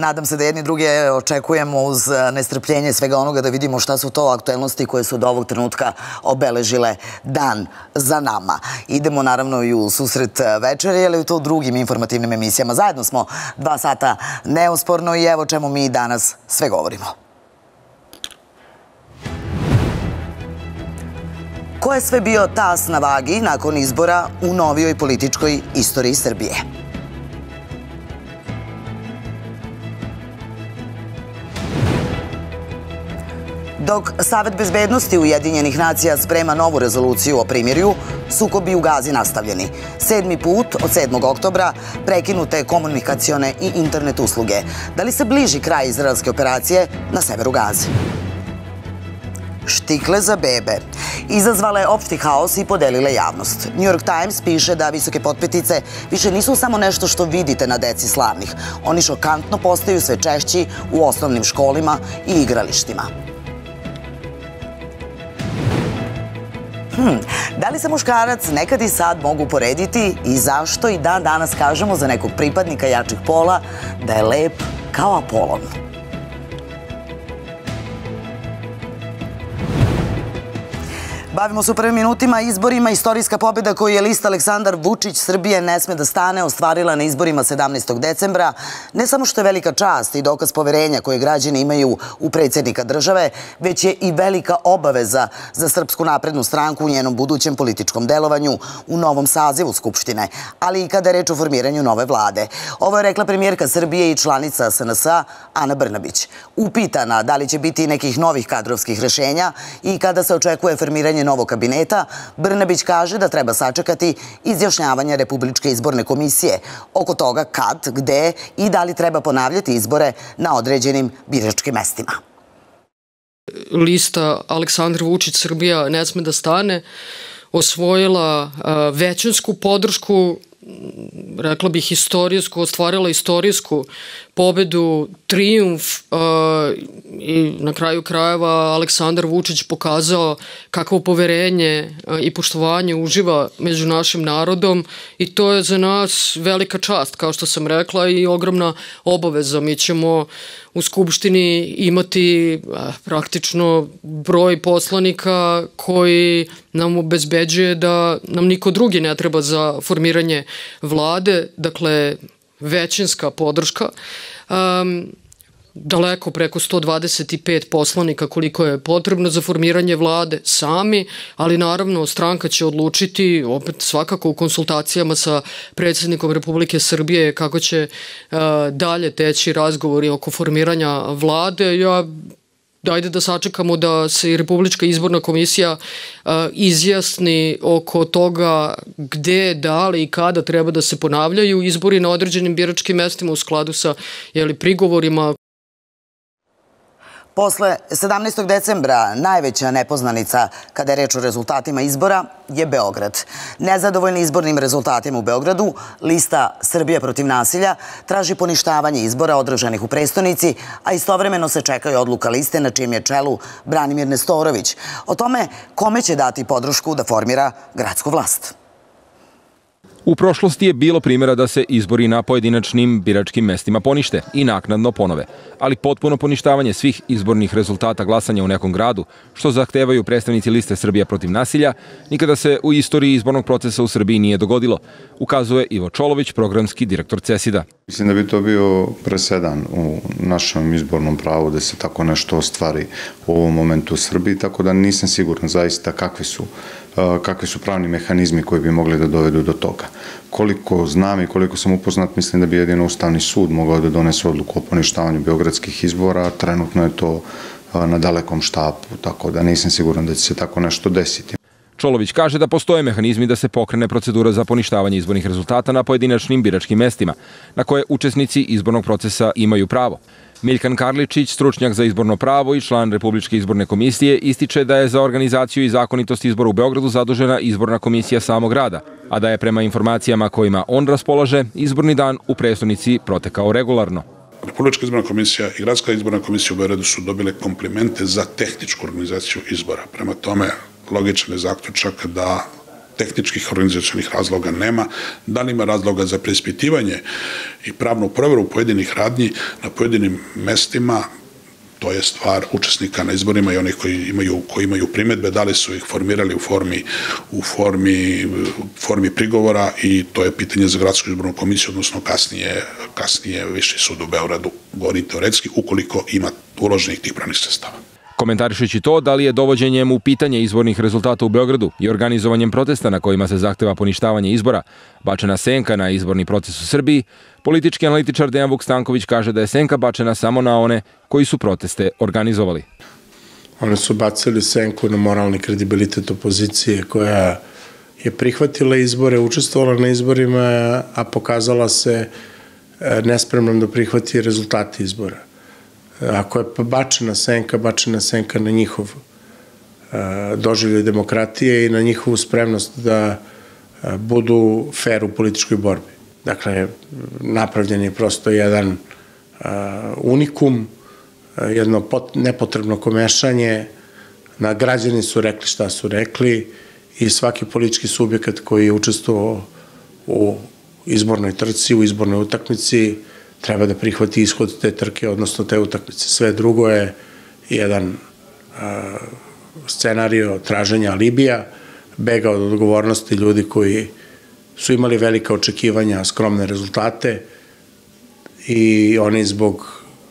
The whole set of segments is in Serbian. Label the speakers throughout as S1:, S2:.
S1: Nadam se da jedni druge očekujemo uz nestrpljenje svega onoga da vidimo šta su to aktuelnosti koje su do ovog trenutka obeležile dan za nama. Idemo naravno i u susret večeri, ali i to u drugim informativnim emisijama. Zajedno smo 2 sata neusporno i evo čemu mi danas sve govorimo. Ko je sve bio tas na vagi nakon izbora u novijoj političkoj istoriji Srbije? Dok Savet bezbednosti Ujedinjenih nacija sprema novu rezoluciju o primirju, sukobi u Gazi nastavljeni. 7. put od 7. oktobra prekinute komunikacione i internet usluge. Da li se bliži kraj izraelske operacije na severu Gaze? Štikle za bebe. Izazvale opšti haos i podelile javnost. New York Times piše da visoke potpetice više nisu samo nešto što vidite na deci slavnih. Oni šokantno postaju sve češći u osnovnim školima i igralištima. Da li se muškarac nekad i sad mogu porediti i zašto i dan danas kažemo za nekog pripadnika jačih pola da je lep kao Apolon? Bavimo se u prvim minutima izborima. Istorijska pobjeda koju je lista Aleksandar Vučić Srbije ne sme da stane ostvarila na izborima 17. decembra. Ne samo što je velika čast i dokaz poverenja koje građani imaju u predsjednika države, već je i velika obaveza za Srpsku naprednu stranku u njenom budućem političkom delovanju u novom sazivu Skupštine, ali i kada je reč o formiranju nove vlade. Ovo je rekla premijerka Srbije i članica SNS-a Ana Brnabić. Upitana da li će biti nekih novih kadrovskih rešenja i kada se očekuje formiranje novog kabineta, Brnabić kaže da treba sačekati izjašnjavanje Republičke izborne komisije oko toga kad, gde i da li treba ponavljati izbore na određenim biračkim mestima.
S2: Lista Aleksandar Vučić Srbija ne sme da stane osvojila većinsku podršku, rekla bih istorijsku, ostvarila istorijsku pobedu, trijumf i na kraju krajeva Aleksandar Vučić pokazao kakvo poverenje i poštovanje uživa među našim narodom i to je za nas velika čast, kao što sam rekla, i ogromna obaveza. Mi ćemo u Skupštini imati praktično broj poslanika koji nam obezbeđuje da nam niko drugi ne treba za formiranje vlade, dakle većinska podrška. Daleko preko 125 poslanika koliko je potrebno za formiranje vlade sami, ali naravno stranka će odlučiti, opet svakako u konsultacijama sa predsjednikom Republike Srbije, kako će dalje teći razgovori oko formiranja vlade. Dajde da sačekamo da se i Republička izborna komisija izjasni oko toga gde, da li i kada treba da se ponavljaju izbori na određenim biračkim mestima u skladu sa prigovorima.
S1: Posle 17. decembra najveća nepoznanica kada je reč o rezultatima izbora je Beograd. Nezadovoljni izbornim rezultatima u Beogradu, lista Srbija protiv nasilja traži poništavanje izbora održanih u prestonici, a istovremeno se čekaju odluka liste na čijem je čelu Branimir Nestorović. O tome kome će dati podršku da formira gradsku vlast.
S3: U prošlosti je bilo primjera da se izbori na pojedinačnim biračkim mestima ponište i naknadno ponove, ali potpuno poništavanje svih izbornih rezultata glasanja u nekom gradu, što zahtevaju predstavnici liste Srbija protiv nasilja, nikada se u istoriji izbornog procesa u Srbiji nije dogodilo, ukazuje Ivo Čolović, programski direktor CESID-a.
S4: Mislim da bi to bio presedan u našem izbornom pravu da se tako nešto ostvari u ovom momentu u Srbiji, tako da nisam siguran zaista kakvi su pravni mehanizmi koji bi mogli da dovedu do toga. Koliko znam i koliko sam upoznat, mislim da bi jedino Ustavni sud mogao da donese odluku o poništavanju beogradskih izbora, trenutno je to na dalekom štapu, tako da nisam siguran da će se tako nešto desiti.
S3: Čolović kaže da postoje mehanizmi da se pokrene procedura za poništavanje izbornih rezultata na pojedinačnim biračkim mestima, na koje učesnici izbornog procesa imaju pravo. Miljkan Karličić, stručnjak za izborno pravo i član Republičke izborne komisije, ističe da je za organizaciju i zakonitost izbora u Beogradu zadužena izborna komisija samog grada, a da je prema informacijama kojima on raspolaže, izborni dan u prestonici protekao regularno.
S5: Republička izborna komisija i Gradska izborna komisija u Beogradu su dobile komplimente za tehničku organizaciju izbora. Prema tome, logičan je zaključak da tehničkih organizacionih razloga nema, da li ima razloga za preispitivanje i pravnu proveru pojedinih radnji na pojedinim mestima, to je stvar učesnika na izborima i onih koji imaju primedbe, da li su ih formirali u formi prigovora i to je pitanje za gradsku izbornu komisiju, odnosno kasnije Viši sud u Beogradu, govorim teoretski, ukoliko ima uloženih tih pravnih sredstava.
S3: Komentarišući to da li je dovođenjem u pitanje izbornih rezultata u Beogradu i organizovanjem protesta na kojima se zahteva poništavanje izbora bačena senka na izborni proces u Srbiji, politički analitičar Dejan Vuk Stanković kaže da je senka bačena samo na one koji su proteste organizovali.
S6: Oni su bacili senku na moralni kredibilitet opozicije koja je prihvatila izbore, učestvovala na izborima, a pokazala se nespremnom da prihvati rezultate izbora. Ako je bačena senka na njihov doživljaj demokratije i na njihovu spremnost da budu fair u političkoj borbi. Dakle, napravljen je prosto jedan unikum, jedno nepotrebno komešanje, na građani su rekli šta su rekli i svaki politički subjekat koji je učestvovao u izbornoj trci, u izbornoj utakmici, treba da prihvati ishod te trke, odnosno te utakmice. Sve drugo je jedan scenario traženja alibija, bega od odgovornosti ljudi koji su imali velika očekivanja, skromne rezultate i oni zbog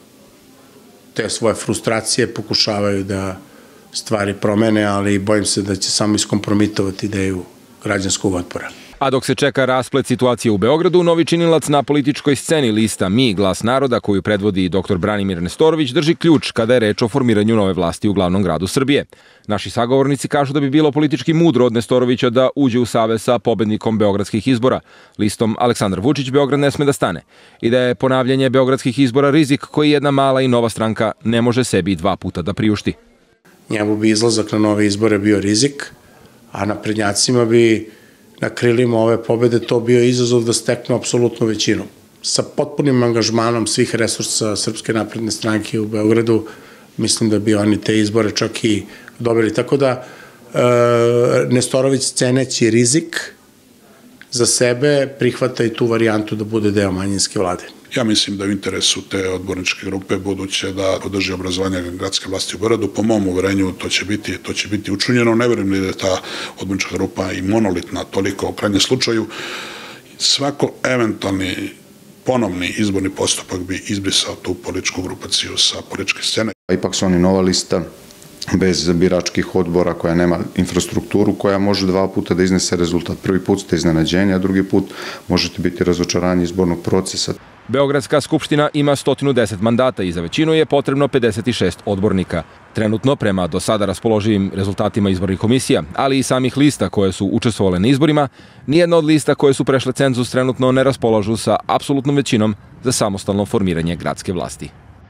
S6: te svoje frustracije pokušavaju da stvari promene, ali bojim se da će samo iskompromitovati ideju građanskog otpora.
S3: A dok se čeka rasplet situacije u Beogradu, novi činilac na političkoj sceni lista Mi, Glas naroda, koju predvodi dr. Branimir Nestorović, drži ključ kada je reč o formiranju nove vlasti u glavnom gradu Srbije. Naši sagovornici kažu da bi bilo politički mudro od Nestorovića da uđe u savez sa pobednikom beogradskih izbora, listom Aleksandar Vučić Beograd ne sme da stane, i da je ponavljanje beogradskih izbora rizik koji jedna mala i nova stranka ne može sebi 2 puta da priušti.
S6: Njemu bi izlazak na nove izbore bio rizik, a naprednjacima bi na krilima ove pobede to bio izazov da steknu apsolutnu većinu. Sa potpunim angažmanom svih resursa Srpske napredne stranke u Beogradu, mislim da bi oni te izbore čak i dobili. Tako da Nestorović, ceneći rizik za sebe, prihvata i tu varijantu da bude deo manjinske vlade.
S5: Ja mislim da je u interesu te odborničke grupe buduće da podrži obrazovanje gradske vlasti u Beogradu. Po mom uverenju to će biti učinjeno. Ne verujem li da je ta odbornička grupa i monolitna toliko u krajnjem slučaju. Svako eventualni ponovni izborni postupak bi izbrisao tu političku grupaciju sa političke scene.
S4: Ipak su oni nova lista bez biračkih odbora, koja nema infrastrukturu, koja može 2 puta da iznese rezultat. Prvi put ste iznenađenje, a drugi put možete biti razočaranje izbornog procesa.
S3: Beogradska skupština ima 110 mandata i za većinu je potrebno 56 odbornika. Trenutno, prema do sada raspoloživim rezultatima izbornih komisija, ali i samih lista koje su učestvovale na izborima, nijedna od lista koje su prešle cenzus trenutno ne raspolažu sa apsolutnom većinom za samostalno formiranje gradske vlasti.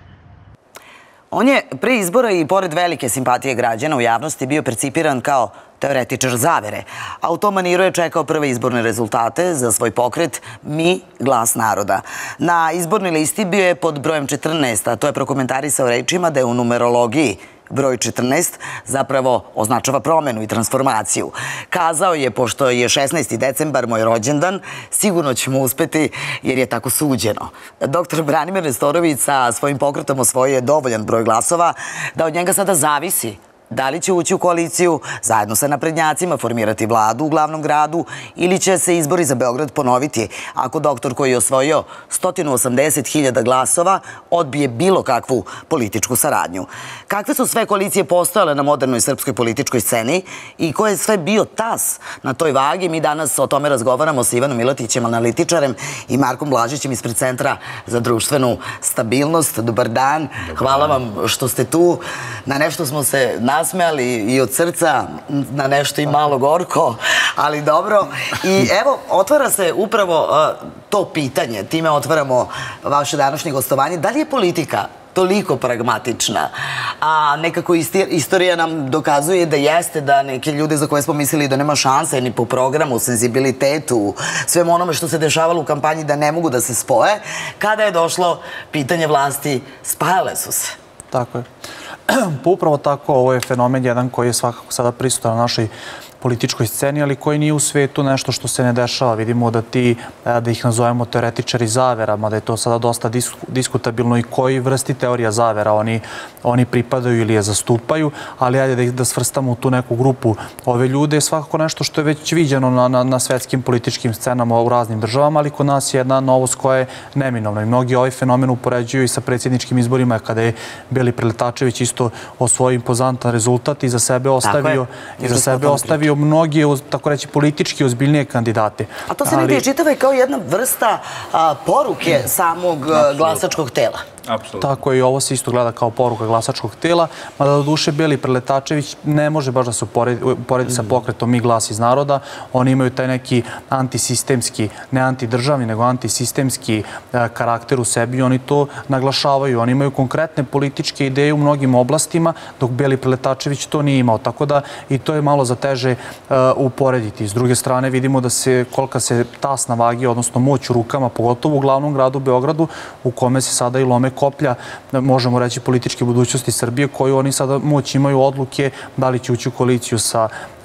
S1: On je pre izbora i pored velike simpatije građana u javnosti bio percipiran kao teoretičar zavere, a u tom maniru je čekao prve izborne rezultate za svoj pokret Mi, Glas naroda. Na izbornoj listi bio je pod brojem 14, a to je prokomentarisao rečima da je u numerologiji broj 14 zapravo označava promenu i transformaciju. Kazao je, pošto je 16. decembar moj rođendan, sigurno ćemo uspeti jer je tako suđeno. Dr. Branimir Nestorović sa svojim pokretom osvojio je dovoljan broj glasova da od njega sada zavisi da li će ući u koaliciju zajedno sa naprednjacima, formirati vladu u glavnom gradu ili će se izbori za Beograd ponoviti ako doktor koji je osvojio 180.000 glasova odbije bilo kakvu političku saradnju. Kakve su sve koalicije postojale na modernoj srpskoj političkoj sceni i ko je sve bio tas na toj vagi? Mi danas o tome razgovaramo sa Ivanom Miletićem, analitičarem, i Markom Blažićem ispred Centra za društvenu stabilnost. Dobar dan. Hvala vam što ste tu. Na nešto smo se nasmejali i od srca, na nešto i malo gorko, ali dobro. I evo, otvara se upravo to pitanje, time otvaramo vaše današnje gostovanje. Da li je politika toliko pragmatična? A nekako istorija nam dokazuje da jeste, da neke ljude za koje smo mislili da nema šanse ni po programu, senzibilitetu, svemu onome što se dešavalo u kampanji, da ne mogu da se spoje, kada je došlo pitanje vlasti, spajale su se.
S7: Tako je. Upravo tako, ovo je fenomen jedan koji je svakako sada prisutan na našoj političkoj sceni, ali koji nije u svetu nešto što se ne dešava. Vidimo da ih nazovemo teoretičari zavera, mada je to sada dosta diskutabilno i koji vrsti teorija zavera oni pripadaju ili je zastupaju, ali ajde da svrstamo u tu neku grupu ove ljude je svakako nešto što je već viđeno na svetskim političkim scenama u raznim državama, ali kod nas je jedna novost koja je neminovna. I mnogi ovaj fenomen upoređuju i sa predsjedničkim izborima kada je Beli Preletačević isto osvojio impozantan rezultat i za sebe ostavio mnogi, tako reći, politički ozbiljnije kandidate.
S1: A to se negdje iščitava i kao jedna vrsta poruke samog glasačkog tela.
S7: Tako je, i ovo se isto gleda kao poruka glasačkog tela, mada do duše Beli Preletačević ne može baš da se uporedi sa pokretom Mi glas iz naroda. Oni imaju taj neki antisistemski, ne antidržavni, nego antisistemski karakter u sebi i oni to naglašavaju. Oni imaju konkretne političke ideje u mnogim oblastima, dok Beli Preletačević to nije imao. Tako da i to je malo za teže uporediti. S druge strane vidimo da kolika se ta snavagija, odnosno moć u rukama, pogotovo u glavnom gradu Beogradu, u kome se sada i lome koplja, možemo reći, političke budućnosti Srbije, koju oni sada moć imaju odluke da li će ući u koaliciju sa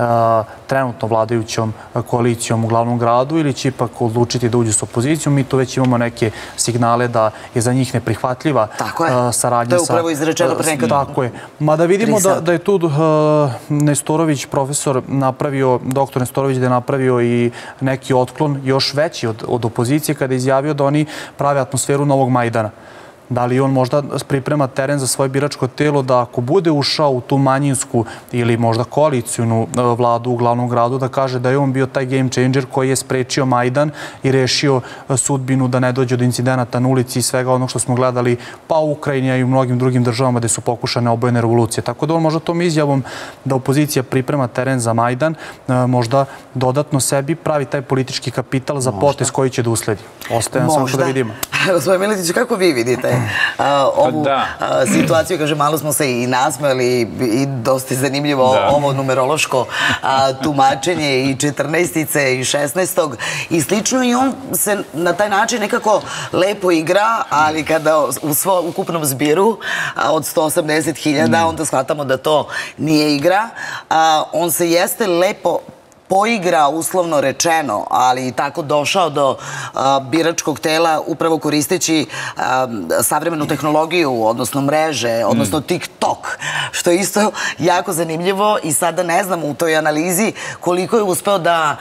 S7: trenutno vladajućom koalicijom u glavnom gradu ili će ipak odlučiti da uđu s opozicijom. Mi tu već imamo neke signale da je za njih neprihvatljiva saradnja.
S1: To je upravo izrečeno pre nekad.
S7: Tako je. Mada vidimo da je tu Nestorović, profesor, napravio, doktor Nestorović, da je napravio i neki otklon još veći od opozicije kada je izjavio da oni prave atmosferu Novog Majdana. Da li on možda priprema teren za svoje biračko telo da ako bude ušao u tu manjinsku ili možda koalicijnu vladu u glavnom gradu, da kaže da je on bio taj game changer koji je sprečio Majdan i rešio sudbinu da ne dođe do incidenata na ulici i svega onog što smo gledali pa u Ukrajini i u mnogim drugim državama gde su pokušane obojene revolucije. Tako da on možda tom izjavom da opozicija priprema teren za Majdan možda dodatno sebi pravi taj politički kapital za potez koji će da usledi. Ostaje nam samo da vidimo.
S1: Gospodin Miletić, kako vi vidite ovu situaciju? Kaže, malo smo se i nasmeli i dosta je zanimljivo ovo numerološko tumačenje i 14-ice i 16. i slično, i on se na taj način nekako lepo igra, ali kada u svom ukupnom zbiru od 180.000 onda shvatamo da to nije igra. On se jeste lepo poigra, uslovno rečeno, ali i tako došao do biračkog tela upravo koristeći savremenu tehnologiju, odnosno mreže, odnosno TikTok, što je isto jako zanimljivo i sada ne znam u toj analizi koliko je uspeo da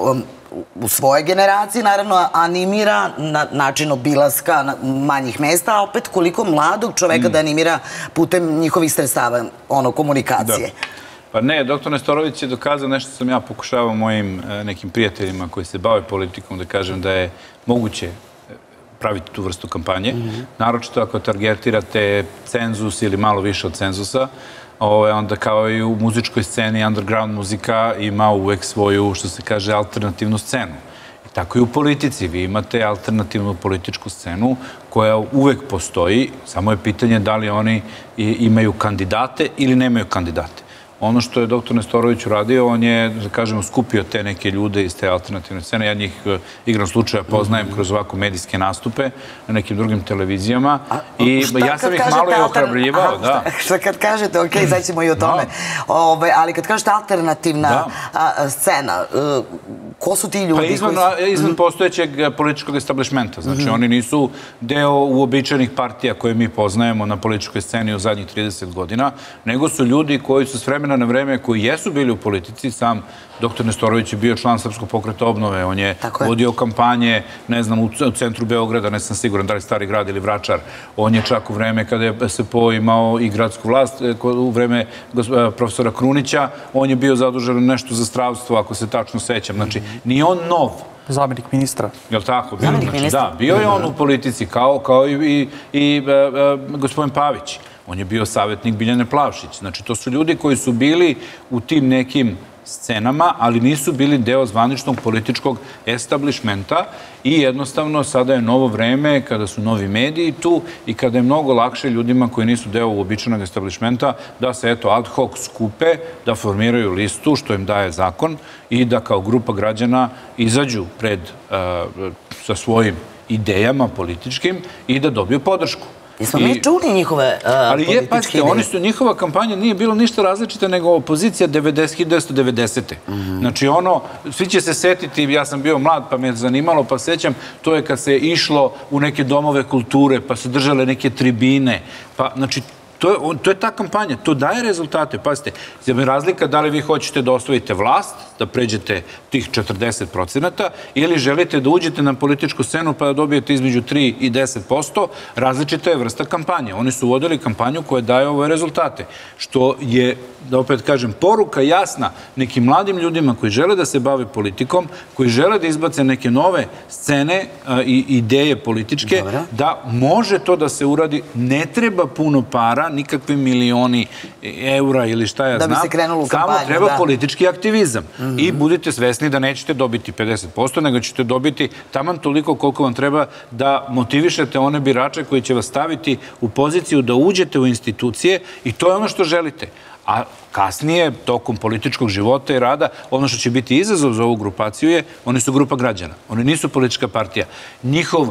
S1: u svojoj generaciji, naravno, animira na način obilaska manjih mesta, a opet koliko mladog čoveka da animira putem njihovih sredstava, komunikacije.
S8: Pa ne, doktor Nestorović je dokazao nešto što sam ja pokušavao mojim nekim prijateljima koji se bave politikom da kažem da je moguće praviti tu vrstu kampanje. Naročito ako targetirate cenzus ili malo više od cenzusa, onda kao i u muzičkoj sceni underground muzika ima uvek svoju, što se kaže, alternativnu scenu. I tako i u politici. Vi imate alternativnu političku scenu koja uvek postoji, samo je pitanje da li oni imaju kandidate ili nemaju kandidate. Ono što je doktor Nestorović uradio, on je, da kažemo, skupio te neke ljude iz te alternativne scene. Ja njih igram slučaja poznajem kroz ovako medijske nastupe na nekim drugim televizijama i ja sam ih malo i ohrabljivao.
S1: Šta kad kažete, ok, sad ćemo i o tome, ali kad kažete alternativna scena, ko su ti ljudi?
S8: Pa izvan postojećeg političkog establishmenta. Znači, oni nisu deo uobičajenih partija koje mi poznajemo na političkoj sceni u zadnjih 30 godina, nego su ljudi koji su s vremena na vreme, koji jesu bili u politici. Sam doktor Nestorović je bio član Srpskog pokreta obnove. On je vodio kampanje, ne znam, u centru Beograda, ne sam siguran da li Stari grad ili Vračar. On je čak u vreme kada je SPO imao i gradsku vlast, u vreme profesora Krunića, on je bio zadužen nešto za zdravstvo, ako se tačno sećam. Znači, nije on nov.
S7: Zamenik ministra.
S8: Je li tako? Da, bio je on u politici, kao i gospodin Pavić. On je bio savjetnik Biljane Plavšić. Znači, to su ljudi koji su bili u tim nekim scenama, ali nisu bili deo zvaničnog političkog establishmenta i jednostavno sada je novo vreme kada su novi mediji tu i kada je mnogo lakše ljudima koji nisu deo uobičajenog establishmenta da se ad hoc skupe, da formiraju listu što im daje zakon i da kao grupa građana izađu pred sa svojim idejama političkim i da dobiju podršku.
S1: Jesmo mi čuli njihove političke ideje?
S8: Njihova kampanja nije bilo ništa različita nego opozicija 1990. Znači svi će se setiti, ja sam bio mlad pa me zanimalo, pa sećam, to je kad se išlo u neke domove kulture, pa se držale neke tribine, pa znači to je ta kampanja, to daje rezultate. Pazite, razlika da li vi hoćete da osvojite vlast, da pređete tih 40%, ili želite da uđete na političku scenu pa da dobijete između 3 i 10%, različita je vrsta kampanje. Oni su vodili kampanju koja daje ove rezultate. Što je, da opet kažem, poruka jasna nekim mladim ljudima koji žele da se bave politikom, koji žele da izbace neke nove scene i ideje političke, da može to da se uradi, ne treba puno para, nikakvi milioni eura ili šta ja znam.
S1: Da bi se krenulo u kampanju,
S8: samo treba politički aktivizam. I budite svesni da nećete dobiti 50%, nego ćete dobiti taman toliko koliko vam treba da motivišete one birače koji će vas staviti u poziciju da uđete u institucije i to je ono što želite. A kasnije, tokom političkog života i rada, ono što će biti izazov za ovu grupaciju je, oni su grupa građana. Oni nisu politička partija. Njihov,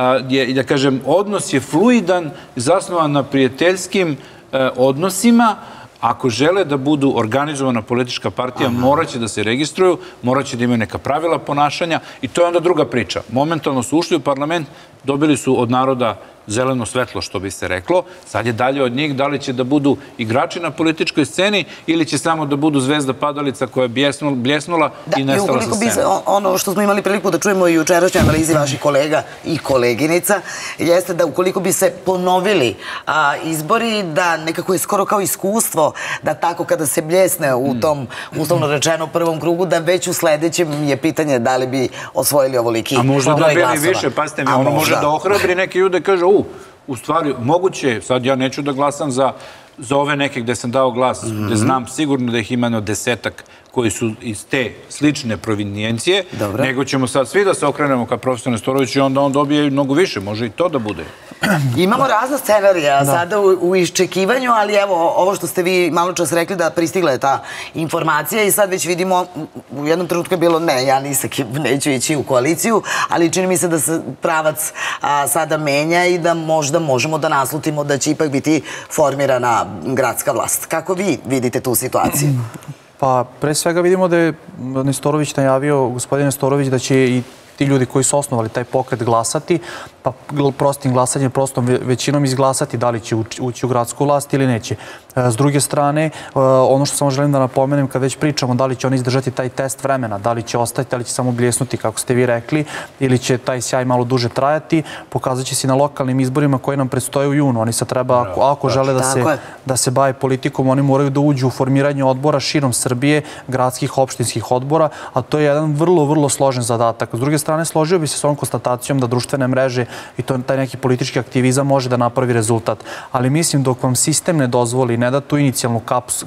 S8: da kažem, odnos je fluidan, zasnovan na prijateljskim odnosima. Ako žele da budu organizovana politička partija, morat će da se registruju, morat će da imaju neka pravila ponašanja i to je onda druga priča. Momentalno su ušli u parlament, dobili su od naroda zeleno svetlo, što bi se reklo. Sad je dalje od njih da li će da budu igrači na političkoj sceni ili će samo da budu zvezda padalica koja je bljesnula i nestala sa scene.
S1: Ono što smo imali priliku da čujemo i u jučerašnjoj analizi vaših kolega i koleginica, jeste da ukoliko bi se ponovili izbori, da nekako je skoro kao iskustvo, da tako kada se bljesne u tom, uslovno rečeno, prvom krugu, da već u sledećem je pitanje da li bi osvojili ovoliki broj glasova.
S8: A možda da bili više, pazite mi, ono može da ohrabri neke ljude, kaže, u stvari, moguće, sad ja neću da glasam za ove neke gde sam dao glas, gde znam sigurno da ih ima 10 koji su iz te slične provinijencije, nego ćemo sad svi da se okrenemo ka profesoru Nestoroviću i onda on dobije mnogo više, može i to da bude.
S1: Imamo razna scenarija sada u iščekivanju, ali evo, ovo što ste vi malo čas rekli da pristigla je ta informacija i sad već vidimo, u jednom trenutku je bilo ne, ja neću ići u koaliciju, ali čini mi se da se pravac sada menja i da možda možemo da naslutimo da će ipak biti formirana gradska vlast. Kako vi vidite tu situaciju?
S7: Pa, pre svega vidimo da je Nestorović najavio, gospodin Nestorović, da će i ti ljudi koji su osnovali taj pokret glasati, pa prostim glasanjem, prostom većinom izglasati da li će ući u gradsku vlast ili neće. S druge strane, ono što samo želim da napomenem, kad već pričamo da li će oni izdržati taj test vremena, da li će ostati, da li će samo bljesnuti, kako ste vi rekli, ili će taj sjaj malo duže trajati, pokazat će se na lokalnim izborima koji nam predstoje u junu. Oni sad treba, ako žele da se bave politikom, oni moraju da uđu u formiranje odbora širom Srbije, gradskih, opštinskih odbora, a to je jedan vrlo, vrlo složen zadatak. S druge strane, složio bi se s ovom konstatacijom da društvene mreže i taj neki politički aktivizam može da napravi rezultat. Ali mislim dok vam sistem ne dozvoli, ne da tu inicijalnu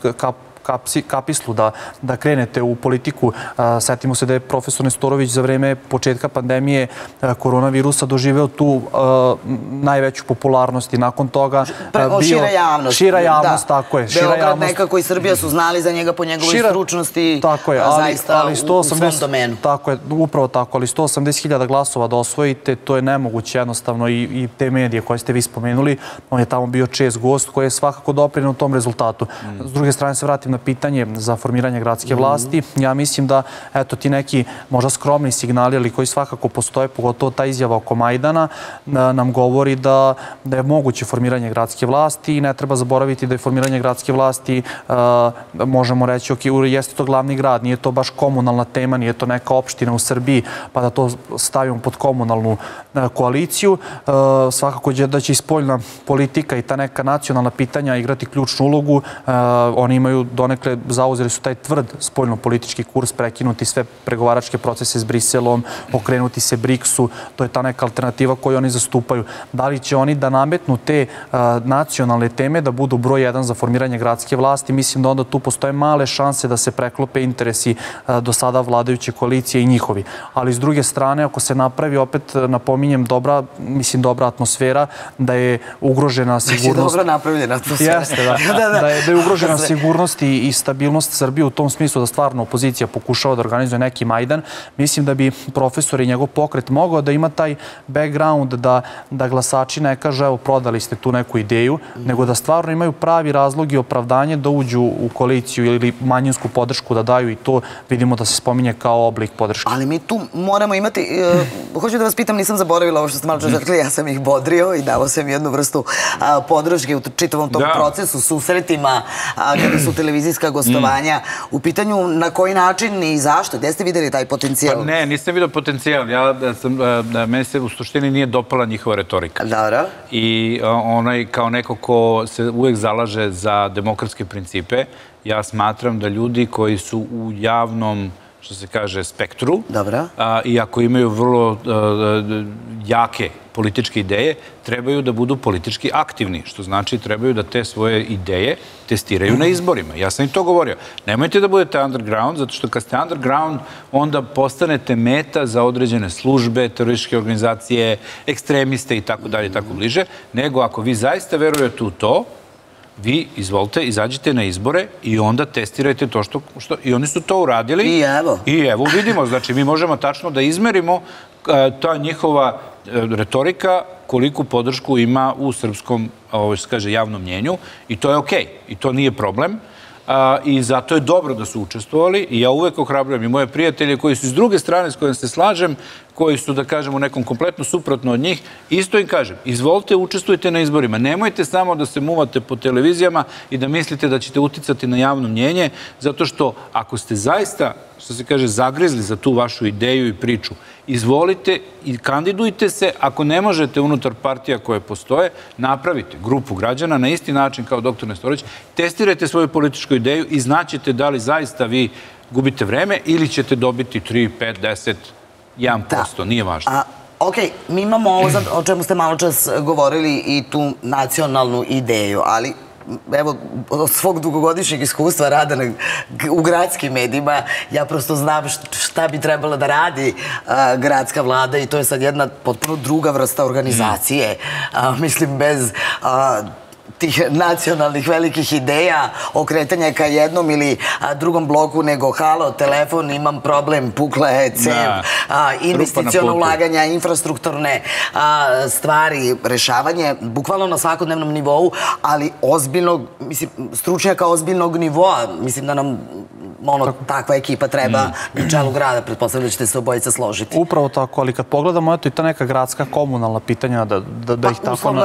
S7: kapislu da krenete u politiku. Setimo se da je profesor Nestorović za vreme početka pandemije koronavirusa doživeo tu najveću popularnost i nakon toga
S1: šira javnost.
S7: Šira javnost, tako je.
S1: Beograd nekako i Srbija su znali za njega po njegovoj stručnosti, zaista u svom domenu.
S7: Tako je, upravo tako, ali 180.000 glasova da osvojite, to je nemoguće jednostavno i te medije koje ste vi spomenuli. On je tamo bio čest gost koji je svakako doprineo tom rezultatu. S druge strane se vratim na pitanje za formiranje gradske vlasti. Ja mislim da, eto, ti neki možda skromni signali, ali koji svakako postoje, pogotovo ta izjava oko Majdana, nam govori da je moguće formiranje gradske vlasti i ne treba zaboraviti da je formiranje gradske vlasti, možemo reći, jeste to glavni grad, nije to baš komunalna tema, nije to neka opština u Srbiji, pa da to stavimo pod komunalnu koaliciju. Svakako da će i spoljna politika i ta neka nacionalna pitanja igrati ključnu ulogu. Oni imaju donekle, zauzeli su taj tvrd spoljno-politički kurs, prekinuti sve pregovaračke procese s Briselom, okrenuti se BRICS-u, to je ta neka alternativa koju oni zastupaju. Da li će oni da nametnu te nacionalne teme da budu broj 1 za formiranje gradske vlasti? Mislim da onda tu postoje male šanse da se preklope interesi do sada vladajuće koalicije i njihovi. Ali s druge strane, ako se napravi, opet napominjem, dobra atmosfera, da je ugrožena sigurnost.
S1: Dobro napravljena atmosfera.
S7: Jeste, da je ugrožena sigurnost i i stabilnost Srbije u tom smislu da stvarno opozicija pokušava da organizuje neki Majdan, mislim da bi profesor i njegov pokret mogao da ima taj background da glasači ne kaže evo prodali ste tu neku ideju, nego da stvarno imaju pravi razlog i opravdanje da uđu u koaliciju ili manjinsku podršku da daju i to vidimo da se spominje kao oblik podrške.
S1: Ali mi tu moramo imati, hoću da vas pitam, nisam zaboravila ovo što ste malo čas rekli, ja sam ih bodrio i dao sam jednu vrstu podrške u čitavom tom procesu, susretima, kada su televizijska gostovanja u pitanju, na koji način i zašto? Gde ste videli taj potencijal?
S8: Pa ne, nisam vidio potencijal. Meni se u suštini nije dopala njihova retorika.
S1: Dobro.
S8: I onaj kao neko ko se uvek zalaže za demokratske principe, ja smatram da ljudi koji su u javnom, što se kaže, spektru, i ako imaju vrlo jake političke ideje, trebaju da budu politički aktivni, što znači trebaju da te svoje ideje testiraju na izborima. Ja sam i to govorio. Nemojte da budete underground, zato što kad ste underground, onda postanete meta za određene službe, terorističke organizacije, ekstremiste i tako dalje i tako bliže, nego ako vi zaista verujete u to, vi, izvolite, izađite na izbore i onda testirajte to što... I oni su to uradili.
S1: I evo.
S8: I evo, vidimo. Znači, mi možemo tačno da izmerimo ta njihova retorika, koliku podršku ima u srpskom, kaže, javnom mnjenju. I to je okej. I to nije problem. I zato je dobro da su učestvovali i ja uvek ohrabrujem i moje prijatelje koji su iz druge strane s kojim se slažem, koji su, da kažem, u nekom kompletno suprotno od njih, isto im kažem, izvolite, učestvujte na izborima. Nemojte samo da se muvate po televizijama i da mislite da ćete uticati na javno mnjenje, zato što ako ste zaista, što se kaže, zagrizli za tu vašu ideju i priču, izvolite i kandidujte se. Ako ne možete unutar partija koje postoje, napravite grupu građana na isti način kao dr. Nestorović, testirajte svoju političku ideju i znaćete da li zaista vi gubite vreme ili ćete dobiti 3, 5, 10, 1%, nije važno.
S1: Ok, mi imamo ovo o čemu ste malo čas govorili i tu nacionalnu ideju, ali evo, od svog dugogodišnjeg iskustva rada u gradskim medijima, ja prosto znam šta bi trebala da radi gradska vlada i to je sad jedna potpuno druga vrsta organizacije. Mislim, bez tih nacionalnih velikih ideja, okretanja ka jednom ili drugom bloku, nego halo, telefon, imam problem, pukla je cev, investicijono ulaganja, infrastrukturne stvari, rešavanje, bukvalno na svakodnevnom nivou, ali ozbiljnog, mislim, stručnjaka ozbiljnog nivoa, mislim da nam takva ekipa treba na čelu grada, pretpostavljam da ćete se obojica složiti.
S7: Upravo tako, ali kad pogledamo, eto i ta neka gradska komunalna pitanja, da ih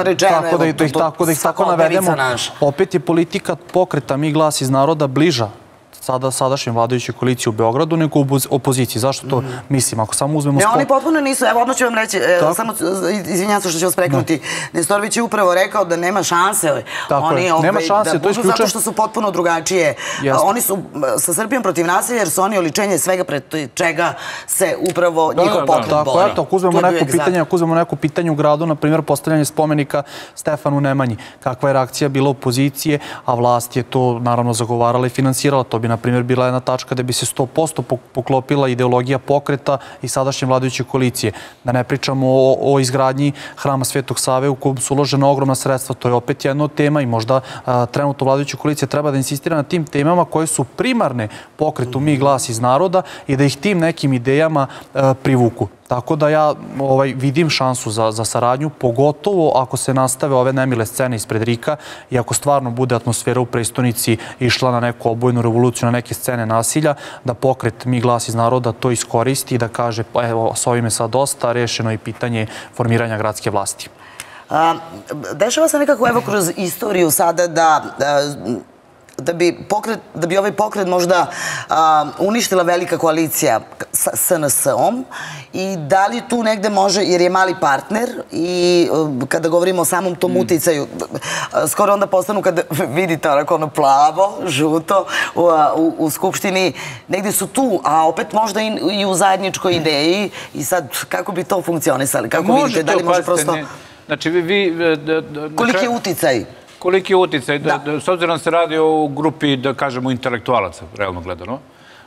S7: tako navedemo, opet je politika pokreta Mi glas iz naroda bliža sadašnjem vladajućoj koaliciji u Beogradu nego u opoziciji. Zašto to mislim? Ako samo uzmemo...
S1: Ne, oni potpuno nisu. Evo, odmah ću vam reći, samo izvinjam se što ću vas prekinuti. Nestorović je upravo rekao da nema šanse.
S7: Nema šanse, to je isključeno.
S1: Zato što su potpuno drugačije. Oni su sa Srbijom protiv nasilja jer su oni oličenje svega pred čega se upravo njihov pokret bori.
S7: Tako, eto, ako uzmemo neko pitanje u gradu, na primjer, postavljanje spomenika Stefanu Nemanji. Kakva je reakcija bila opozicije, a vlast je to naravno zagovarala i finansirala. To bi na primjer, bila jedna tačka da bi se 100% poklopila ideologija pokreta i sadašnje vladajuće koalicije. Da ne pričamo o izgradnji Hrama Svetog Save u kojem su uložena ogromna sredstva. To je opet jedna od tema i možda trenutno vladajuća koalicija treba da insistira na tim temama koje su primarne pokretu Mi glas iz naroda i da ih tim nekim idejama privuku. Tako da ja vidim šansu za saradnju, pogotovo ako se nastave ove nemile scene ispred RIK-a i ako stvarno bude atmosfera u prestonici išla na neku obojnu revoluciju, na neke scene nasilja, da pokret Mi glas iz naroda to iskoristi i da kaže, pa evo, s ovime sad dosta, rešeno je pitanje formiranja gradske vlasti.
S1: Dešava se nekako, evo, kroz istoriju sada da bi ovaj pokret možda uništila velika koalicija sa SNS-om i da li tu negde može, jer je mali partner i kada govorimo o samom tom uticaju, skoro onda postanu kada vidite ono plavo, žuto u Skupštini, negde su tu, a opet možda i u zajedničkoj ideji i sad kako bi to funkcionisali, kako vidite, da li može prosto...
S8: Znači vi...
S1: Koliki je uticaj?
S8: Koliki je uticaj? S obzirom se radi o grupi, da kažemo, intelektualaca, realno gledano,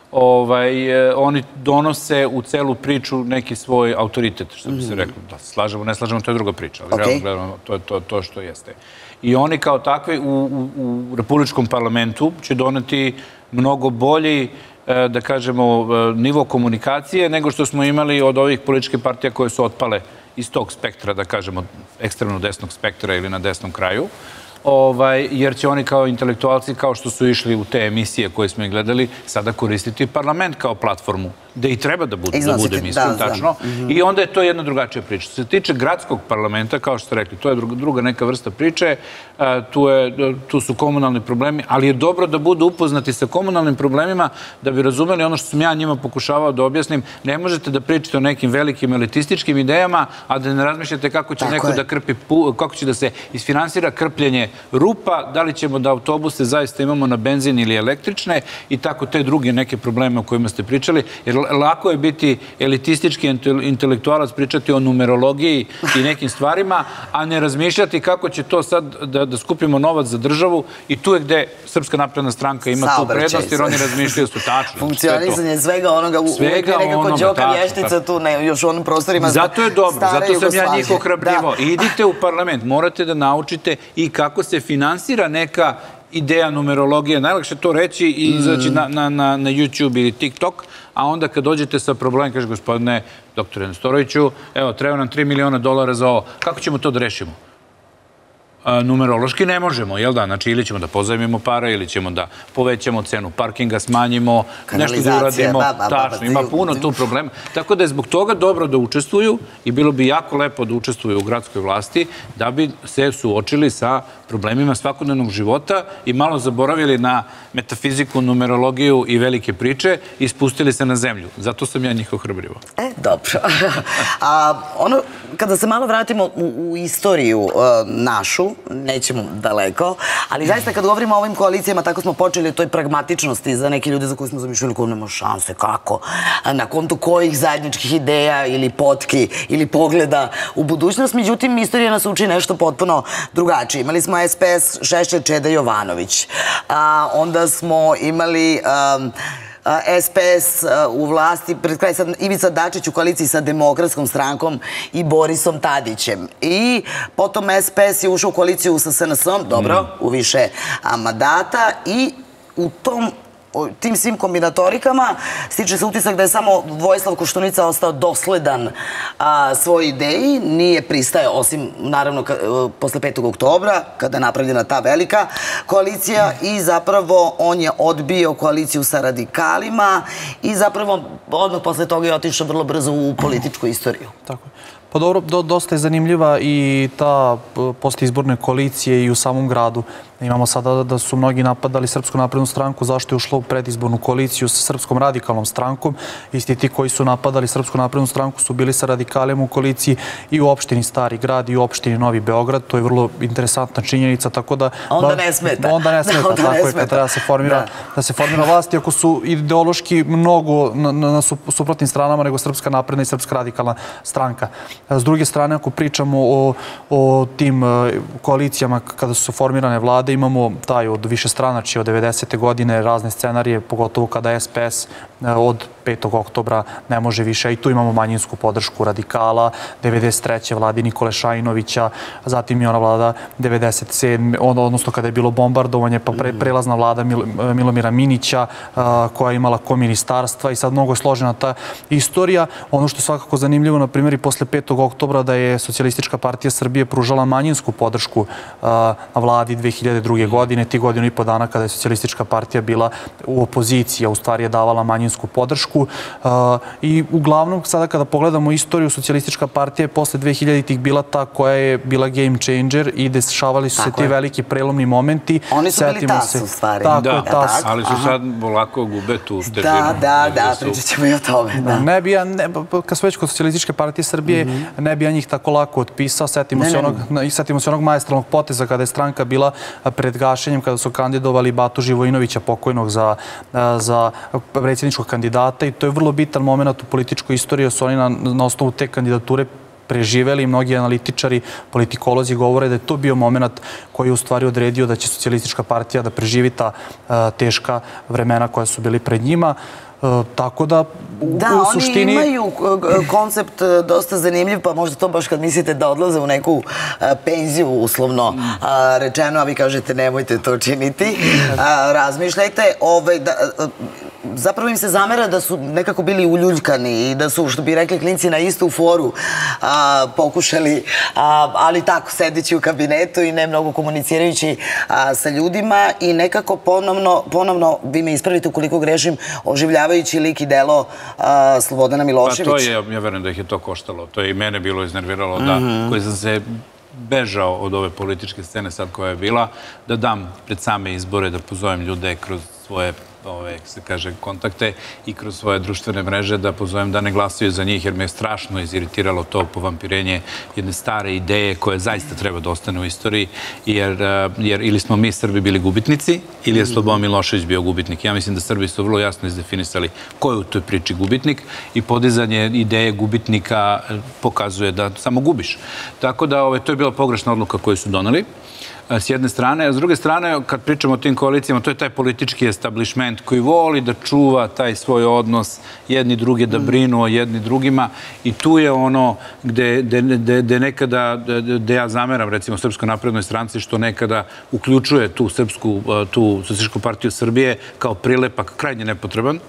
S8: oni donose u celu priču neki svoj autoritet, što bi se reklo. Da se slažemo, ne slažemo, to je druga priča, ali realno gledamo, to je to što jeste. I oni kao takvi u Republičkom parlamentu će doneti mnogo bolji, da kažemo, nivo komunikacije nego što smo imali od ovih političkih partija koje su otpale iz tog spektra, da kažemo, ekstremno desnog spektra ili na desnom kraju, jer će oni kao intelektualci, kao što su išli u te emisije koje smo ih gledali, sada koristiti parlament kao platformu, gde i treba da bude, mislim, tačno. I onda je to jedna drugačija priča. Što se tiče gradskog parlamenta, kao što ste rekli, to je druga neka vrsta priče, tu su komunalni problemi, ali je dobro da budu upoznati sa komunalnim problemima, da bi razumeli ono što sam ja njima pokušavao da objasnim. Ne možete da pričate o nekim velikim elitističkim idejama, a da ne razmišljate kako će neko da krpi, kako će da se isfinansira krpljenje rupa, da li ćemo da autobuse zaista imamo na benzin ili električne i tako te druge neke probleme o kojima ste pričali, jer lako je biti elitistički intelektualac, pričati o numerologiji i nekim stvarima, a ne razmišljati kako će to sad da skupimo novac za državu i tu je gde Srpska napredna stranka ima tu prednost, jer oni razmišljaju su tačno.
S1: Funkcionisanje svega onoga, uvijek je nekako Đoka vještica tu, još u onim prostorima stare Jugoslavije.
S8: Zato je dobro, zato sam ja njih ohrabrivao. Idite u parlament, morate da naučite i kako se finansira neka ideja numerologije. Najlakše to reći i izaći na YouTube ili TikTok, a onda kad dođete sa problemom, kaže gospodine doktore Nestoroviću, evo, treba nam $3 miliona za ovo. Kako ćemo to da rešimo? Numerološki ne možemo, jel da? Znači, ili ćemo da pozajmimo para, ili ćemo da povećamo cenu parkinga, smanjimo, nešto da uradimo. Tačno, ima puno tu problema. Tako da je zbog toga dobro da učestvuju i bilo bi jako lepo da učestvuju u gradskoj vlasti, da bi se suočili sa problemima svakodnevnog života i malo zaboravili na metafiziku, numerologiju i velike priče i spustili se na zemlju. Zato sam ja njih ohrabrivo.
S1: Dobro. Kada se malo vratimo u istoriju našu, nećemo daleko, ali zaista kad govorimo o ovim koalicijama, tako smo počeli o toj pragmatičnosti za neke ljude za koje smo zamišljali ko nema šanse, kako, na kontu kojih zajedničkih ideja ili potki ili pogleda u budućnost. Međutim, istorija nas uči nešto potpuno drugačije. Imali smo SPS Šešelj, Čeda, Jovanović. Onda smo imali SPS u vlasti, pred kraj sad Ivica Dačić u koaliciji sa Demokratskom strankom i Borisom Tadićem. I potom SPS je ušao u koaliciju sa SNS-om, dobro, u više mandata i u tim svim kombinatorikama stiče se utisak da je samo Vojislav Koštunica ostao dosledan svoj ideji, nije pristaje, osim naravno posle 5. oktobra, kada je napravljena ta velika koalicija i zapravo on je odbio koaliciju sa radikalima i zapravo odmah posle toga je otišao vrlo brzo u političku istoriju.
S7: Tako je. Pa dobro, dosta je zanimljiva i ta postizborne koalicije i u samom gradu. Imamo sada da su mnogi napadali Srpsku naprednu stranku, zašto je ušla u predizbornu koaliciju sa Srpskom radikalnom strankom. Isti ti koji su napadali Srpsku naprednu stranku su bili sa radikalima u koaliciji i u opštini Stari grad i u opštini Novi Beograd. To je vrlo interesantna činjenica, tako da...
S1: Onda ne smeta.
S7: Onda ne smeta, tako je, kad treba da se formira vlast, iako su ideološki mnogo na suprotnim stranama nego Srpska napredna i Srpska radikalna stranka. S druge strane, ako pričamo o tim koalicijama kada su formirane vlade, imamo taj od više stranačije od 90. godine razne scenarije, pogotovo kada SPS od 5. oktobra ne može više. I tu imamo manjinsku podršku radikala, 93. vladi Nikole Šajinovića, zatim i ona vlada 97. odnosno kada je bilo bombardovanje, pa prelazna vlada Milomira Minića koja je imala koministarstva i sad mnogo je složena ta istorija. Ono što je svakako zanimljivo, na primjer, i posle 5. oktobra da je Socijalistička partija Srbije pružala manjinsku podršku na vladi 2002. godine, ti godinu i po dana kada je Socijalistička partija bila u opoziciji, a u stvari je davala manjinsku podršku. I uglavnom, sada kada pogledamo istoriju, Socijalistička partija je posle 2000-ih bila ta koja je bila game changer i dešavali su se ti veliki prelomni momenti.
S1: Oni su bili tas, u stvari.
S8: Da, ali su sad polako gube tu težinu.
S1: Da, pričat ćemo i o tome.
S7: Ne bi ja, kad su već kod Socijalističke partije Srbije, ne bi ja njih tako lako otpisao. Setimo se onog maestralnog poteza kada je stranka bila pred gašenjem, kada su kandidovali Batu Živojinovića, pokojnog za predsjedničkog kandidata, i to je vrlo bitan moment u političkoj istoriji, jer su oni na osnovu te kandidature preživeli i mnogi analitičari, politikolozi govore da je to bio moment koji je u stvari odredio da će Socijalistička partija da preživi ta teška vremena koja su bili pred njima. Tako da, u suštini...
S1: Da, oni imaju koncept dosta zanimljiv, pa možda to baš kad mislite da odlaze u neku penziju, uslovno rečeno, a vi kažete nemojte to činiti, razmišljajte. Zapravo im se zamera da su nekako bili uljuljkani i da su, što bi rekli klinci, na istu foru pokušali, ali tako, sedeći u kabinetu i ne mnogo komunicirajući sa ljudima i nekako ponovno, vi me ispravite ukoliko grešim, oživljavajući lik i delo Slobodana Miloševića.
S8: Pa to je, ja verujem da ih je to koštalo. To je i mene bilo iznerviralo, da, koji sam se bežao od ove političke scene sad koja je bila, da dam pred same izbore, da pozovem ljude kroz svoje se kaže, kontakte i kroz svoje društvene mreže da pozovem da ne glasaju za njih, jer me je strašno iziritiralo to povampirenje jedne stare ideje koje zaista treba da ostane u istoriji, jer ili smo mi Srbi bili gubitnici, ili je Slobodan Milošević bio gubitnik. Ja mislim da Srbi su vrlo jasno izdefinisali ko je u toj priči gubitnik i podizanje ideje gubitnika pokazuje da samo gubiš. Tako da to je bila pogrešna odluka koju su doneli s jedne strane, a s druge strane, kad pričamo o tim koalicijama, to je taj politički establishment koji voli da čuva taj svoj odnos, jedni druge da brinu o jedni drugima i tu je ono gde nekada, gde ja zameram, recimo, Srpskoj naprednoj stranci, što nekada uključuje tu Socijalističku partiju Srbije kao prilepak krajnje nepotreban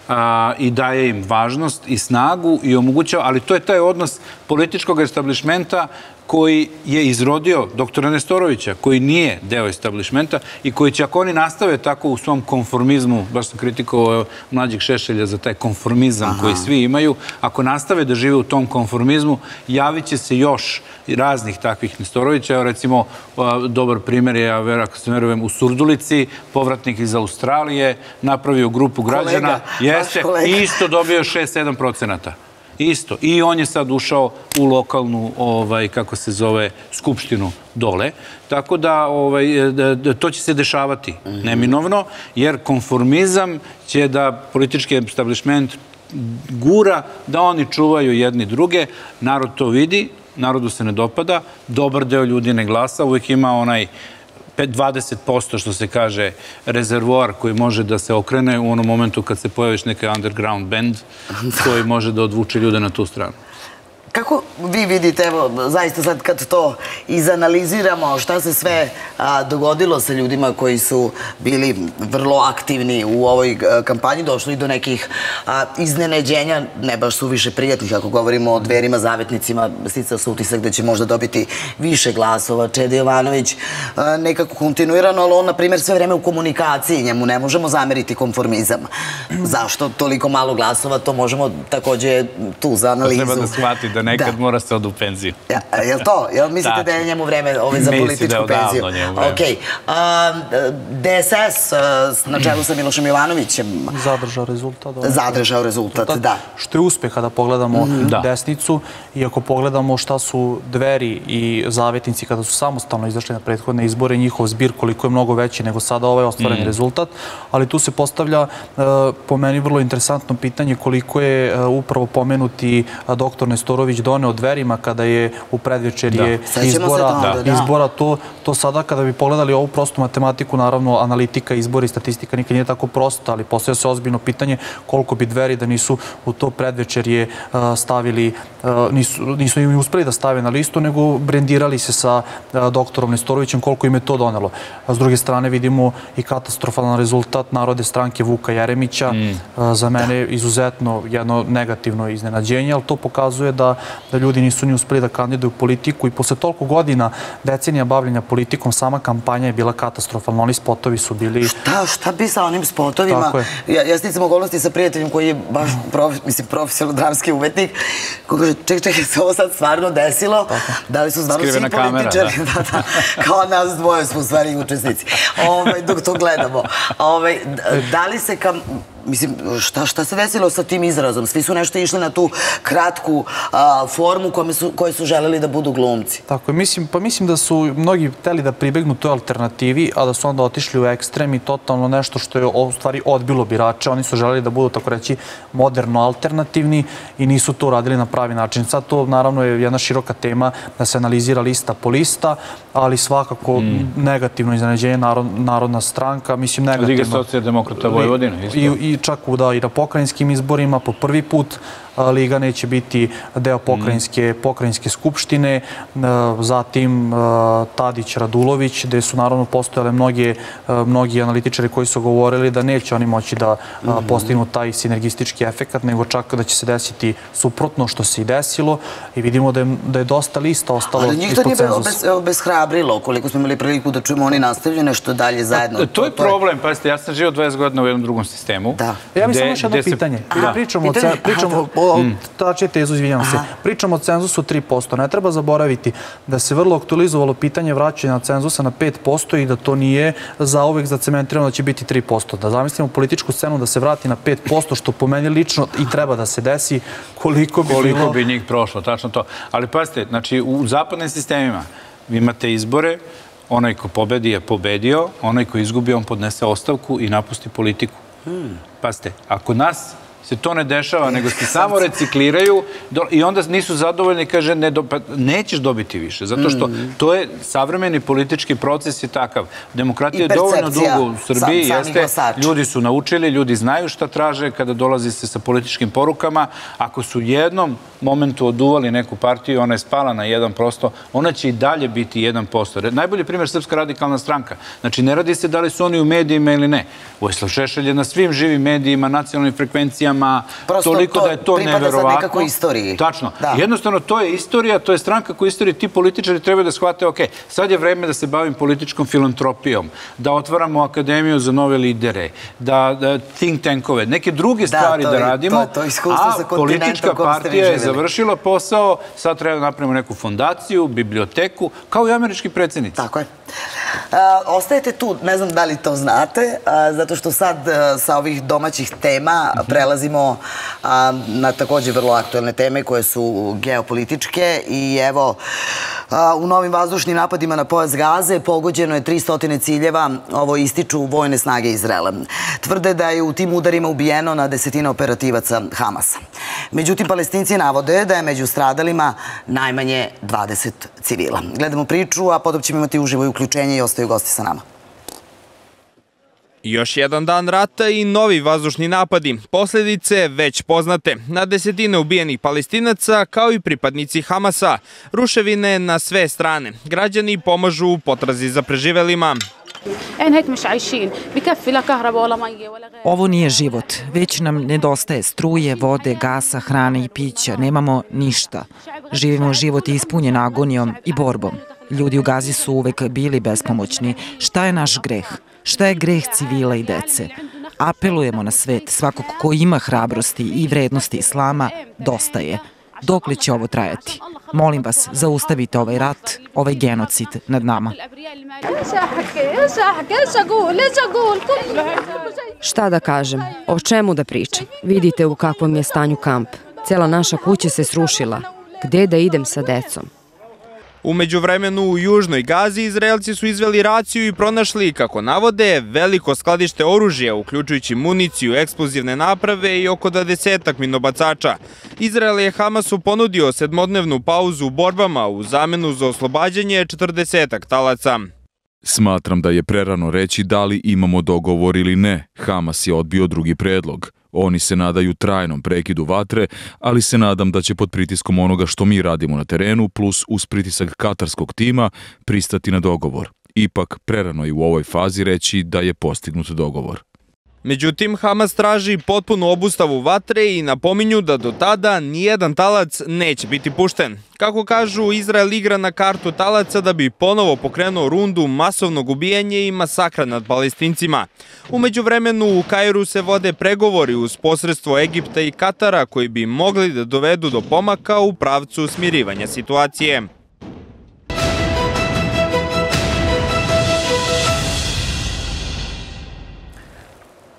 S8: i daje im važnost i snagu i omogućava, ali to je taj odnos političkog establishmenta koji je izrodio doktora Nestorovića, koji nije deo establishmenta i koji će, ako oni nastave tako u svom konformizmu, baš sam kritikovao mlađeg Šešelja za taj konformizam koji svi imaju, ako nastave da žive u tom konformizmu, javit će se još raznih takvih Nestorovića. Evo, recimo, dobar primjer je, ja verujem, u Surdulici, povratnik iz Australije, napravio grupu građana, jeste, i isto dobio 6-7%. Isto. I on je sad ušao u lokalnu, kako se zove, skupštinu dole. Tako da to će se dešavati neminovno, jer konformizam će da politički establishment gura da oni čuvaju jedni druge. Narod to vidi, narodu se ne dopada, dobar deo ljudi ne glasa, uvijek ima onaj 20% što se kaže rezervoar koji može da se okrene u onom momentu kad se pojaviš neka underground band koji može da odvuče ljude na tu stranu.
S1: Kako vi vidite, evo, zaista sad kad to izanaliziramo, šta se sve dogodilo sa ljudima koji su bili vrlo aktivni u ovoj kampanji, došlo i do nekih iznenađenja, ne baš suviše prijatnih, ako govorimo o Dverima, zavetnicima, sticao se utisak da će možda dobiti više glasova. Čeda Jovanović nekako kontinuirano, ali on, na primjer, sve vreme u komunikaciji, njemu ne možemo zameriti konformizam. Zašto toliko malo glasova, to možemo takođe tu za analizu.
S8: Treba da shvati da nekad mora se od u penziju.
S1: Jel to? Jel mislite da je njemu vreme za političku penziju?
S8: Mislim da je odavno njemu vreme.
S1: Okej. DSS na čelu sa Milošem Jovanovićem
S7: zadržao rezultat.
S1: Zadržao rezultat, da.
S7: Što je uspeh kada pogledamo desnicu i ako pogledamo šta su Dveri i zavetnici kada su samostalno izašli na prethodne izbore, njihov zbir koliko je mnogo veći nego sada ovaj ostvareni rezultat, ali tu se postavlja po meni vrlo interesantno pitanje koliko je upravo pomenuti doktor Nestorović doneo Dverima kada je u predvečerje izbora. To sada kada bi pogledali ovu prostu matematiku, naravno analitika, izbora i statistika nikad nije tako prosta, ali postavlja se ozbiljno pitanje koliko bi Dveri da nisu u to predvečerje stavili, nisu im uspeli da stave na listu, nego brendirali se sa doktorom Nestorovićem, koliko im je to donelo. A s druge strane vidimo i katastrofalan rezultat Narodne stranke Vuka Jeremića. Za mene izuzetno jedno negativno iznenađenje, ali to pokazuje da ljudi nisu ni uspeli da kandiduju politiku i posle toliko godina, decenija bavljenja politikom, sama kampanja je bila katastrofalna. Oni spotovi su bili...
S1: Šta bi sa onim spotovima? Ja sticam okolnosti sa prijateljem koji je baš profesionalno dramski umetnik, koji kaže, čekaj, se ovo sad stvarno desilo? Da li su stvarno svi političari? Kao nas dvoje smo u stvari učesnici, dok to gledamo. Da li se mislim, šta se desilo sa tim izrazom? Svi su nešto išli na tu kratku formu koje su želeli da budu glumci.
S7: Tako je, mislim da su mnogi hteli da pribegnu toj alternativi, a da su onda otišli u ekstrem i totalno nešto što je u stvari odbilo birače. Oni su želeli da budu, tako reći, moderno alternativni i nisu to uradili na pravi način. Sad to naravno je jedna široka tema da se analizira lista po lista, ali svakako negativno iznenađenje Narodna stranka, mislim negativno.
S8: Liga socijaldemokrata Vojvodine, isto.
S7: I čak i na pokrajinskim izborima po prvi put Liga neće biti deo pokrajinske skupštine, zatim Tadić, Radulović, gde su naravno postojale mnogi analitičari koji su govorili da neće oni moći da postignu taj sinergistički efekat, nego čak da će se desiti suprotno što se i desilo i vidimo da je dosta lista ostalo ispod cenzusa.
S1: Ali njih to nije obeshrabrilo, koliko smo imali priliku da čujemo oni nastavljaju nešto dalje zajedno.
S8: To je problem, pazite, ja sam živio 20 godina u jednom drugom sistemu.
S7: Ja mi samo još jedno pitanje. Pričamo o cenzusu 3%. Ne treba zaboraviti da se vrlo aktualizovalo pitanje vraćanja cenzusa na 5% i da to nije zauvek zacementirano da će biti 3%. Da zamislimo političku scenu da se vrati na 5%, što po meni lično i treba da se desi, koliko
S8: bi njih prošlo, tačno to. Ali pazite, znači u zapadnim sistemima vi imate izbore, onaj ko pobedi je pobedio, onaj ko izgubi on podnese ostavku i napusti politiku. Pazite, ako nas se to ne dešava, nego se samo recikliraju i onda nisu zadovoljni i kaže nećeš dobiti više, zato što to je savremeni politički proces je takav. Demokratija je dovoljno dugo u Srbiji, jeste, ljudi su naučili, ljudi znaju šta traže kada dolazi se sa političkim porukama. Ako su u jednom momentu oduvali neku partiju, ona je spala na 1%, ona će i dalje biti 1%. Najbolji primjer Srpska radikalna stranka. Znači, ne radi se da li su oni u medijima ili ne. Vojislav Šešelj je na svim živim medijima, nacionalnim frekvencijama, toliko da je to neverovatno. Prosto to pripada za nekakvoj istoriji. Tačno. Jednostavno, to je istorija, to je stranka koju istoriji ti političari treba da shvate, ok, sad je vreme da se bavim političkom filantropijom, da otvaramo akademiju za nove lidere, da think tankove, neke druge stvari da radimo, a politička partija je završila posao, sad treba da napravimo neku fondaciju, biblioteku, kao i američki predsjednici.
S1: Tako je. Ostajete tu, ne znam da li to znate, zato što sad sa ovih domaćih tema prelazimo na takođe vrlo aktuelne teme koje su geopolitičke i evo, u novim vazdušnim napadima na pojas Gaze pogođeno je 300 ciljeva, ovo ističu vojne snage Izraela. Tvrde da je u tim udarima ubijeno na desetine operativaca Hamasa. Međutim, Palestinci navode da je među stradalima najmanje 20 civila. Gledamo priču, a potom ćemo imati uživo i uključenje i ostaju gosti sa nama.
S9: Još jedan dan rata i novi vazdušni napadi. Posljedice već poznate. Na desetine ubijenih Palestinaca kao i pripadnici Hamasa. Ruševine na sve strane. Građani pomažu u potrazi za preživelima.
S10: Ovo nije život. Već nam nedostaje struje, vode, gasa, hrane i pića. Nemamo ništa. Živimo život ispunjen agonijom i borbom. Ljudi u Gazi su uvek bili bespomoćni. Šta je naš greh? Šta je greh civila i dece? Apelujemo na svet, svakog ko ima hrabrosti i vrednosti islama, dosta je. Dokle će ovo trajati? Molim vas, zaustavite ovaj rat, ovaj genocid nad nama.
S11: Šta da kažem? O čemu da pričam? Vidite u kakvom je stanju kamp. Cela naša kuća se srušila. Gde da idem sa decom?
S9: U međuvremenu u južnoj Gazi Izraelci su izveli raciju i pronašli, kako navode, veliko skladište oružja, uključujući municiju, eksplozivne naprave i oko 20 minobacača. Izrael je Hamasu ponudio 7-dnevnu pauzu u borbama u zamenu za oslobađanje 40 talaca.
S12: Smatram da je prerano reći da li imamo dogovor ili ne. Hamas je odbio drugi predlog. Oni se nadaju trajnom prekidu vatre, ali se nadam da će pod pritiskom onoga što mi radimo na terenu, plus uz pritisak katarskog tima, pristati na dogovor. Ipak, prerano je u ovoj fazi reći da je postignut dogovor.
S9: Međutim, Hamas traži potpunu obustavu vatre i napominju da do tada nijedan talac neće biti pušten. Kako kažu, Izrael igra na kartu talaca da bi ponovo pokrenuo rundu masovnog ubijanja i masakra nad Palestincima. U međuvremenu u Kairu se vode pregovori uz posredstvo Egipta i Katara koji bi mogli da dovedu do pomaka u pravcu smirivanja situacije.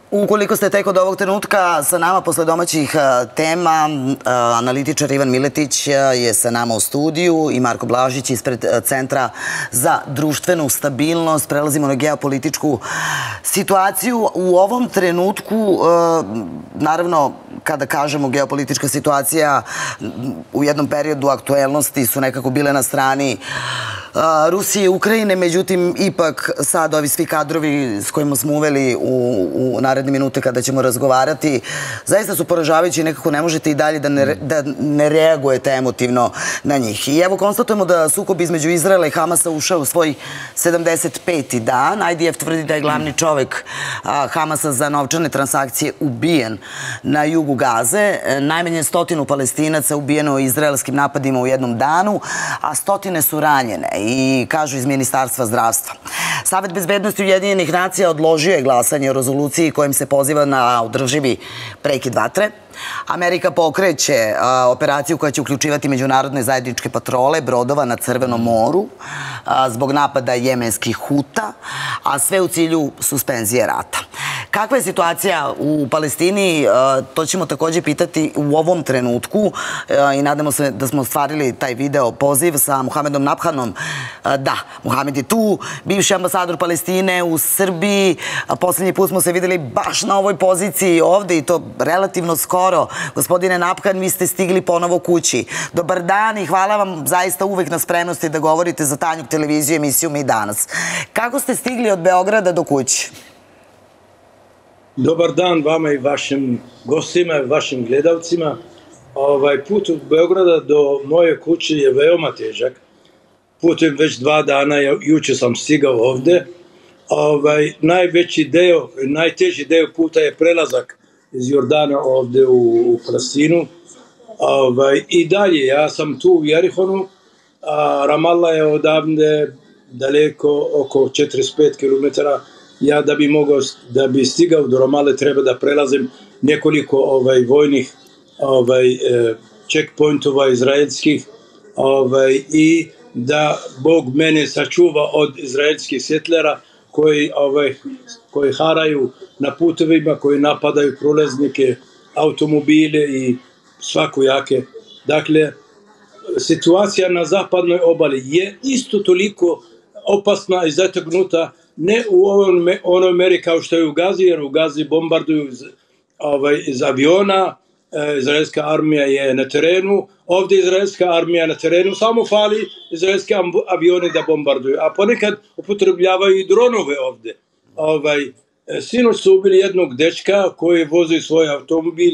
S1: Ukoliko ste tek od ovog trenutka sa nama posle domaćih tema, analitičar Ivan Miletić je sa nama u studiju i Marko Blažić ispred Centra za društvenu stabilnost. Prelazimo na geopolitičku situaciju. U ovom trenutku, naravno, kada kažemo geopolitička situacija, u jednom periodu aktuelnosti su nekako bile na strani Rusije i Ukrajine, međutim, ipak sad ovi svi kadrovi s kojima smo uveli u naredne minute kada ćemo razgovarati, zaista su poražavajući i nekako ne možete i dalje da ne reagujete emotivno na njih. I evo, konstatujemo da sukob između Izraela i Hamasa ušao u svoj 75. dan. IDF tvrdi da je glavni čovek Hamasa za novčane transakcije ubijen na jugu Gaze. Najmanje 100 Palestinaca ubijeno u izraelskim napadima u jednom danu, a 100 su ranjene. I kažu iz Ministarstva zdravstva. Savet bezbednosti Ujedinjenih nacija odložio je glasanje o rezoluciji kojim se poziva na održivi prekid vatre. Amerika pokreće operaciju koja će uključivati međunarodne zajedničke patrole brodova na Crvenom moru zbog napada jemenskih Huta, a sve u cilju suspenzije rata. Kakva je situacija u Palestini? To ćemo također pitati u ovom trenutku i nadamo se da smo ostvarili taj video poziv sa Muhamedom Nabhanom. Da, Muhamed je tu, bivši ambasador Palestine u Srbiji. Poslednji put smo se videli baš na ovoj poziciji ovde i to relativno skoro. Gospodine Nabhan, vi ste stigli ponovo kući. Dobar dan i hvala vam zaista uvek na spremnosti da govorite za Tanjug televiziju emisiju Mi danas. Kako ste stigli od Beograda do kući?
S13: Dobar dan vama i vašim gostima i vašim gledalcima. Put od Beograda do moje kuće je veoma težak. Putujem već 2 dana, juče sam stigao ovde. Najveći deo, najteži deo puta je prelazak iz Jordana ovde u Palestinu. I dalje, ja sam tu u Jerihonu, a Ramallah je odavde daleko oko 45 km. Ja da bi stigao do Ramale treba da prelazim nekoliko vojnih checkpointova izraelskih i da Bog mene sačuva od izraelskih setlera koji haraju na putovima, koji napadaju proleznike, automobile i svakojake. Dakle, situacija na zapadnoj obali je isto toliko opasna i zategnuta, ne u onoj meri kao što je u Gazi, jer u Gazi bombarduju iz aviona, izraelska armija je na terenu, ovdje izraelska armija na terenu, samo fali izraelske avione da bombarduju, a ponekad upotrebljavaju i dronove ovdje. Sinoć su ubili jednog dečka koji vozi svoj automobil,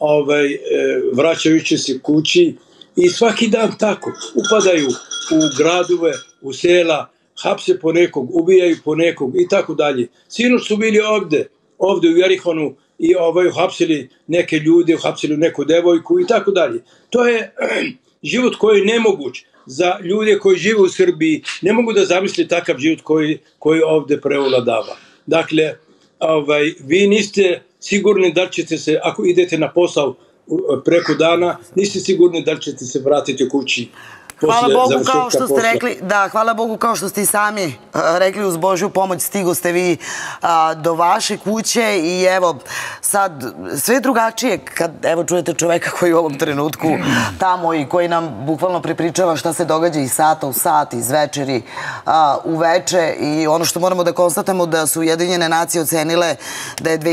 S13: vraćajući se kući i svaki dan tako upadaju u gradove, u sela, hapse po nekog, ubijaju po nekog i tako dalje. Sinoć su bili ovdje u Jerihonu i uhapsili neke ljude, uhapsili neku devojku i tako dalje. To je život koji je nemoguć za ljude koji žive u Srbiji. Ne mogu da zamisli takav život koji ovdje prevladava. Dakle, vi niste sigurni da ćete se, ako idete na posao preko dana, niste sigurni da ćete se vratiti kući.
S1: Hvala Bogu, kao što ste rekli, da, hvala Bogu, kao što ste i sami rekli, uz Božju pomoć stigo ste vi do vaše kuće i evo, sad, sve drugačije kad, evo, čujete čoveka koji u ovom trenutku tamo i koji nam bukvalno prepričava šta se događa iz sata u sat, iz večeri u veče i ono što moramo da konstatujemo da su Ujedinjene nacije ocenile da je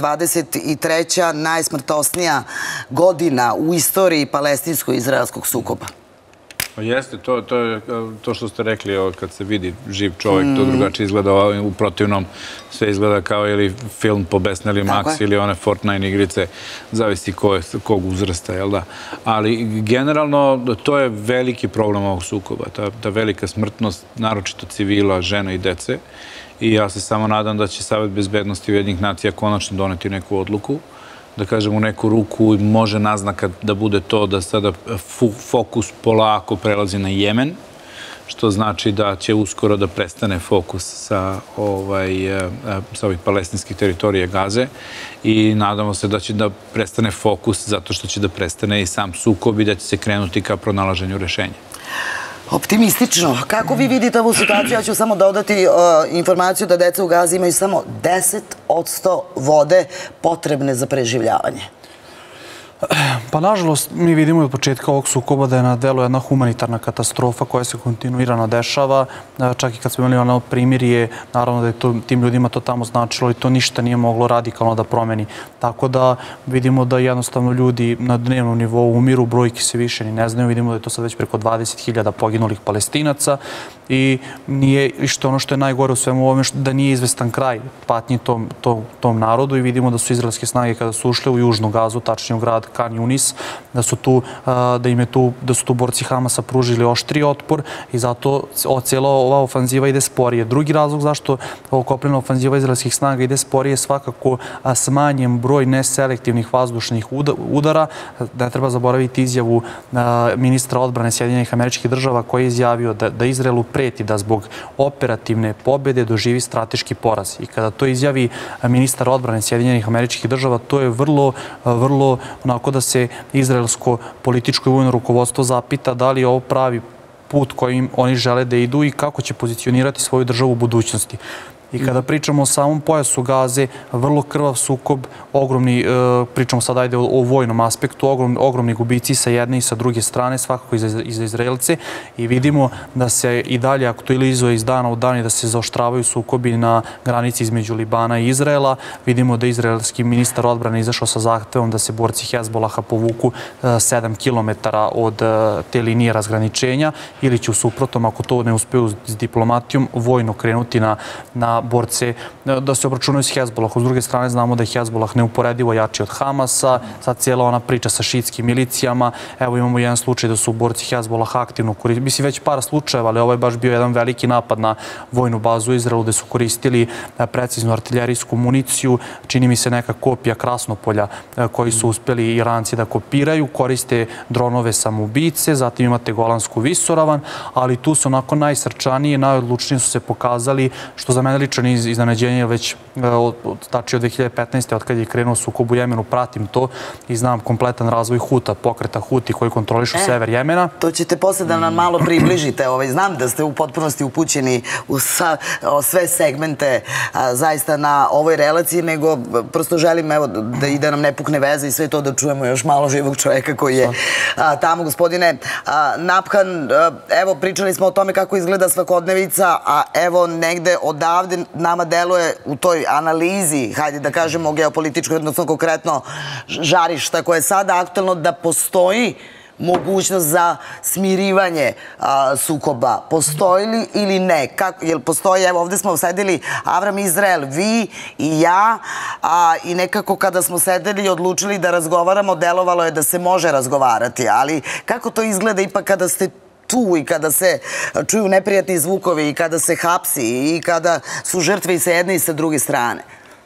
S1: 2023. najsmrtosnija godina u istoriji palestinsko-izraelskog sukoba.
S8: Jeste, to što ste rekli, kad se vidi živ čovjek, to drugačije izgleda, u protivnom sve izgleda kao ili film po Besneli Max ili one Fortnite igrice, zavisi kog uzrasta, jel da? Ali generalno to je veliki problem ovog sukoba, ta velika smrtnost, naročito civila, žena i dece, i ja se samo nadam da će Savet bezbednosti Ujedinjenih nacija konačno doneti neku odluku, da kažem u neku ruku može naznaka da bude to da sada fokus polako prelazi na Jemen, što znači da će uskoro da prestane fokus sa ovih palestinskih teritorija Gaze i nadamo se da će da prestane fokus zato što će da prestane i sam sukob i da će se krenuti ka pronalaženju rešenja.
S1: Optimistično. Kako vi vidite ovu situaciju? Ja ću samo dodati informaciju da deca u Gazi imaju samo 10% vode potrebne za preživljavanje.
S7: Pa nažalost mi vidimo od početka ovog sukoba da je na delu jedna humanitarna katastrofa koja se kontinuirano dešava. Čak i kad smo imali ono primirje, naravno da je tim ljudima to tamo značilo i to ništa nije moglo radikalno da promeni. Tako da vidimo da jednostavno ljudi na dnevnom nivou umiru, brojke se više ni ne znaju. Vidimo da je to sad već preko 20.000 poginulih Palestinaca i što ono što je najgore u svemu ovome da nije izvestan kraj patnji tom narodu i vidimo da su izraelske snage kada su ušle u južnu Gazu, tačnije u grad Khan Yunis, da su tu borci Hamasa pružili oštri otpor i zato cijela ova ofanziva ide sporije. Drugi razlog zašto kopnena ofanziva izraelskih snaga ide sporije je svakako smanjen broj neselektivnih vazdušnih udara. Ne treba zaboraviti izjavu ministra odbrane Sjedinjenih Američkih Država koji je izjavio da Izraelu preti da zbog operativne pobjede doživi strateški poraz. I kada to izjavi ministar odbrane Sjedinjenih Američkih Država, to je vrlo onako da se izraelsko političko i vojno rukovodstvo zapita da li je ovo pravi put kojim oni žele da idu i kako će pozicionirati svoju državu u budućnosti. I kada pričamo o samom pojasu Gaze, vrlo krvav sukob, ogromni, pričamo sad ajde o vojnom aspektu, ogromni gubici sa jedne i sa druge strane, svakako i za Izraelce i vidimo da se i dalje aktualizuje iz dana u dan i da se zaoštravaju sukobi na granici između Libana i Izraela. Vidimo da izraelski ministar odbrane izašao sa zahtevom da se borci Hezbolaha povuku 7 km od te linije razgraničenja ili će u suprotnom, ako to ne uspeju s diplomatijom, vojno krenuti na borce da se obračunaju s Hezbolahom. S druge strane znamo da je Hezbolah neuporedivo jači od Hamasa. Sad cijela ona priča sa šiitskim milicijama. Evo imamo jedan slučaj da su borci Hezbolaha aktivno koristili. Mislim već par slučajeva, ali ovo je baš bio jedan veliki napad na vojnu bazu u Izraelu gde su koristili preciznu artiljerijsku municiju. Čini mi se neka kopija Krasnopolja koji su uspeli Iranci da kopiraju. Koriste dronove samoubice, zatim imate Golansku visoravan, ali tu su onako najsrčaniji, najodlučniji su se pokazali, što za mene lično iznenađenje, već tači od 2015. od kada je krenuo sukob u Jemenu, pratim to i znam kompletan razvoj Huta, pokreta Huti koji kontrolišu sever Jemena.
S1: To ćete posle da nam malo približite. Znam da ste u potpunosti upućeni u sve segmente zaista na ovoj relaciji, nego prosto želim da ide nam ne pukne veze i sve to da čujemo još malo živog čoveka koji je tamo. Gospodine Nabhan, evo pričali smo o tome kako izgleda svakodnevica, a evo negde odavde nama deluje u toj analizi, hajde da kažemo geopolitičkoj, odnosno konkretno žarišta koje je sada aktualno, da postoji mogućnost za smirivanje sukoba. Postoji li ili ne? Jel postoji, evo ovde smo sedeli Avram, Izrael, vi i ja i nekako kada smo sedeli i odlučili da razgovaramo, delovalo je da se može razgovarati, ali kako to izgleda ipak kada ste tu i kada se čuju neprijatni zvukovi i kada se hapsi i kada su žrtve i sa jedne i sa druge strane?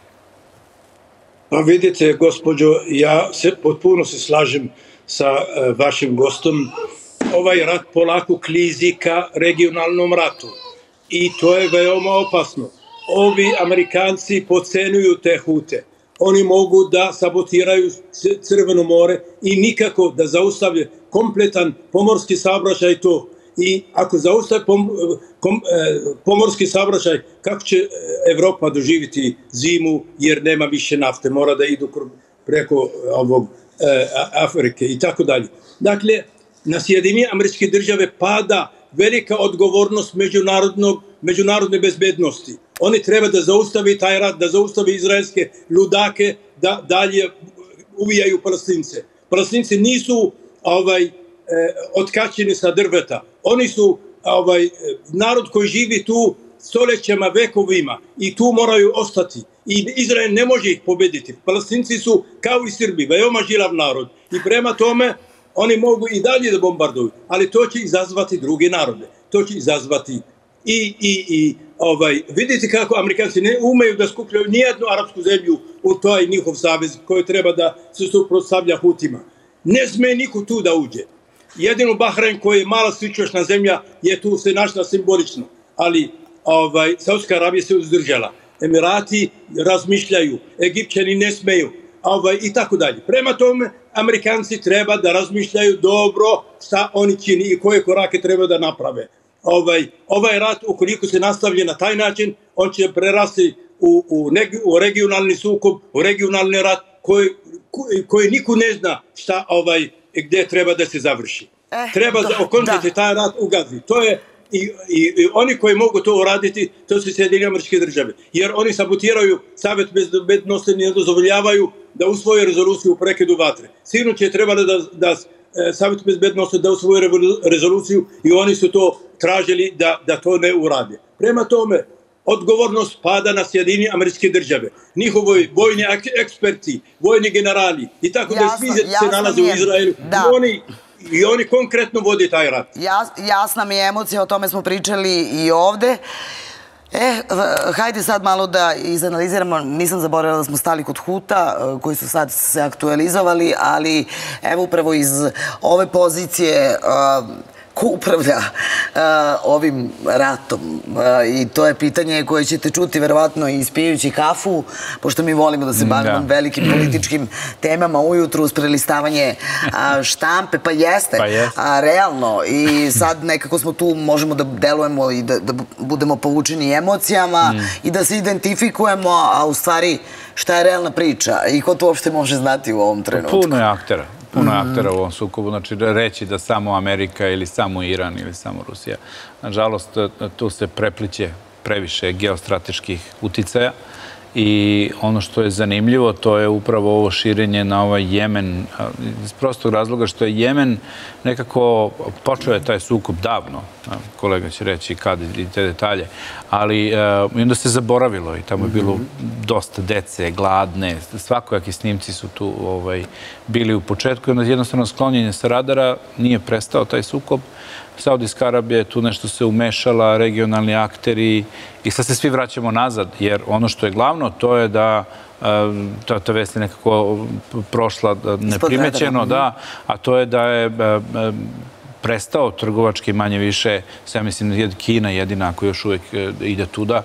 S13: Pa vidite, gospođo, ja potpuno se slažem sa vašim gostom. Ovaj rat polako klizi ka regionalnom ratu i to je veoma opasno. Ovi Amerikanci podcenuju te Hute. Oni mogu da sabotiraju Crveno more i nikako da zaustavlje kompletan pomorski saobraćaj to. I ako zaustavi pomorski saobraćaj, kako će Evropa doživjeti zimu jer nema više nafte, mora da idu preko Afrike i tako dalje. Dakle, na Sjedinjene Američke Države pada velika odgovornost međunarodne bezbednosti. Oni treba da zaustavi taj rat, da zaustavi izraelske ludake, da dalje uvijaju Palestince. Palestinci nisu otkačeni sa drveta. Oni su narod koji živi tu stoljećama, vekovima i tu moraju ostati. I Izrael ne može ih pobediti. Palestinci su kao i Srbi, veoma žilav narod. I prema tome oni mogu i dalje da bombarduju, ali to će izazvati druge narode. To će izazvati vidite kako Amerikanci ne umeju da skupljaju nijednu arapsku zemlju u toj njihov savez koji treba da se suprotstavlja Hutima. Ne sme niko tu da uđe. Jedino Bahrein koji je mala siromašna zemlja je tu se našla simbolično, ali Saudijska Arabija se uzdržala. Emirati razmišljaju, Egipćani ne smeju. i tako dalje. Prema tome, Amerikanci treba da razmišljaju dobro šta oni čini i koje korake treba da naprave. Ovaj rat, ukoliko se nastavlja na taj način, on će prerasti u regionalni sukob, u regionalni rat koji niko ne zna šta gde treba da se završi. Treba da okončati taj rat u Gazi. To je i oni koji mogu to uraditi, to su Sjedinjene Američke Države. Jer oni sabotiraju, Savet bezbednosti ne dozvoljavaju da usvoje rezoluciju o prekidu vatre. Sinoć je trebalo da Savet bezbednosti da usvoje rezoluciju i oni su to tražili da to ne urade. Prema tome, odgovornost pada na Sjedinjene Američke Države. Njihovi vojni eksperti, vojni generali i tako da svi se nalaze u Izraelu. I oni konkretno vode taj rat.
S1: Jasna mi je emocija, o tome smo pričali i ovde. Hajde sad malo da izanaliziramo, nisam zaboravila da smo stali kod Huta, koji su sad se aktualizovali, ali evo upravo iz ove pozicije ko upravlja ovim ratom? I to je pitanje koje ćete čuti verovatno i ispijući kafu, pošto mi volimo da se bavimo velikim političkim temama ujutru uz prelistavanje štampe, pa jeste, realno. I sad nekako smo tu, možemo da delujemo i da budemo povučeni emocijama i da se identifikujemo, a u stvari šta je realna priča i ko to uopšte može znati u ovom trenutku?
S8: Puno je aktera u ovom sukobu, znači reći da samo Amerika ili samo Iran ili samo Rusija. Nažalost, tu se prepliće previše geostrateških uticaja i ono što je zanimljivo, to je upravo ovo širenje na ovaj Jemen, iz prostog razloga što je Jemen nekako, počeo je taj sukob davno, kolega će reći kad i te detalje, ali onda se zaboravilo i tamo je bilo dosta dece, gladne, svakojaki snimci su tu bili u početku i onda jednostavno sklonjenje sa radara, nije prestao taj sukob. Saudijska Arabija je tu nešto se umešala, regionalni akteri i sad se svi vraćamo nazad, jer ono što je glavno to je da ta vest je nekako prošla neprimećeno, a to je da je prestao trgovački manje više, ja mislim Kina jedina ako još uvijek ide tuda,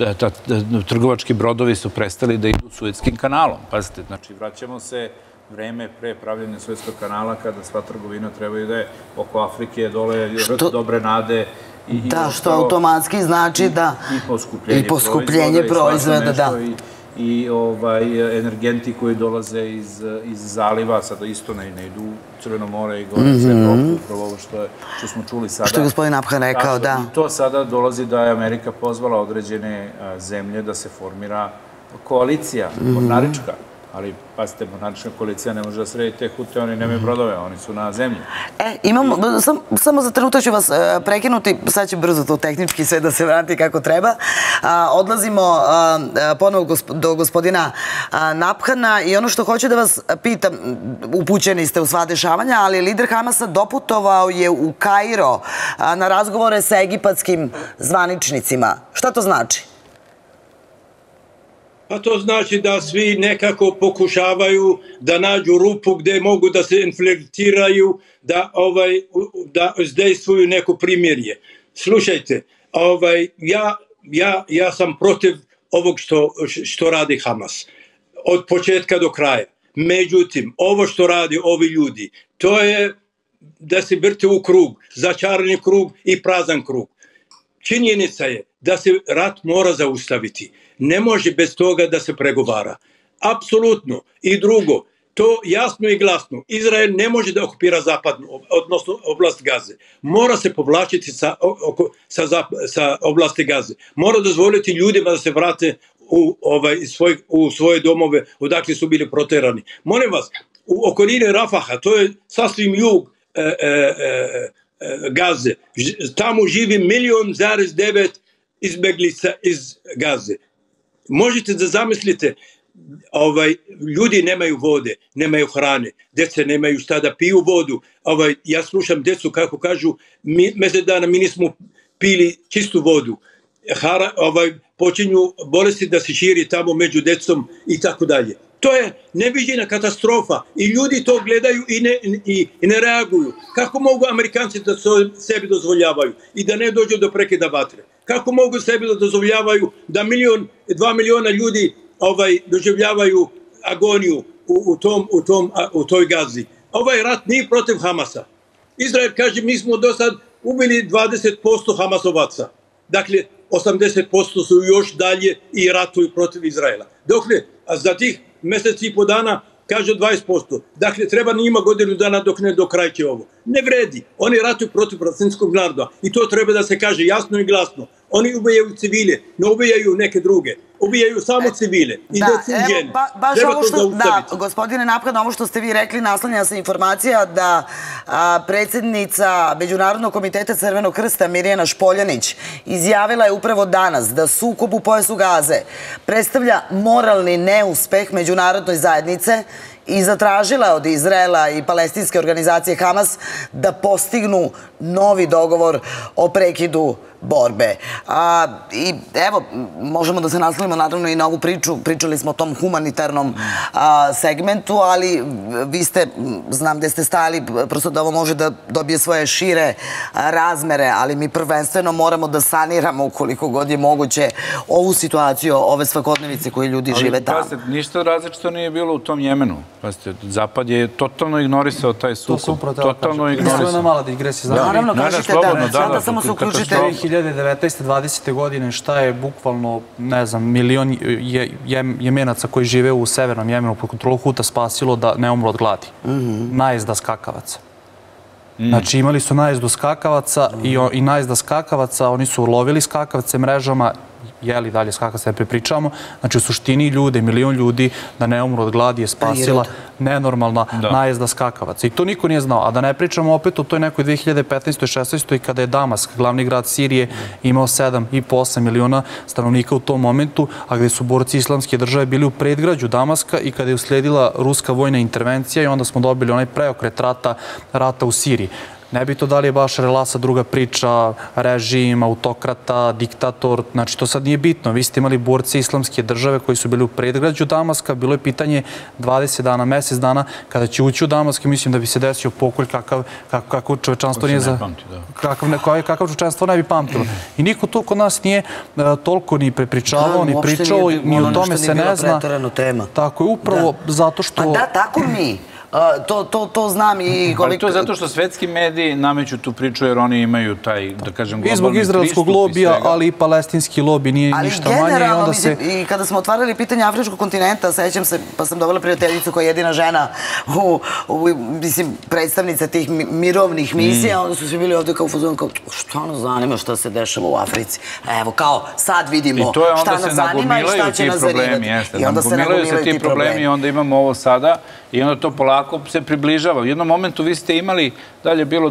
S8: trgovački brodovi su prestali da idu Suetskim kanalom. Pazite, znači vraćamo se vreme pre pravljenja Suetskog kanala kada sva trgovina treba ide oko Afrike, dole dobre nade.
S1: Da, što automatski znači da
S8: i poskupljenje proizvoda, da. I energenti koji dolaze iz zaliva, sada isto ne idu u Crveno more i gore iz Evropu, upravo ovo što smo čuli sada.
S1: Što je gospodin Abhan rekao, da.
S8: I to sada dolazi da je Amerika pozvala određene zemlje da se formira koalicija mornarička. Ali, pazite, mornarička koalicija ne može da sredi te Hute, oni nemaju brodove, oni su na zemlji.
S1: Imamo, samo za trenutak ću vas prekinuti, sad će brzo to tehnički sve da se vrati kako treba. Odlazimo ponovo do gospodina Nabhana i ono što hoću da vas pitam, upućeni ste u sva dešavanja, ali lider Hamasa doputovao je u Kairo na razgovore sa egipatskim zvaničnicima. Šta to znači?
S13: A to znači da svi nekako pokušavaju da nađu rupu gde mogu da se infiltriraju, da izdejstvuju neko primirje. Slušajte, ja sam protiv ovog što radi Hamas. Od početka do kraja. Međutim, ovo što radi ovi ljudi, to je da se vrte u krug, začarani krug i prazan krug. Činjenica je da se rat mora zaustaviti. Ne može bez toga da se pregovara. Apsolutno. I drugo, to jasno i glasno. Izrael ne može da okupira zapadnu, odnosno oblast Gaze. Mora se povlačiti sa oblasti Gaze. Mora dozvoliti ljudima da se vrate u svoje domove odakle su bili proterani. Molim vas, u okolini Rafaha, to je sasvim jug Gaze. Tamo živi 1,9 izbeglica iz Gaze. Možete da zamislite, ljudi nemaju vode, nemaju hrane, dece nemaju šta da piju vodu. Ja slušam decu kako kažu, mesec dana mi nismo pili čistu vodu. Počinju bolesti da se širi tamo među decom i tako dalje. To je neviđena katastrofa i ljudi to gledaju i ne reaguju. Kako mogu Amerikanci da sebi dozvoljavaju i da ne dođu do prekida vatre? Kako mogu sebi da dozvoljavaju da 2 miliona ljudi doživljavaju agoniju u toj Gazi. Ovaj rat nije protiv Hamasa. Izrael kaže mi smo do sad ubili 20% Hamasovaca. Dakle, 80% su još dalje i ratuju protiv Izraela. Dokle, a za tih meseci i po dana kaže 20%. Dakle, treba njima godinu dana dok ne dokrajće ovo. Ne vredi. Oni ratuju protiv palestinskog naroda. I to treba da se kaže jasno i glasno. Oni ubijaju civile, ne ubijaju neke druge. Ubijaju samo civile. I deci i žene.
S1: Baš ovo što, da, gospodine Napkan, ovo što ste vi rekli, naslanja se informacija da predsjednica Međunarodnog komiteta Crvenog krsta Mirjana Špoljanić izjavila je upravo danas da sukob u pojasu Gaze predstavlja moralni neuspeh međunarodnoj zajednice i zatražila je od Izraela i palestinske organizacije Hamas da postignu novi dogovor o prekidu borbe. I evo, možemo da se naslovimo naravno i na ovu priču. Pričali smo o tom humanitarnom segmentu, ali vi ste, znam gde ste stajali, prosto da ovo može da dobije svoje šire razmere, ali mi prvenstveno moramo da saniramo koliko god je moguće ovu situaciju, ove svakodnevice koje ljudi žive tamo.
S8: Ali, pazite, ništa različito nije bilo u tom Jemenu. Pazite, Zapad je totalno ignorisao taj sukob. Totalno ignorisao.
S7: Jedna mala digresija.
S1: Naravno, kažete da samo se uključite.
S7: 2019. godine šta je bukvalno, ne znam, milion Jemenaca koji žive u severnom Jemenu pod kontrolom Huta spasilo da ne umru od gladi. Najezda skakavaca. Znači imali su najezdu skakavaca i najezda skakavaca, oni su lovili skakavce mrežama, jeli dalje skakavce, ne prepričavamo. Znači u suštini ljude, milion ljudi da ne umru od gladi je spasila nenormalna najezda skakavaca. I to niko nije znao. A da ne pričamo opet o toj nekoj 2015. 16. kada je Damask, glavni grad Sirije, imao 7,5-8 miliona stanovnika u tom momentu, a gde su borci islamske države bili u predgrađu Damaska i kada je uslijedila ruska vojna intervencija i onda smo dobili onaj preokret rata u Siriji. Nebitno da li je Bašar el-Asad druga priča, režim, autokrata, diktator, znači to sad nije bitno. Vi ste imali borce islamske države koji su bili u predgrađu Damaska, bilo je pitanje 20 dana, mesec dana, kada će ući u Damask, mislim da bi se desio pokolj kakav čovečanstvo nije za... Kakav čovečanstvo ne bi pamtilo. I niko to kod nas nije toliko ni prepričavao, ni pričao, ni o tome se ne zna. Tako je, upravo zato što...
S1: Pa da, tako mi. To znam i koliko...
S8: Ali to je zato što svetski mediji nameću tu priču jer oni imaju taj, da kažem, globalni pristup.
S7: I zbog izraelskog lobija, ali i palestinski lobi nije ništa manje.
S1: Ali generalno, i kada smo otvarali pitanje Afričkog kontinenta, sećam se, pa sam dovela prijateljicu koja je jedina žena predstavnica tih mirovnih misija, onda su svi bili ovdje kao fuzon, kao šta nas zanima šta se dešava u Africi. Evo, kao sad vidimo šta nas zanima i šta će nas zanimati.
S8: I onda se nagomilaju ti problemi. I onda imamo ovo sada i onda to polako se približava. U jednom momentu vi ste imali, dalje bilo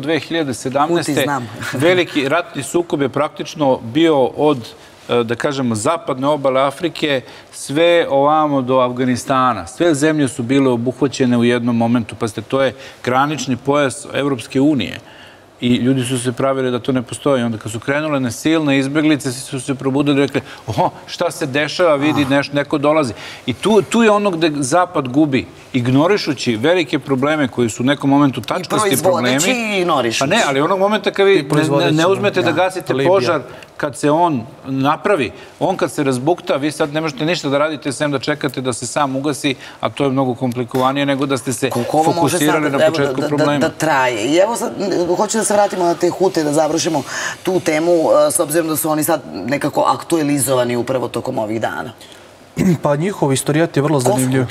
S8: 2017. Veliki ratni sukob je praktično bio od, da kažemo, zapadne obale Afrike sve ovamo do Afganistana. Sve zemlje su bile obuhvaćene u jednom momentu. Pazite, to je granični pojas Evropske unije. I ljudi su se pravili da to ne postoji. Onda kad su krenule na silne izbeglice, su se probudili i rekli, šta se dešava, vidi, neko dolazi. I tu je ono gde Zapad gubi, ignorišući velike probleme koji su u nekom momentu tačkasti problemi.
S1: I proizvodeći i ignorišući.
S8: Pa ne, ali onog momenta kad vi ne uzmete da gasite požar, kad se on napravi, on kad se razbukta, vi sad ne možete ništa da radite sem da čekate da se sam ugasi, a to je mnogo komplikovanije nego da ste se fokusirali na početku problema.
S1: Da traje. I evo sad, hoću da se vratimo na te Hute, da završimo tu temu, s obzirom da su oni sad nekako aktualizovani upravo tokom ovih dana.
S7: Pa njihov istorijat je vrlo zanimljiv.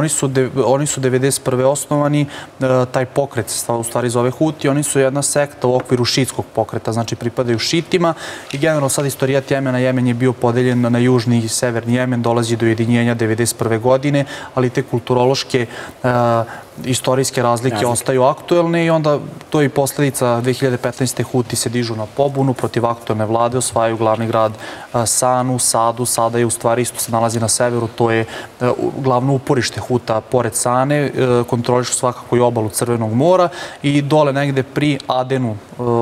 S7: Oni su 1991. osnovani, taj pokret se u stvari zove Huti, oni su jedna sekta u okviru šitskog pokreta, znači pripadaju šitima i generalno sad istorijat Jemena, Jemen je bio podeljen na južni i severni Jemen, dolazi do ujedinjenja 1991. godine, ali te kulturološke istorijske razlike ostaju aktuelne i onda to je i posledica 2015. Huti se dižu na pobunu protiv aktuelne vlade, osvajaju glavni grad Sanu, Sadu. Sada je u stvari isto se nalazi na severu, to je glavno uporište Huta pored Sane, kontrolišu svakako i obalu Crvenog mora i dole negde pri Adenu,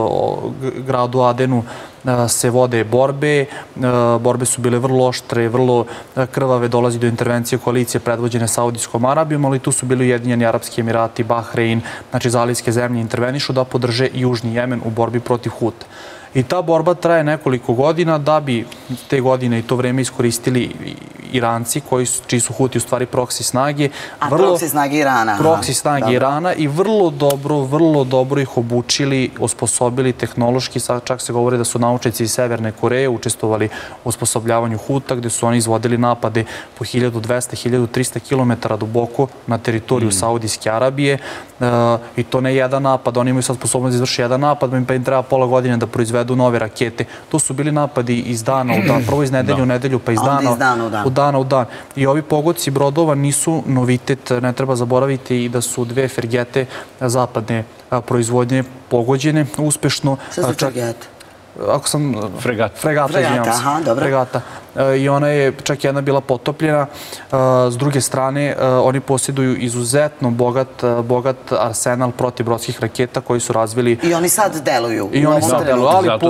S7: gradu Adenu, se vode borbe. Borbe su bile vrlo oštre, vrlo krvave, dolazi do intervencije koalicije predvođene Saudijskom Arabijom, ali tu su bili Ujedinjeni Arapski Emirati, Bahrein, znači zalivske zemlje intervenišu da podrže Južni Jemen u borbi protiv Huta. I ta borba traje nekoliko godina da bi te godine i to vreme iskoristili Iranci, čiji su Huti u stvari proksi snage.
S1: Proksi snage Irana.
S7: Proksi snage Irana i vrlo dobro ih obučili, osposobili tehnološki. Čak se govori da su naučnici iz Severne Koreje učestvovali u osposobljavanju Huta, gde su oni izvodili napade po 1200-1300 km duboko na teritoriju Saudijske Arabije. I to ne jedan napad. Oni imaju sad sposobnost da izvrši jedan napad, pa im treba pola godine da proizvedu nove rakete. To su bili napadi iz dana u dan. Prvo iz nedelju u nedelju, pa iz dana u dan. I ovi pogodci brodova nisu novitet. Ne treba zaboraviti i da su dve frigete zapadne proizvodnje pogođene uspešno.
S1: Sve su frigete?
S7: Ako sam...
S8: Fregata,
S7: izvinjavam se. Fregata. I ona je čak jedna bila potopljena. S druge strane, oni posjeduju izuzetno bogat arsenal protibrodskih raketa koji su razvili...
S1: I oni sad deluju.
S7: I oni sad deluju,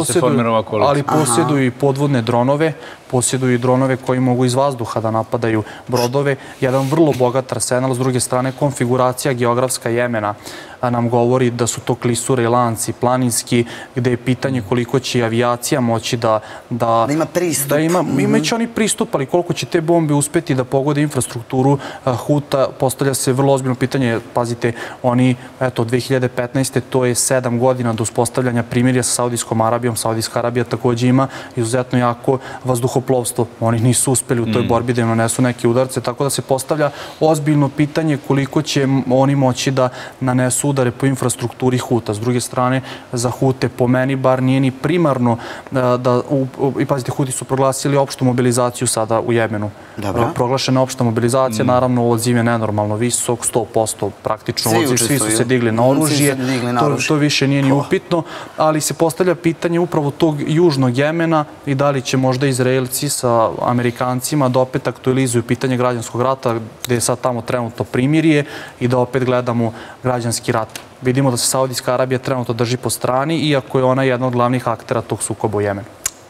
S7: ali posjeduju i podvodne dronove, posjeduju i dronove koji mogu iz vazduha da napadaju brodove. Jedan vrlo bogat arsenal. S druge strane, konfiguracija geografska Jemena nam govori da su to klisure i lanci planinski, gde je pitanje koliko će avijacija moći da
S1: ima pristup.
S7: Imaće oni pristup, ali koliko će te bombe uspeti da pogode infrastrukturu Huta, postavlja se vrlo ozbiljno pitanje. Pazite, oni, eto, 2015. to je 7 godina do uspostavljanja primirja sa Saudijskom Arabijom. Saudijska Arabija takođe ima izuzetno jako vazduhoplovstvo. Oni nisu uspeli u toj borbi da im nanesu neke udarce, tako da se postavlja ozbiljno pitanje koliko će oni moći da nanesu udare po infrastrukturi Huta. S druge strane, za Hute, po meni, bar nije ni primarno da, i pazite, Huti su proglasili opštu mobilizaciju sada u Jemenu. Proglašena opšta mobilizacija, naravno, odziv je nenormalno visok, 100% praktično odziv, svi su se digli na oružje, to više nije ni upitno, ali se postavlja pitanje upravo tog južnog Jemena i da li će možda Izraelci sa Amerikancima da opet aktualizuju pitanje građanskog rata, gde je sad tamo trenutno primirje i da opet gledamo građanski rat. Vidimo da se Saudijska Arabija trenutno drži po strani, iako je ona jedna od glavnih aktera tog sukoba u Jemenu.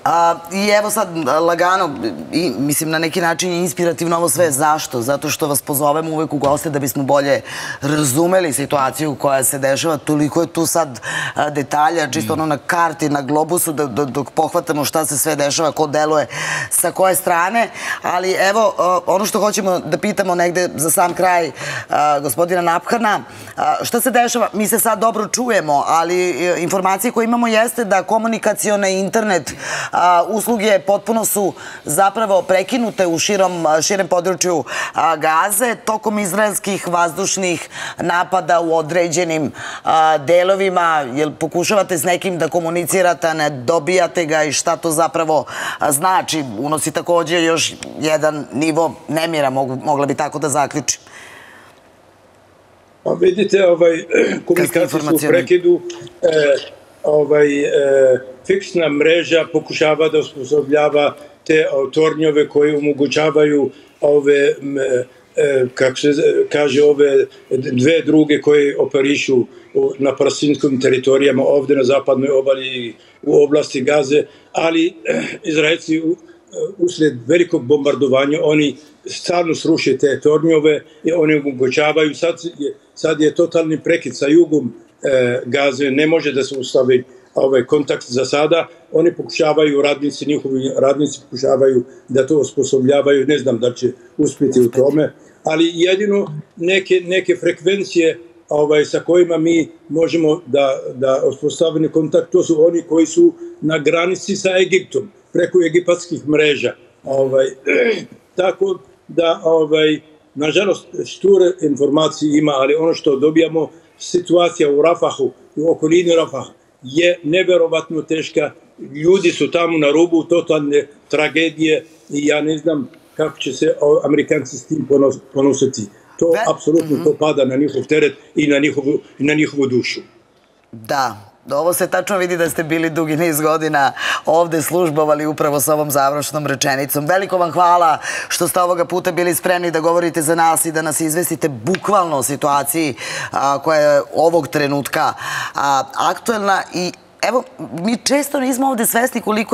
S1: I evo sad lagano, mislim na neki način je inspirativno ovo sve. Zašto? Zato što vas pozovemo uvek u goste da bismo bolje razumeli situaciju koja se dešava. Toliko je tu sad detalja, čisto ono na karti, na globusu, dok pohvatamo šta se sve dešava, ko deluje sa koje strane. Ali evo, ono što hoćemo da pitamo negde za sam kraj gospodina Naphana, šta se dešava? Mi se sad dobro čujemo, ali informacije koje imamo jeste da komunikacione internet usluge potpuno su zapravo prekinute u širem području Gaze tokom izraelskih vazdušnih napada u određenim delovima. Jel pokušavate s nekim da komunicirate, ne dobijate ga i šta to zapravo znači? Unosi takođe još jedan nivo nemira, mogla bi tako da zaključim.
S13: Vidite, komunikacije su u prekidu. Fiksna mreža pokušava da osposobljava te tornjove koji omogućavaju ove, kako se kaže, ove dve druge koje operišu na palestinskim teritorijama ovde na zapadnoj obali u oblasti Gaze, ali Izraelci usled velikog bombardovanja oni stalno sruše te tornjove i oni omogućavaju, sad je totalni prekid sa jugom Gaze, ne može da se ustavi kontakt za sada. Oni pokušavaju, njihovi radnici pokušavaju da to osposobljavaju, ne znam da će uspjeti u tome, ali jedino neke frekvencije sa kojima mi možemo da uspostavimo kontakt, to su oni koji su na granici sa Egiptom, preko egipatskih mreža. Tako da, nažalost, šture informacije ima, ali ono što dobijamo, situacija u Rafahu, u okolini Rafaha, je neverovatno teška. Ljudi su tamo na rubu totalne tragedije i ja ne znam kako će se Amerikanci s tim ponositi. To apsolutno to pada na njihov teret i na njihovu dušu.
S1: Da, ovo se tačno vidi da ste bili dugi niz godina ovde službovali upravo sa ovom završnom rečenicom. Veliko vam hvala što ste ovoga puta bili spremni da govorite za nas i da nas izvestite bukvalno o situaciji koja je ovog trenutka aktuelna. I evo, mi često nismo ovde svesni koliko je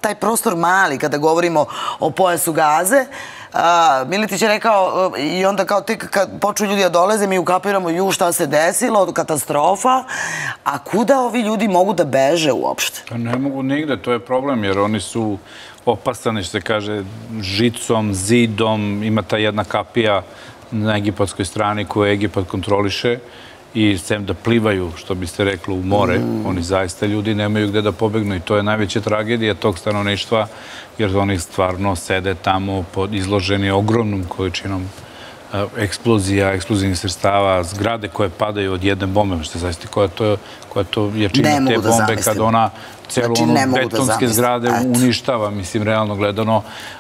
S1: taj prostor mali kada govorimo o pojasu Gaze. Miletić je rekao i onda kao tek kad počnu ljudi da dolaze mi ukapiramo šta se desilo, katastrofa, a kuda ovi ljudi mogu da beže uopšte?
S8: Ne mogu nigde, to je problem jer oni su opasani, što se kaže, žicom, zidom, ima ta jedna kapija na egipatskoj strani koju Egipat kontroliše i sem da plivaju, što biste rekli, u more, oni zaista ljudi nemaju gde da pobegnu i to je najveća tragedija tog stanovništva, jer oni stvarno sede tamo izloženi ogromnom količinom eksplozija, eksplozivnih sredstava, zgrade koje padaju od jedne bombe, što zaista koja to jačina te bombe kad ona celu betonske zgrade uništava, mislim, realno gledano.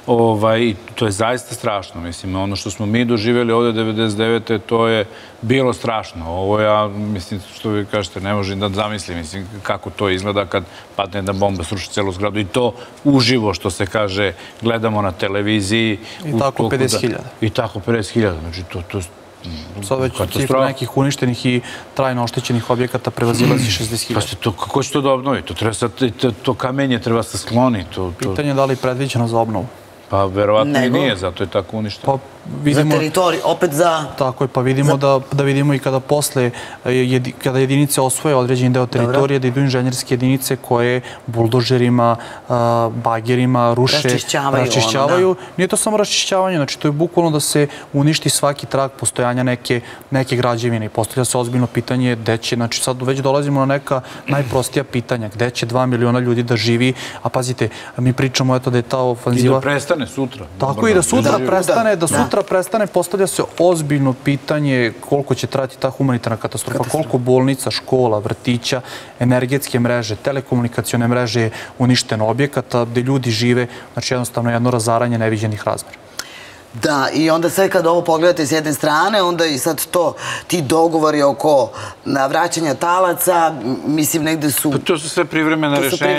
S8: I to je zaista strašno. Mislim, ono što smo mi doživjeli ovde 99. to je bilo strašno. Ovo ja, mislim, što vi kažete, ne možem da zamislim, mislim, kako to izgleda kad padne jedna bomba, sruši celu zgradu i to uživo, što se kaže, gledamo na televiziji.
S7: I tako 50.000.
S8: I tako 50.000. Znači, to
S7: sad već cifra nekih uništenih i trajno oštećenih objekata prevazilazi 60.000.
S8: Pa kako će to da obnovi? To kamenje treba se skloni.
S7: Pitanje je da li je predviđeno za obnovu.
S8: Pa verovatno i nije, zato je tako uništeno.
S1: Za teritoriju, opet za...
S7: Tako je, pa vidimo da vidimo i kada posle, kada jedinice osvoje određeni deo teritorije, da idu inženjerske jedinice koje buldožerima, bagerima ruše, raščišćavaju. Nije to samo raščišćavanje, znači to je bukvalno da se uništi svaki trag postojanja neke građevine i postavlja se ozbiljno pitanje gde će, znači sad već dolazimo na neka najprostija pitanja, gde će 2 miliona ljudi da živi, a pazite, mi pričamo eto da je ta ofanziva...
S8: I da prestane sutra.
S7: Tako i da sutra prestane, prestane, postavlja se ozbiljno pitanje koliko će trajati ta humanitarna katastrofa, koliko bolnica, škola, vrtića, energetske mreže, telekomunikacione mreže je uništeno objekata gde ljudi žive, znači jednostavno jedno razaranje neviđenih razmera.
S1: Da, i onda sve kad ovo pogledate s jedne strane, onda i sad ti dogovori oko vraćanja talaca, mislim, negde su...
S8: To su sve privremena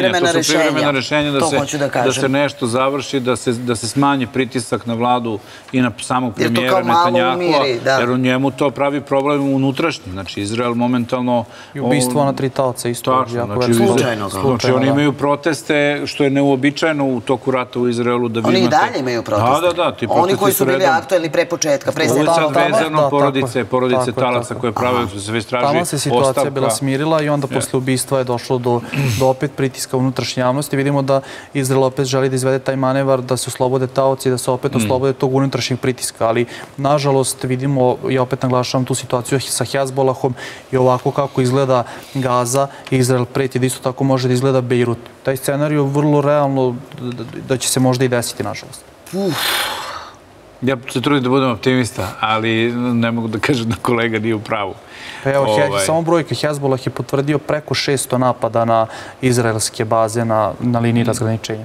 S8: rešenja. Da se nešto završi, da se smanji pritisak na vladu i na samog premijera Netanjahua, jer u njemu to pravi problem unutrašnji. Znači, Izrael momentalno...
S7: I ubistvo na 3 talca isto.
S1: Slučajno.
S8: Oni imaju proteste, što je neuobičajeno u toku rata u Izraelu.
S1: Oni i dalje imaju proteste.
S8: Da, ti proteste
S1: koji su bili aktuelni pre početka.
S8: Ovo je sad vezano porodice talaca koje prave, su se već traži ostavka.
S7: Tamo se situacija bila smirila i onda posle ubistva je došlo do opet pritiska unutrašnje javnosti. Vidimo da Izrael opet želi da izvede taj manevar, da se oslobode taoci, da se opet oslobode tog unutrašnjeg pritiska. Ali, nažalost, vidimo, ja opet naglašavam tu situaciju sa Hezbolahom i ovako kako izgleda Gaza, Izrael preti da isto tako može da izgleda Bejrut. Taj scenarij je vrlo realno da će se možda i desiti, nažalost.
S8: Ja se trudim da budem optimista, ali ne mogu da kažem da kolega nije u pravu.
S7: Evo, samo brojka, Hezbolah je potvrdio preko 600 napada na izraelske baze na liniji razgraničenja.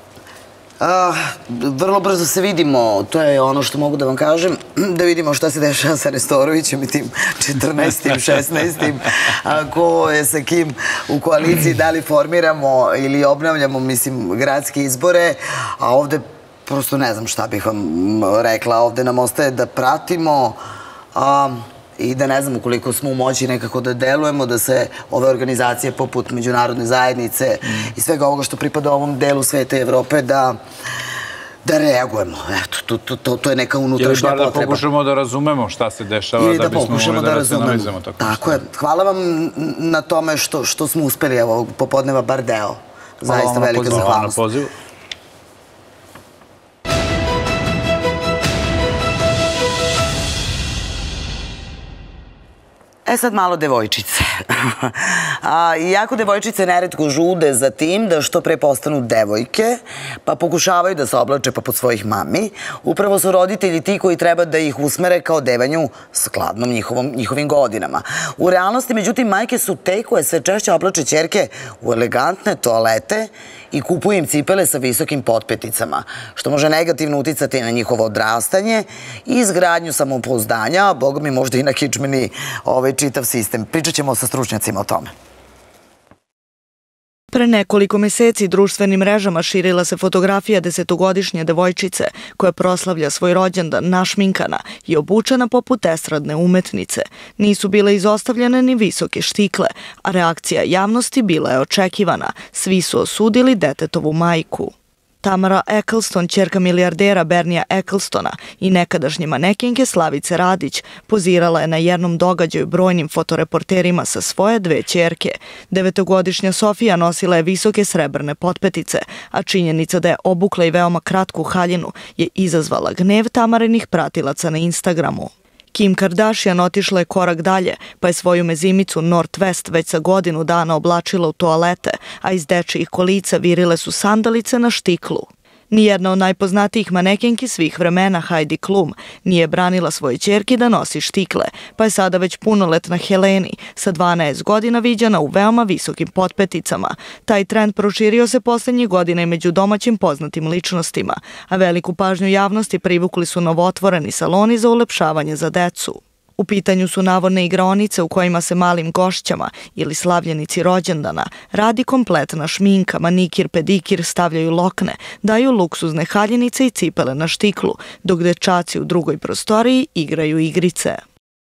S1: Vrlo brzo se vidimo, to je ono što mogu da vam kažem, da vidimo šta se dešava sa Nestorovićem i tim 14. 16. ko je sa kim u koaliciji, da li formiramo ili obnavljamo, mislim, gradske izbore, a ovde prosto ne znam šta bih vam rekla, ovde nam ostaje da pratimo i da ne znam ukoliko smo u moći nekako da delujemo, da se ove organizacije poput međunarodne zajednice i svega ovoga što pripada ovom delu sveta i Evrope da reagujemo. Eto, to je neka unutrašnja potreba.
S8: Ili bar da pokušamo da razumemo šta se dešava da bismo mogli da se analizujemo.
S1: Tako je. Hvala vam na tome što smo uspeli ovog popodneva bar deo. Zaista velika zahvalnost.
S8: Hvala na pozivu.
S1: Sad malo devojčice. Iako devojčice neretko žude za tim da što pre postanu devojke, pa pokušavaju da se oblače poput svojih mami, upravo su roditelji ti koji treba da ih usmere kao devanju skladnom njihovim godinama. U realnosti, međutim, majke su te koje sve češće oblače ćerke u elegantne toalete i kupuju im cipele sa visokim potpeticama, što može negativno uticati na njihovo odrastanje i izgradnju samopouzdanja, a boga mi možda i na kičmeni čitav sistem. Pričat ćemo sa stručnjacima o tome.
S14: Pre nekoliko meseci društvenim mrežama širila se fotografija 10-godišnje devojčice koja proslavlja svoj rođendan našminkana i obučena poput estradne umetnice. Nisu bile izostavljene ni visoke štikle, a reakcija javnosti bila je očekivana. Svi su osudili detetovu majku. Tamara Eccleston, ćerka milijardera Bernija Ecclestona i nekadašnje manekinke Slavice Radić, pozirala je na jednom događaju brojnim fotoreporterima sa svoje 2 ćerke. 9-godišnja Sofija nosila je visoke srebrne potpetice, a činjenica da je obukla i veoma kratku haljinu je izazvala gnev Tamarinih pratilaca na Instagramu. Kim Kardashian otišla je korak dalje, pa je svoju mezimicu North West već za godinu dana oblačila u toalete, a iz dečijih kolica virile su sandalice na štiklu. Nijedna od najpoznatijih manekenki svih vremena, Heidi Klum, nije branila svoje ćerki da nosi štikle, pa je sada već punoletna Heleni sa 12 godina viđana u veoma visokim potpeticama. Taj trend proširio se poslednjih godina i među domaćim poznatim ličnostima, a veliku pažnju javnosti privukli su novootvoreni saloni za ulepšavanje za decu. U pitanju su navodne igraonice u kojima se malim gošćama ili slavljenici rođendana radi kompletna šminka, manikir, pedikir, stavljaju lokne, daju luksuzne haljinice i cipele na štiklu, dok dečaci u drugoj prostoriji igraju igrice.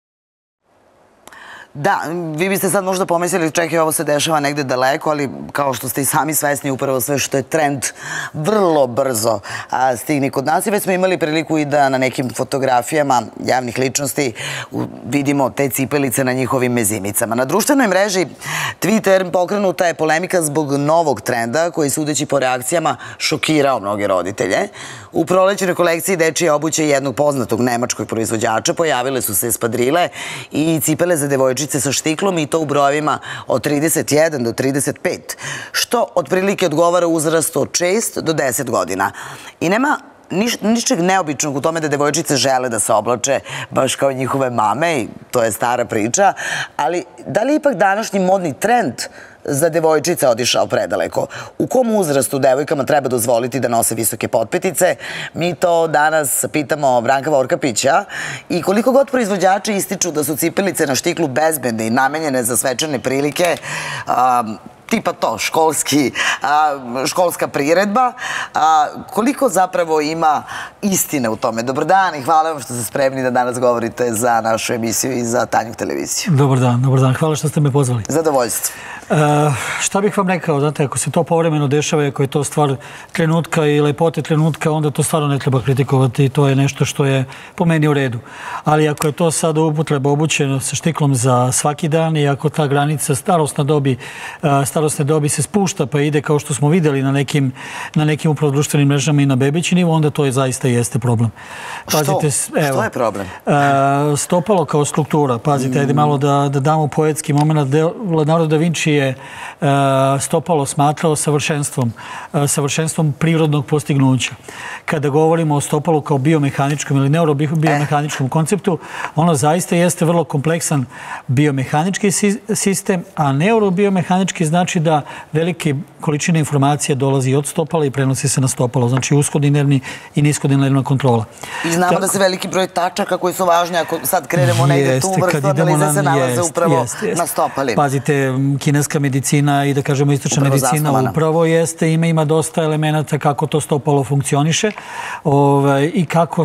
S1: Da, vi biste sad možda pomislili, čekaj, ovo se dešava negde daleko, ali kao što ste i sami svesni, upravo sve što je trend vrlo brzo stigne kod nas. I već smo imali priliku i da na nekim fotografijama javnih ličnosti vidimo te cipelice na njihovim mezimicama. Na društvenoj mreži Twitter pokrenuta je polemika zbog novog trenda koji, sudeći po reakcijama, šokirao mnoge roditelje. U prolećnoj kolekciji dečije obuće jednog poznatog nemačkog proizvođača pojavile su se espadrile i cipele za devojčice sa štiklom, i to u brojevima od 31 do 35, što otprilike odgovara uzrastu od 6 do 10 godina. I nema ničeg neobičnog u tome da devojčice žele da se oblače baš kao njihove mame, i to je stara priča, ali da li ipak današnji modni trend za devojčice otišao predaleko? U kom uzrastu devojkama treba dozvoliti da nose visoke potpetice? Mi to danas pitamo Branka Vorkapića, i koliko god proizvođači ističu da su cipelice na štiklu bezbedne i namenjene za svečane prilike, tipa to, školska priredba, koliko zapravo ima istine u tome? Dobar dan i hvala vam što ste spremni da danas govorite za našu emisiju i za Tanjug televiziju.
S15: Dobar dan. Hvala što ste me pozvali.
S1: Zadovoljstvo.
S15: Šta bih vam rekao, znate, ako se to povremeno dešava, ako je to stvar trenutka i lepote trenutka, onda to stvarno ne treba kritikovati i to je nešto što je po meni u redu. Ali ako je to sad upotreba obućeno saštiklom za svaki dan i ako ta granica starosne dobi se spušta pa ide, kao što smo videli na nekim upravo društvenim mrežama i na bebeći nivo, onda to zaista jeste problem.
S1: Što je problem?
S15: Stopalo kao struktura. Pazite, ajde malo da damo poetski moment. Leonardo da Vinci je stopalo smatrao savršenstvom prirodnog postignuća. Kada govorimo o stopalu kao biomehaničkom ili neurobiomehaničkom konceptu, ono zaista jeste vrlo kompleksan biomehanički sistem, a neurobiomehanički znači da velike količine informacija dolazi od stopala i prenosi se na stopalo. Znači uskodni nervni i niskodni nervna kontrola.
S1: I znamo da se veliki broj tačaka koji su važni, ako sad krenemo negde tu vrstu analize, se nalaze upravo na stopalima.
S15: Pazite, kineska medicina i da kažemo istočna medicina upravo jeste, ima dosta elemenata kako to stopalo funkcioniše i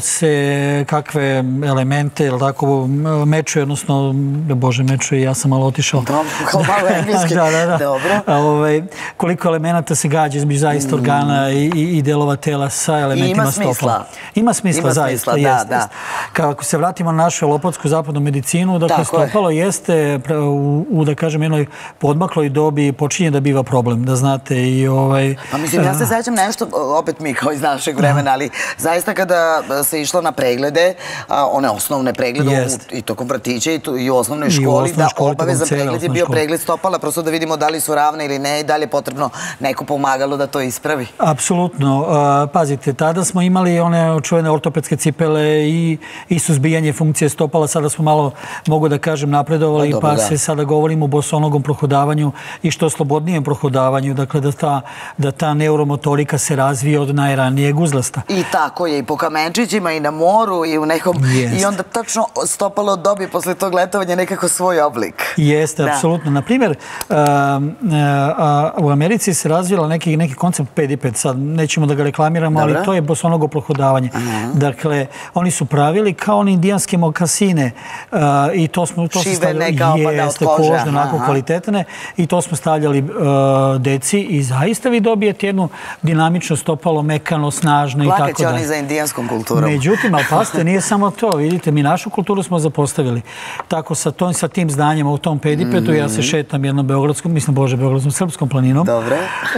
S15: kakve elemente mečuje, odnosno, bože, mečuje, ja sam malo otišao.
S1: Malo engleski. Dobro.
S15: Koliko elemenata se gađa između zaista organa i delova tela sa elementima stopala. Ima smisla, zaista, jeste. Kako se vratimo na našu lopotsku zapadnu medicinu, dakle, stopalo jeste u, da kažem, jednoj podmakloj dobi počinje da biva problem, da znate.
S1: Pa mislim, ja se sećam nešto, opet mi kao iz našeg vremena, ali zaista kada se išlo na preglede, one osnovne preglede i tokom vrtića i u osnovnoj školi, da obavezan pregled je bio pregled stopala, prosto da vidimo da li su ravne ili ne i da li je potrebno neko pomagalo da to ispravi.
S15: Apsolutno. Pazite, tada smo imali one čuvene ortopedske cipele i suzbijanje funkcije stopala. Sada smo malo, mogu da kažem, napredovali, pa se sada govorimo o bosonogom prohodavanju i što slobodnijem prohodavanju, dakle da ta neuromotorika se razvije od najranijeg uzrasta.
S1: I tako je i po kamenčićima i na moru i u nekom, i onda tačno stopalo dobije posle tog letovanja nekako svoj oblik.
S15: Jeste, apsolutno. Naprimjer, u Americi se razvila neki koncept pediped, sad nećemo da ga reklamiramo, ali to je bosonogo prohodavanje. Dakle, oni su pravili kao one indijanske mokasine i to smo stavljali, jeste, kožne, onako kvalitetne, i to smo stavljali deci i zaista vi dobijete jednu dinamično stopalo, mekano, snažno i tako dalje.
S1: Plakaće oni za indijanskom kulturom.
S15: Međutim, ali pasite, nije samo to, vidite, mi našu kulturu smo zapostavili. Tako sa tim zdanjima u tom pedipetu ja se šetam jednom srpskom planinom.
S1: Dobre.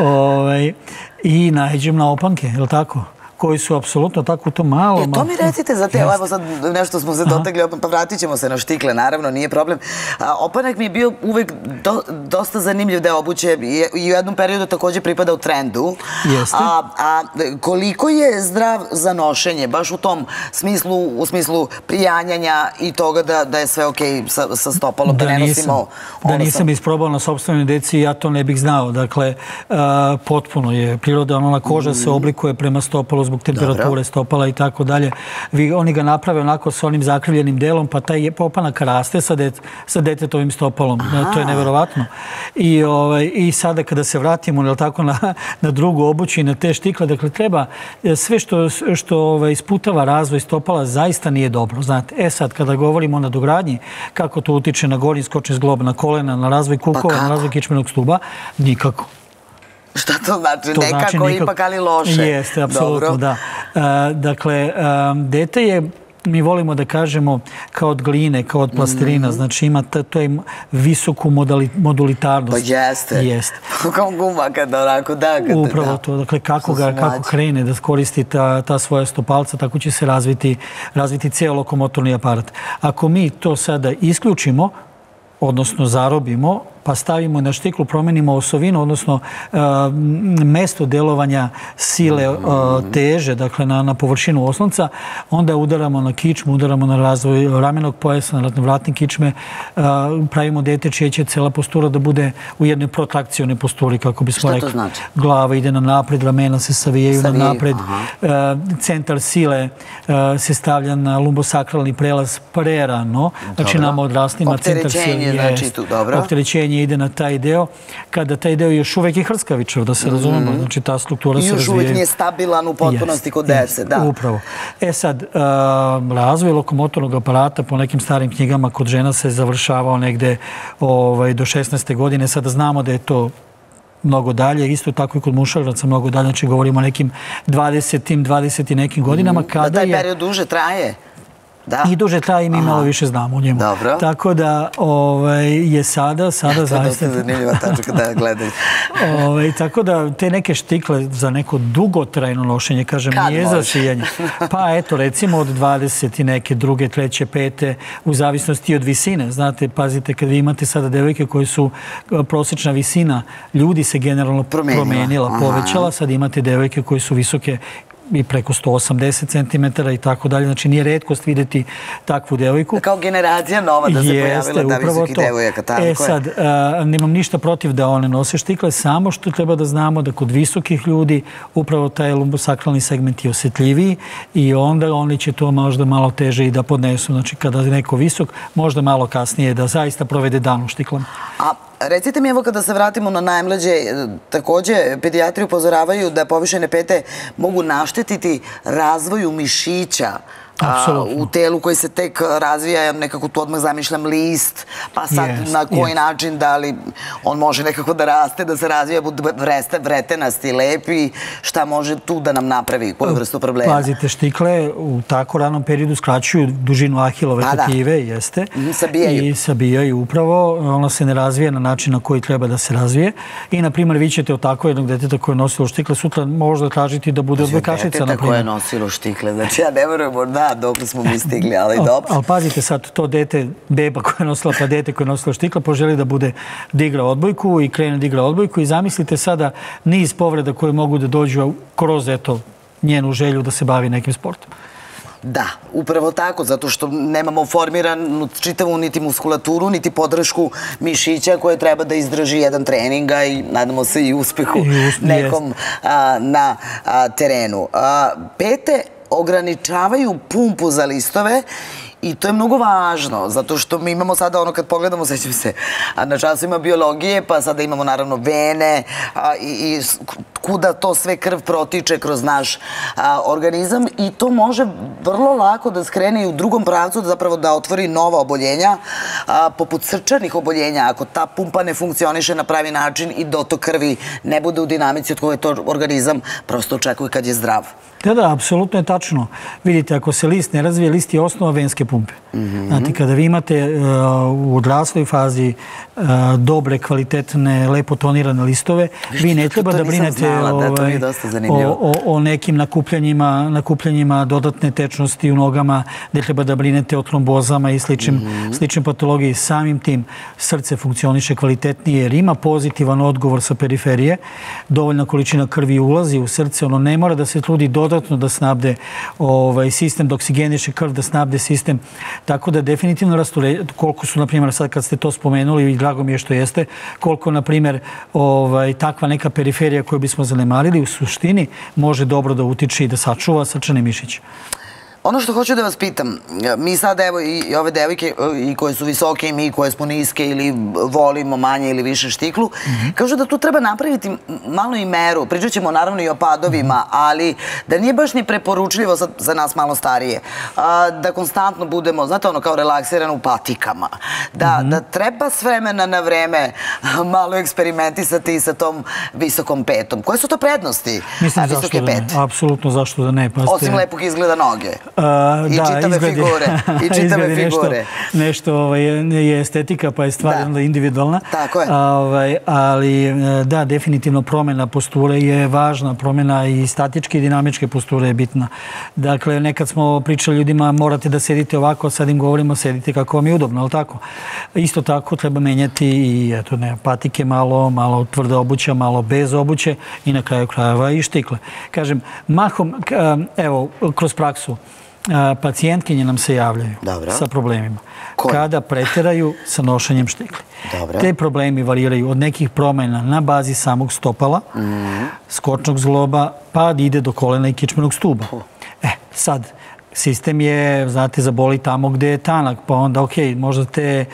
S15: I nađem na opanke, je li tako? Koji su apsolutno tako to malo.
S1: To mi recite za te, evo sad nešto smo se dotegli, pa vratit ćemo se na štikle, naravno, nije problem. Opanak mi je bio uvek dosta zanimljiv deo obuće i u jednom periodu također pripada u trendu.
S15: Jeste.
S1: A koliko je zdrav za nošenje, baš u tom smislu, u smislu prijanjanja i toga da je sve okej sa stopalom, da ne nosimo...
S15: Da nisam isprobao na sopstvenoj deci, ja to ne bih znao. Dakle, potpuno je priroda, ona koža se oblikuje prema stopalu zbog temperature stopala i tako dalje. Oni ga naprave onako sa onim zakrivljenim delom, pa taj opanak raste sa detetovim stopalom. To je neverovatno. I sada kada se vratimo na drugu obuću i na te štikle, dakle treba sve što isputava razvoj stopala zaista nije dobro. Znate, sad kada govorimo o nadogradnji, kako to utiče na gornji skočni zglob, na kolena, na razvoj kukova, na razvoj kičmenog stuba, nikako.
S1: Šta to znači? Nekako ipak, ali loše.
S15: Jeste, apsolutno, da. Dakle, dete je, mi volimo da kažemo, kao od gline, kao od plastelina, znači ima to je visoku modulitarnost.
S1: Pa jeste. Kao guma kada onako da.
S15: Upravo to, dakle kako krene da koristi ta svoja stopalca, tako će se razviti cijel lokomotorni aparat. Ako mi to sada isključimo, odnosno zarobimo, pa stavimo na štiklu, promenimo osovinu, odnosno mesto delovanja sile teže, dakle na površinu oslonca, onda udaramo na kičmu, udaramo na razvoj ramenog pojasa, na vratne kičme, pravimo dete čija će cela postura da bude u jednoj protrakcijone posturi, kako bismo rekli.
S1: Šta to znači?
S15: Glava ide na napred, ramena se savijaju na napred, centar sile se stavlja na lumbosakralni prelaz prerano, znači nama odraslima centar sile opterećenje ide na taj deo, kada taj deo još uvek je hrskavičav, da se razumemo, znači ta struktura se razvije.
S1: I još uvek nije stabilan u potpunosti kod dece, da.
S15: Upravo. Sad, razvoj lokomotornog aparata po nekim starim knjigama kod žena se završavao negde do 16. godine, sada znamo da je to mnogo dalje, isto tako i kod muškaraca mnogo dalje, znači govorimo o nekim 20 i nekim godinama.
S1: Da taj period duže traje?
S15: I duže traje i mi malo više znamo o njemu.
S1: Dobro.
S15: Tako da je sada zaista...
S1: To je dosta zanimljiva tačka da gledaju.
S15: Tako da te neke štikle za neko dugotrajno nošenje, kažem, nije za šijenje. Pa eto, recimo od 20 i neke druge, treće, pete, u zavisnosti od visine. Znate, pazite, kad vi imate sada devojke koje su prosječna visina, ljudi se generalno promenila, povećala, sad imate devojke koje su visoke i preko 180 cm i tako dalje. Znači, nije retkost videti takvu devojku.
S1: Kao generacija nova da se pojavila da visokih devojaka.
S15: Sad, nemam ništa protiv da one nose štikle, samo što treba da znamo da kod visokih ljudi upravo taj lumbosakralni segment je osjetljiviji i onda oni će to možda malo teže i da podnesu. Znači, kada je neko visok, možda malo kasnije da zaista provede dan u štiklama.
S1: Recite mi, evo kada se vratimo na najmlađe, također pedijatri upozoravaju da povišene pete mogu naštetiti razvoju mišića u telu koji se tek razvija, nekako tu odmah zamišljam list, pa sad na koji način, da li on može nekako da raste, da se razvija, bude vretenasti, lepi, šta može tu da nam napravi, koju vrstu problema?
S15: Pazite, štikle u tako ranom periodu skraćuju dužinu ahilove tetive, jeste.
S1: Sabijaju.
S15: I sabijaju upravo, ona se ne razvija na način na koji treba da se razvije. I, na primjer, vi ćete od tako jednog deteta koje je nosilo štikle sutra možda tražiti da bude odbojkašica, na primjer.
S1: Deteta koje je nosilo štikle, znači ja ne verujem, dok smo mi stigli, ali dobro.
S15: Ali pazite sad, to dete, beba koja je nosila, pa dete koje je nosila štikla, poželi da bude da igra odbojku i krene da igra odbojku i zamislite sada niz povreda koje mogu da dođu kroz, njenu želju da se bavi nekim sportom.
S1: Da, upravo tako, zato što nemamo formiranu čitavu niti muskulaturu, niti podršku mišića koje treba da izdrži jedan trening, a i nadamo se i uspehu nekom na terenu. Pete ograničavaju pumpu za listove I to je mnogo važno, zato što mi imamo sada ono kad pogledamo, sećam se, na časovima biologije, pa sada imamo naravno vene i kuda to sve krv protiče kroz naš organizam i to može vrlo lako da skrene i u drugom pravcu, zapravo da otvori nova oboljenja, poput srčanih oboljenja, ako ta pumpa ne funkcioniše na pravi način i dotok krvi ne bude u dinamici od koje to organizam prosto očekuje kad je zdrav.
S15: Da, apsolutno je tačno. Vidite, ako se list ne razvije, list je osnova venske pumpe. Znate, kada vi imate u odrasloj fazi dobre, kvalitetne, lepo tonirane listove, vi ne treba da brinete o nekim nakupljanjima dodatne tečnosti u nogama, ne treba da brinete o trombozama i sličnim patologiji. Samim tim srce funkcioniše kvalitetnije jer ima pozitivan odgovor sa periferije, dovoljna količina krvi ulazi u srce, ono ne mora da se trudi dodatno da snabde sistem, da oksigeniše krv, da snabde sistem. Tako da definitivno koliko su, na primjer, sad kad ste to spomenuli i drago mi je što jeste, koliko, na primjer, takva neka periferija koju bismo zanemarili u suštini može dobro da utiče i da sačuva srčane mišiće.
S1: Ono što hoću da vas pitam, mi sad evo i ove devojke i koje su visoke i mi koje smo niske ili volimo manje ili više štiklu, kažu da tu treba napraviti malo i meru. Pričat ćemo naravno i o padovima, ali da nije baš ni preporučljivo za nas malo starije, da konstantno budemo, znate ono kao relaksirano u patikama, da treba s vremena na vreme malo eksperimentisati sa tom visokom petom. Koje su to prednosti visoke pete?
S15: Apsolutno, zašto da ne.
S1: Osim lepog izgleda noge. I čitave figure.
S15: Nešto je estetika, pa je stvar onda individualna.
S1: Tako je.
S15: Ali da, definitivno promjena posture je važna, promjena i statičke i dinamičke posture je bitna. Dakle, nekad smo pričali ljudima morate da sedite ovako, sad im govorimo sedite kako vam je udobno, ali tako? Isto tako treba menjati i patike malo tvrda obuća, malo bez obuće i na kraju krajeva i štikle. Kažem, mahom, evo, kroz praksu, pacijentkinje nam se javljaju sa problemima. Kada preteraju sa nošenjem štikli. Te problemi variraju od nekih promjena na bazi samog stopala, skočnog zgloba, pa ide do kolena i kičmenog stuba. Sad, sistem je, znate, zaboli tamo gde je tanak, pa onda, ok, možda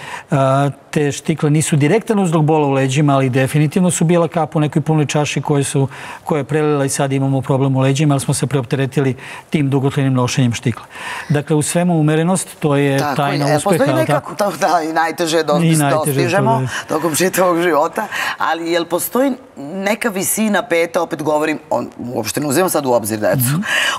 S15: te štikle nisu direktan uzrok bola u leđima, ali definitivno su bila kap u nekoj punoj čaši koja je prelila i sad imamo problem u leđima, ali smo se preopteretili tim dugotrajnim nošenjem štikla. Dakle, u svemu umerenost, to je tajna uspeha.
S1: Da, i najteže dostižemo tokom čitavog života, ali jel postoji neka visina peta, opet govorim, uopšte ne uzimam sad u obzir decu,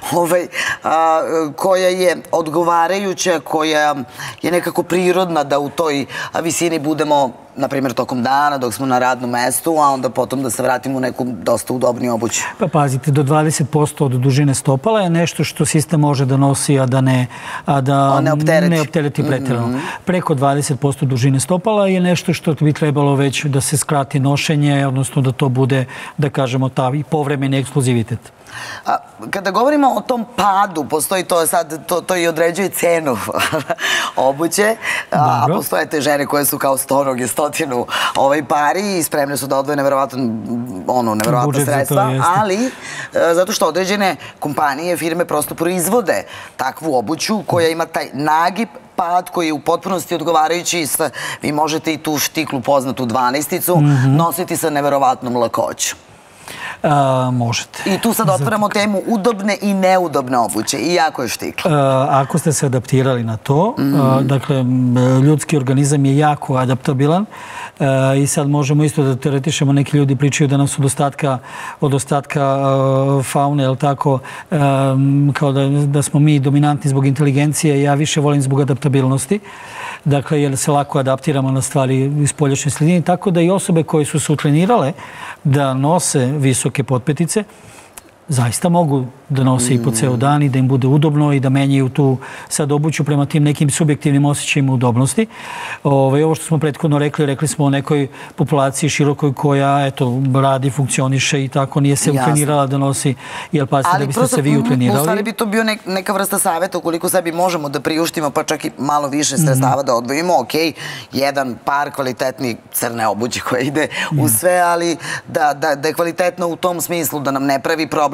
S1: koja je odgovarajuća, koja je nekako prirodna da u toj visini budemo, na primjer, tokom dana dok smo na radnom mestu, a onda potom da se vratimo u neku dosta udobniju obuću.
S15: Pa pazite, do 20% od dužine stopala je nešto što sistem može da nosi, a da ne optereti pretjerano. Preko 20% dužine stopala je nešto što bi trebalo već da se skrati nošenje, odnosno da to bude, da kažemo, ta i povremeni ekskluzivitet.
S1: Kada govorimo o tom padu, postoji to sad, to i određuje cenu obuće, a postoje te žene koje su kao 100 i 100 pari i spremne su da odvoje neverovatna sredstva, ali zato što određene kompanije, firme prosto proizvode takvu obuću koja ima taj nagib pad koji je u potpunosti odgovarajući, vi možete i tu štiklu poznatu 12-icu nositi sa neverovatnom lakoćom.
S15: Možete.
S1: I tu sad otvaramo temu udobne i neudobne obuće, iako je štikla.
S15: Ako ste se adaptirali na to, dakle, ljudski organizam je jako adaptabilan i sad možemo isto da teoretišemo, neki ljudi pričaju da nam su od ostatka faune, jel tako, kao da smo mi dominantni zbog inteligencije, ja više volim zbog adaptabilnosti. Dakle, jer se lako adaptiramo na stvari iz spoljašnje sredine, tako da i osobe koje su se utrenirale da nose visoke potpetice, zaista mogu da nose i po ceo dan i da im bude udobno i da menjaju tu sad obuću prema tim nekim subjektivnim osjećajima udobnosti. Ovo što smo prethodno rekli smo o nekoj populaciji širokoj koja, eto, radi, funkcioniše i tako, nije se utrenirala da nosi, jer pazite da biste se vi utrenirali.
S1: U stvari bi to bio neka vrsta savjeta ukoliko sebi možemo da priuštimo, pa čak i malo više sredstava da odvojimo, ok, jedan par kvalitetnih crne obuće koja ide u sve, ali da je kvalitetno u tom smislu da nam ne pravi problem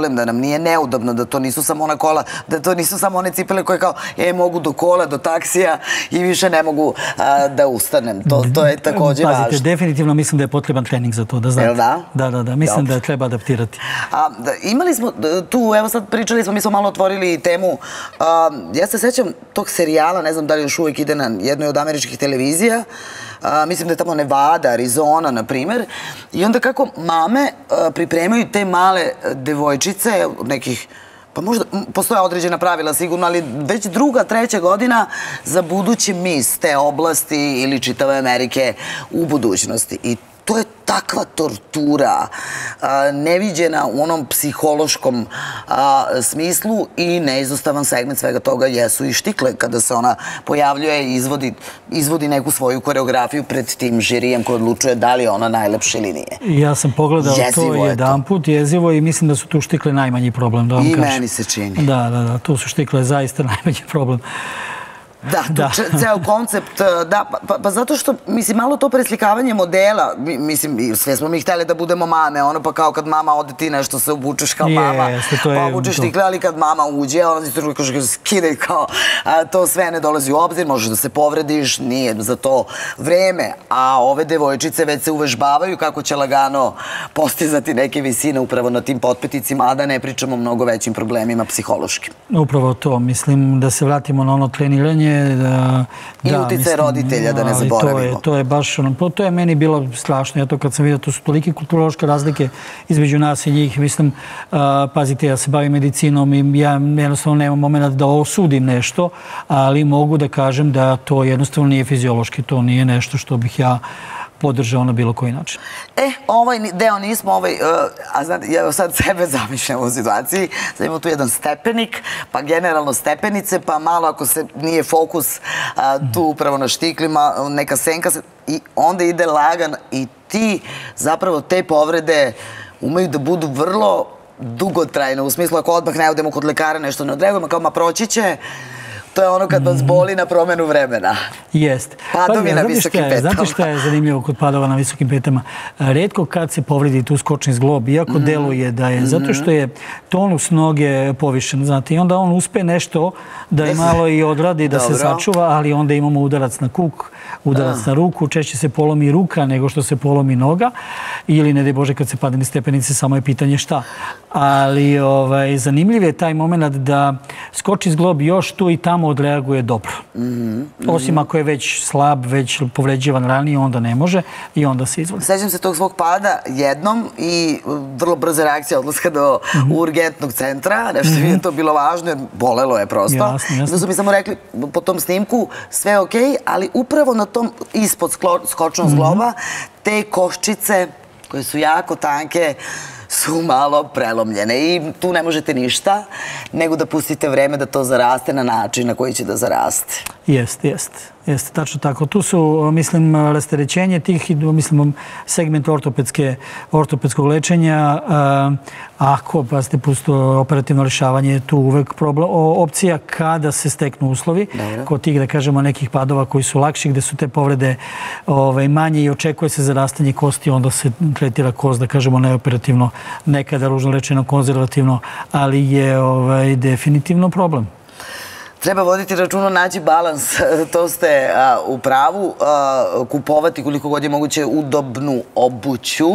S1: problem, da nam nije neudobno, da to nisu samo ona kola, da to nisu samo one cipele koje kao, mogu do kola, do taksija i više ne mogu da ustanem. To je takođe važno.
S15: Pazite, definitivno mislim da je potreban trening za to, da znate. Da, mislim da treba adaptirati.
S1: Imali smo tu, evo sad pričali smo, mi smo malo otvorili temu, ja se sećam tog serijala, ne znam da li još uvijek ide na jednoj od američkih televizija, mislim da je tamo Nevada, Arizona, na primer, i onda kako mame pripremaju te male devojčice, nekih, pa možda postoje određena pravila sigurno, ali već druga, treća godina za budući mis te oblasti ili čitave Amerike u budućnosti. I to je takva tortura, neviđena u onom psihološkom smislu i neizostavan segment svega toga jesu i štikle kada se ona pojavljuje i izvodi neku svoju koreografiju pred tim žirijem koji odlučuje da li je ona najlepša ili nije.
S15: Ja sam pogledao to jedan put, jezivo, i mislim da su tu štikle najmanji problem.
S1: I meni se čini.
S15: Da, tu su štikle zaista najmanji problem.
S1: Da, ceo koncept, da, pa zato što, mislim, malo to preslikavanje modela, mislim, sve smo mi hteli da budemo mame, ono pa kao kad mama ode ti nešto se obučeš kao mama, pa obučeš tikle, ali kad mama uđe, ona ti to kaže, skidaj kao, to sve ne dolazi u obzir, možeš da se povrediš, nije za to vreme, a ove devojčice već se uvežbavaju kako će lagano postizati neke visine upravo na tim potpeticima, a da ne pričamo o mnogo većim problemima psihološkim.
S15: Upravo to, mislim da se vratimo na ono treniranje.
S1: I utice roditelja, da ne zaboravimo.
S15: To je baš ono, to je meni bilo strašno. Ja to kad sam vidio, to su tolike kulturološke razlike između nas i njih. Mislim, pazite, ja se bavim medicinom i ja jednostavno nemam moment da osudim nešto, ali mogu da kažem da to jednostavno nije fiziološki. To nije nešto što bih ja podržao na bilo koji način.
S1: Ovaj deo nismo, a znate, ja sad sebe zamišljam u situaciji, sad imamo tu jedan stepenik, pa generalno stepenice, pa malo ako se nije fokus tu upravo na štiklima, neka senka se, i onda ide lagan i ti zapravo te povrede umeju da budu vrlo dugotrajne, u smislu ako odmah ne odemo kod lekara, nešto ne odreagujemo, kao ma proći će. To je ono kad vas boli na promenu vremena.
S15: Jeste.
S1: Padovi na visokim petama.
S15: Znate šta je zanimljivo kod padova na visokim petama? Retko kad se povredi tu skočni zglob, iako deluje da je, zato što je tonus noge povišen, znate, i onda on uspe nešto da je malo i odradi, da se sačuva, ali onda imamo udarac na kuk, udarac na ruku, češće se polomi ruka nego što se polomi noga, ili ne daj Bože kad se padne niz stepenice, samo je pitanje šta. Ali zanimljiv je taj moment da skočni zglob još tu i tamo odreaguje dobro. Osim ako je već slab, već povređivan ranije, onda ne može i onda se izvodi.
S1: Sećam se tog svog pada jednom i vrlo brza reakcija odlaska do urgentnog centra, nešto mi je to bilo važno jer bolelo je prosto. Da su mi samo rekli po tom snimku sve je okej, ali upravo na tom ispod skočnog zgloba te koščice koje su jako tanke su malo prelomljene i tu ne možete ništa nego da pustite vreme da to zaraste na način na koji će da zaraste.
S15: Jeste, tačno tako. Tu su, mislim, rasterećenje tih, mislim, segment ortopedskog lečenja. Ako, pazite, pusto operativno rešavanje je tu uvek opcija kada se steknu uslovi. Kod tih, da kažemo, nekih padova koji su lakši, gde su te povrede manje i očekuje se zarastanje kosti, onda se tretira kost, da kažemo, neoperativno, nekada ružno rečeno konzervativno, ali je definitivno problem.
S1: Treba voditi računa, naći balans, to ste u pravu, kupovati koliko god je moguće udobnu obuću.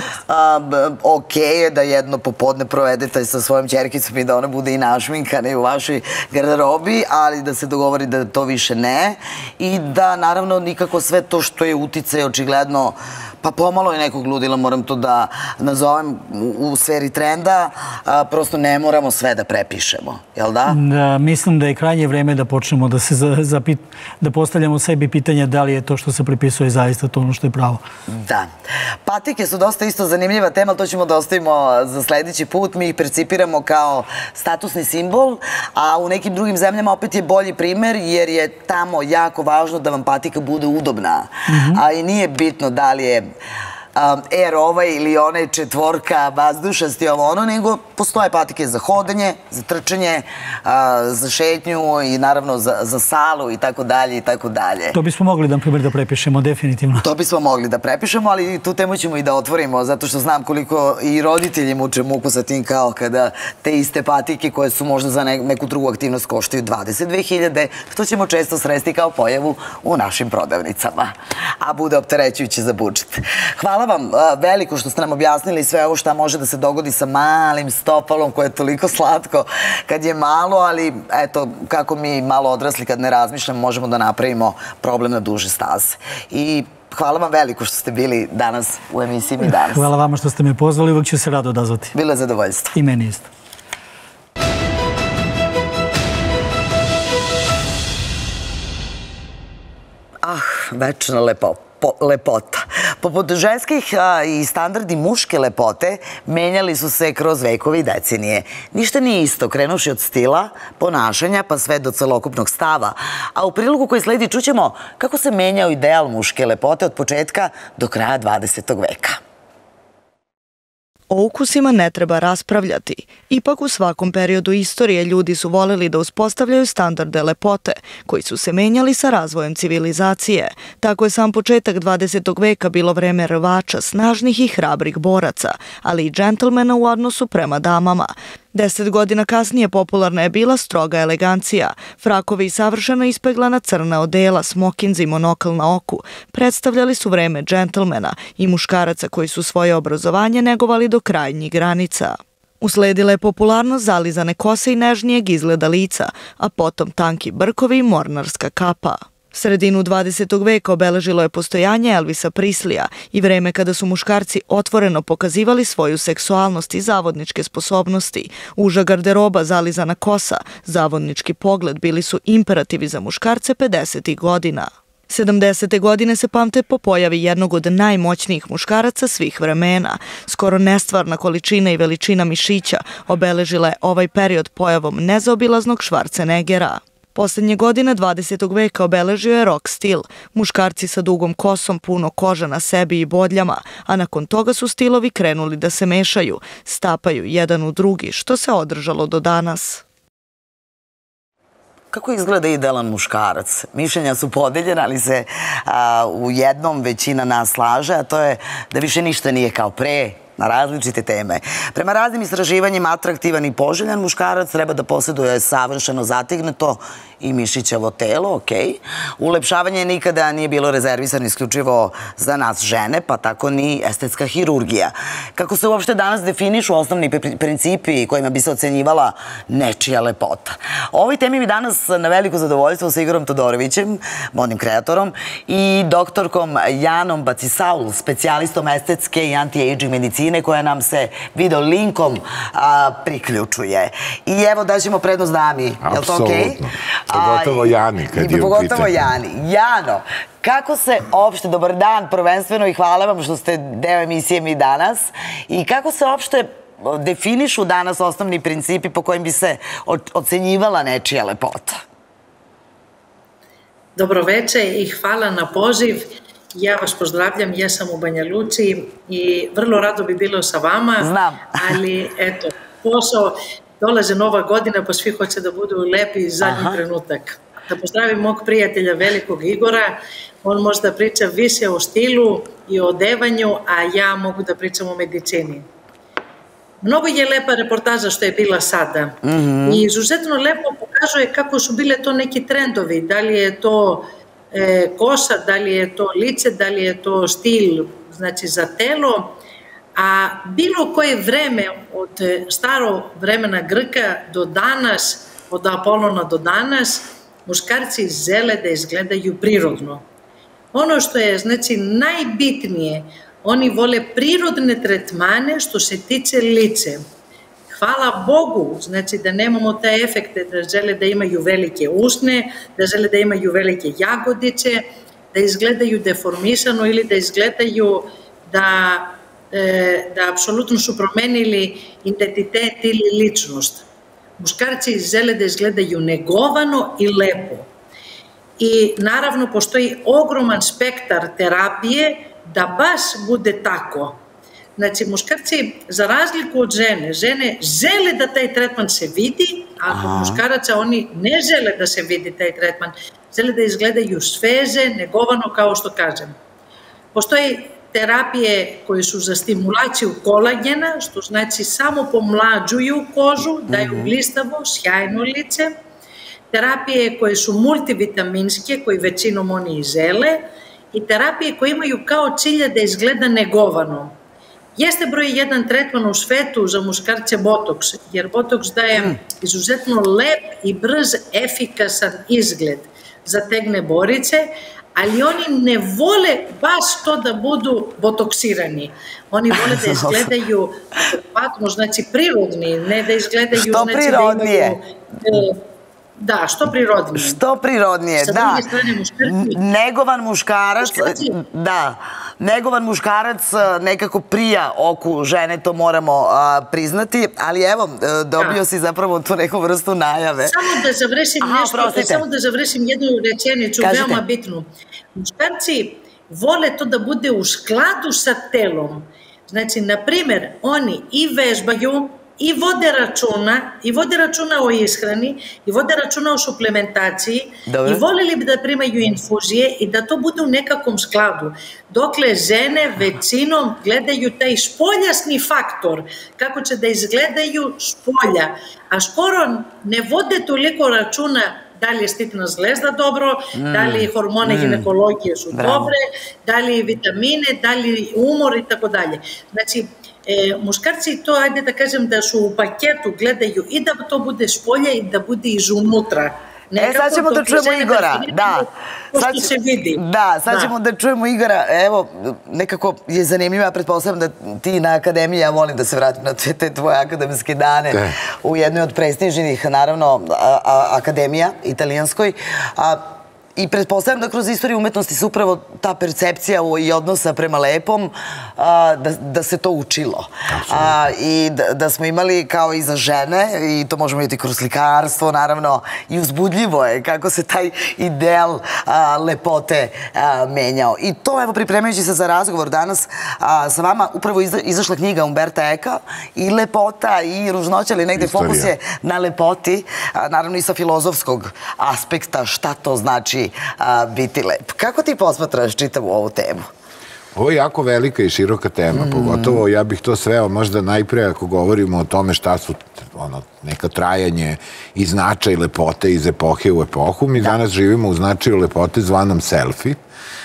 S1: Ok je da jedno popodne provedete sa svojom ćerkicom i da ona bude i našminkana i u vašoj garderobi, ali da se dogovori da to više ne i da naravno nikako sve to što je uticaj očigledno, pa pomalo je nekog ludila, moram to da nazovem u sferi trenda, prosto ne moramo sve da prepišemo, jel da?
S15: Mislim da je krajnje vreme da počnemo da postavljamo sebi pitanje da li je to što se prepisuje zaista to ono što je pravo.
S1: Da. Patike su dosta isto zanimljiva tema, ali to ćemo da ostavimo za sledeći put. Mi ih percipiramo kao statusni simbol, a u nekim drugim zemljama opet je bolji primer jer je tamo jako važno da vam patika bude udobna. A i nije bitno da li je ovaj ili onaj četvorka, vazdušasti, ovo ono, nego postoje patike za hodanje, za trčanje, za šetnju i naravno za salu i tako dalje i tako dalje.
S15: To bismo mogli, na primjer, da prepišemo, definitivno.
S1: To bismo mogli da prepišemo, ali tu temu ćemo i da otvorimo, zato što znam koliko i roditelji muče muku sa tim, kao kada te iste patike koje su možda za neku drugu aktivnost koštaju 22.000, što ćemo često sresti kao pojavu u našim prodavnicama, a bude opterećujuće za budžet. Hvala vam veliko što ste nam objasnili sve ovo šta može da se dogodi sa malim stopalom koje je toliko slatko kad je malo, ali eto, kako mi malo odrasli kad ne razmišljamo, možemo da napravimo problem na duže staze. I hvala vam veliko što ste bili danas u emisiji Mi danas.
S15: Hvala vama što ste me pozvali, uvek ću se rado odazvati.
S1: Bilo je zadovoljstvo.
S15: I meni isto.
S1: Večna lepota. Poput ženskih i standardi muške lepote menjali su se kroz vekovi i decenije. Ništa nije isto, krenuši od stila, ponašanja, pa sve do celokupnog stava. A u prilogu koji sledi čućemo kako se menjao ideal muške lepote od početka do kraja 20. veka.
S14: O ukusima ne treba raspravljati. Ipak u svakom periodu istorije ljudi su voleli da uspostavljaju standarde lepote, koji su se menjali sa razvojem civilizacije. Tako je sam početak 20. veka bilo vreme rvača, snažnih i hrabrih boraca, ali i džentlmena u odnosu prema damama. 10 godina kasnije popularna je bila stroga elegancija. Frakovi i savršeno ispeglana crna odela, smokinzi i monokl na oku predstavljali su vreme džentlmena i muškaraca koji su svoje obrazovanje negovali do krajnjih granica. Usledila je popularnost zalizane kose i nežnijeg izgleda lica, a potom tanki brkovi i mornarska kapa. Sredinu 20. veka obeležilo je postojanje Elvisa Prislija i vreme kada su muškarci otvoreno pokazivali svoju seksualnost i zavodničke sposobnosti. Uža garderoba, zalizana kosa, zavodnički pogled bili su imperativi za muškarce 50. godina. 70. godine se pamte po pojavi jednog od najmoćnijih muškaraca svih vremena. Skoro nestvarna količina i veličina mišića obeležila je ovaj period pojavom nezaobilaznog Schwarzeneggera. Poslednje godine 20. veka obeležio je rock stil. Muškarci sa dugom kosom, puno koža na sebi i bodljama, a nakon toga su stilovi krenuli da se mešaju, stapaju jedan u drugi, što se održalo do danas.
S1: Kako izgleda idealan muškarac? Mišljenja su podeljena, ali se u jednom većina nas slaže, a to je da više ništa nije kao pre, na različite teme. Prema raznim istraživanjima, atraktivan i poželjan muškarac treba da posjeduje savršeno zategnuto i mišićavo telo, okej. Ulepšavanje nikada nije bilo rezervisano isključivo za nas žene, pa tako ni estetska hirurgija. Kako se uopšte danas definišu osnovni principi kojima bi se ocenjivala nečija lepota? O ovoj temi mi danas na veliko zadovoljstvo sa Igorom Todorovićem, modnim kreatorom, i doktorkom Janom Bacisaul, specijalistom estetske i anti-aging medicine, koja nam se video linkom priključuje. I evo daćemo prednost dami, je li to okej?
S16: Pogotovo Jani kad je u pitanju.
S1: Pogotovo Jani. Jano, kako se opšte, dobar dan prvenstveno i hvala vam što ste deo emisije Mi danas, i kako se opšte definišu danas osnovni principi po kojim bi se ocenjivala nečija lepota?
S17: Dobroveče i hvala na poziv. Ja vas pozdravljam, ja sam u Banja Luci i vrlo rado bi bilo sa vama.
S1: Znam.
S17: Ali eto, posao, dolaze nova godina pa svi hoće da budu lepi zadnji trenutak. Da pozdravim mog prijatelja velikog Igora, on možda priča više o stilu i o odevanju, a ja mogu da pričam o medicini. Mnogo je lepa reportaža što je bila sada i izuzetno lepo pokazuje kako su bile to neki trendovi, da li je to kosa, da li je to lice, da li je to stil, znači za telo, a bilo koje vreme od staro vremena Grka do danas, od Apolona do danas, muškarci žele da izgledaju prirodno. Ono što je znači najbitnije, oni vole prirodne tretmane što se tiče lice. Hvala Bogu, znači da nemamo te efekte da žele da imaju velike usne, da žele da imaju velike jagodice, da izgledaju deformisano ili da izgledaju da apsolutno su promenili identitet ili ličnost. Muškarci žele da izgledaju negovano i lepo. I naravno postoji ogroman spektar terapije da baš bude tako. Znači, muškarci, za razliku od žene žele da taj tretman se vidi, a kod muškaraca oni ne žele da se vidi taj tretman. Žele da izgledaju sveže, negovano, kao što kažem. Postoji terapije koje su za stimulaciju kolagena, što znači samo pomlađuju kožu, daju blistavo, sjajno lice. Terapije koje su multivitaminske, koje većinom oni i žele, i terapije koje imaju kao cilja da izgleda negovano. Jeste broj jedan tretman u svetu za muškarce botoks, jer botoks daje izuzetno lep i brz, efikasan izgled, zategne borice, ali oni ne vole baš to da budu botoksirani. Oni vole da izgledaju adekvatno, znači prirodni, ne da izgledaju...
S1: Što prirodnije.
S17: Da, što prirodnije.
S1: Što prirodnije, da. Negovan muškarac, da. Negovan muškarac nekako prija oku žene, to moramo priznati, ali evo, dobio si zapravo tu neku vrstu najave.
S17: Samo da završim jednu rečenicu, veoma bitnu. Muškarci vole to da bude u skladu sa telom. Znači, na primer, oni i vežbaju, i vode računa o ishrani, i vode računa o suplementaciji, i voleli bi da primaju infuzije i da to bude u nekakvom skladu. Dokle žene većinom gledaju taj spoljasni faktor, kako će da izgledaju spolja, a skoro ne vode toliko računa da li je stitna zlezda dobro, da li hormone ginekologije su dobre, da li vitamine, da li umor i tako dalje. Znači, muškarci to, ajde da kažem, da su u paketu, gledaju i da to bude spolje i da bude izunutra.
S1: Sad ćemo da čujemo Igora. Sad ćemo da čujemo Igora. Evo, nekako je zanimljivo, ja pretpostavljam da ti na akademiji, ja volim da se vratim na te tvoje akademske dane u jednoj od prestižnih, naravno, akademija italijanskoj. I pretpostavljam da kroz istoriju umetnosti se upravo ta percepcija i odnosa prema lepom, da se to učilo. I da smo imali kao i za žene, i to možemo vidjeti kroz slikarstvo, naravno, i uzbudljivo je kako se taj ideal lepote menjao. I to, evo, pripremajući se za razgovor danas sa vama, upravo izašla knjiga Umberta Eka, i lepota, i ružnoća, ali negde fokus je na lepoti, naravno i sa filozofskog aspekta, šta to znači biti lep. Kako ti posmatraš čitavu ovu temu?
S16: Ovo je jako velika i široka tema, pogotovo ja bih to sveo možda najpre ako govorimo o tome šta su neka trajanje i značaj lepote iz epohe u epohu. Mi danas živimo u značaju lepote zvanom selfie,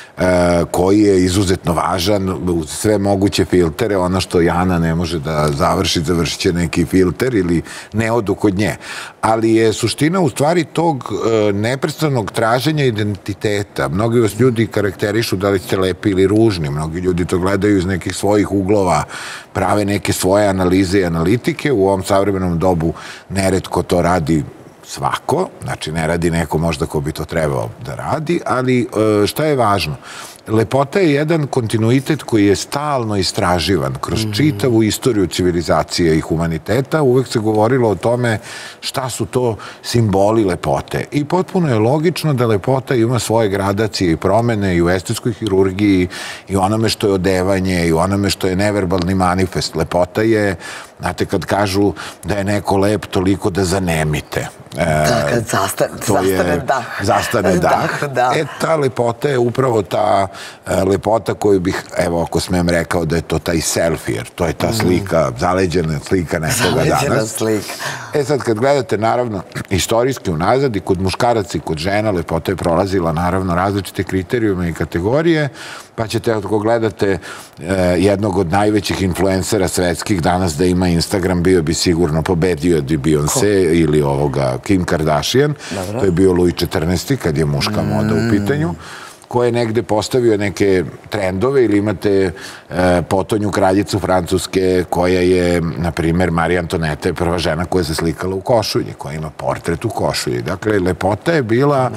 S16: koji je izuzetno važan uz sve moguće filtere. Ono što Jana ne može da završi, završit će neki filter ili ne odu kod nje. Ali je suština u stvari tog neprestanog traženja identiteta. Mnogi vas ljudi karakterišu da li ste lepi ili ružni. Mnogi ljudi to gledaju iz nekih svojih uglova, prave neke svoje analize i analitike. U ovom savremenom dobu neretko to radi svako, znači ne radi neko možda ko bi to trebao da radi, ali šta je važno? Lepota je jedan kontinuitet koji je stalno istraživan kroz čitavu istoriju civilizacije i humaniteta. Uvek se govorilo o tome šta su to simboli lepote. I potpuno je logično da lepota ima svoje gradacije i promene i u estetskoj hirurgiji i onome što je odevanje i onome što je neverbalni manifest. Lepota je, znate, kad kažu da je neko lep toliko da zanemite.
S1: Kad zastane dah.
S16: Zastane dah. Ta lepota je upravo ta lepota koju bih, evo, ako smem rekao da je to taj selfie, jer to je ta slika, zaleđena slika nekoga danas. Sad, kad gledate, naravno, istorijski unazad i kod muškaraca i kod žena, lepota je prolazila, naravno, različite kriterijume i kategorije, pa ćete, ako gledate jednog od najvećih influencera svetskih danas da ima Instagram, bio bi sigurno pobedio od Beyoncé ili ovoga Kim Kardashian, to je bio Louis XIV kad je muška moda u pitanju, ko je negde postavio neke trendove, ili imate potonju kraljicu Francuske koja je, na primjer, Marija Antoneta je prva žena koja se slikala u košulji, koja ima portret u košulji. Dakle, lepota je bila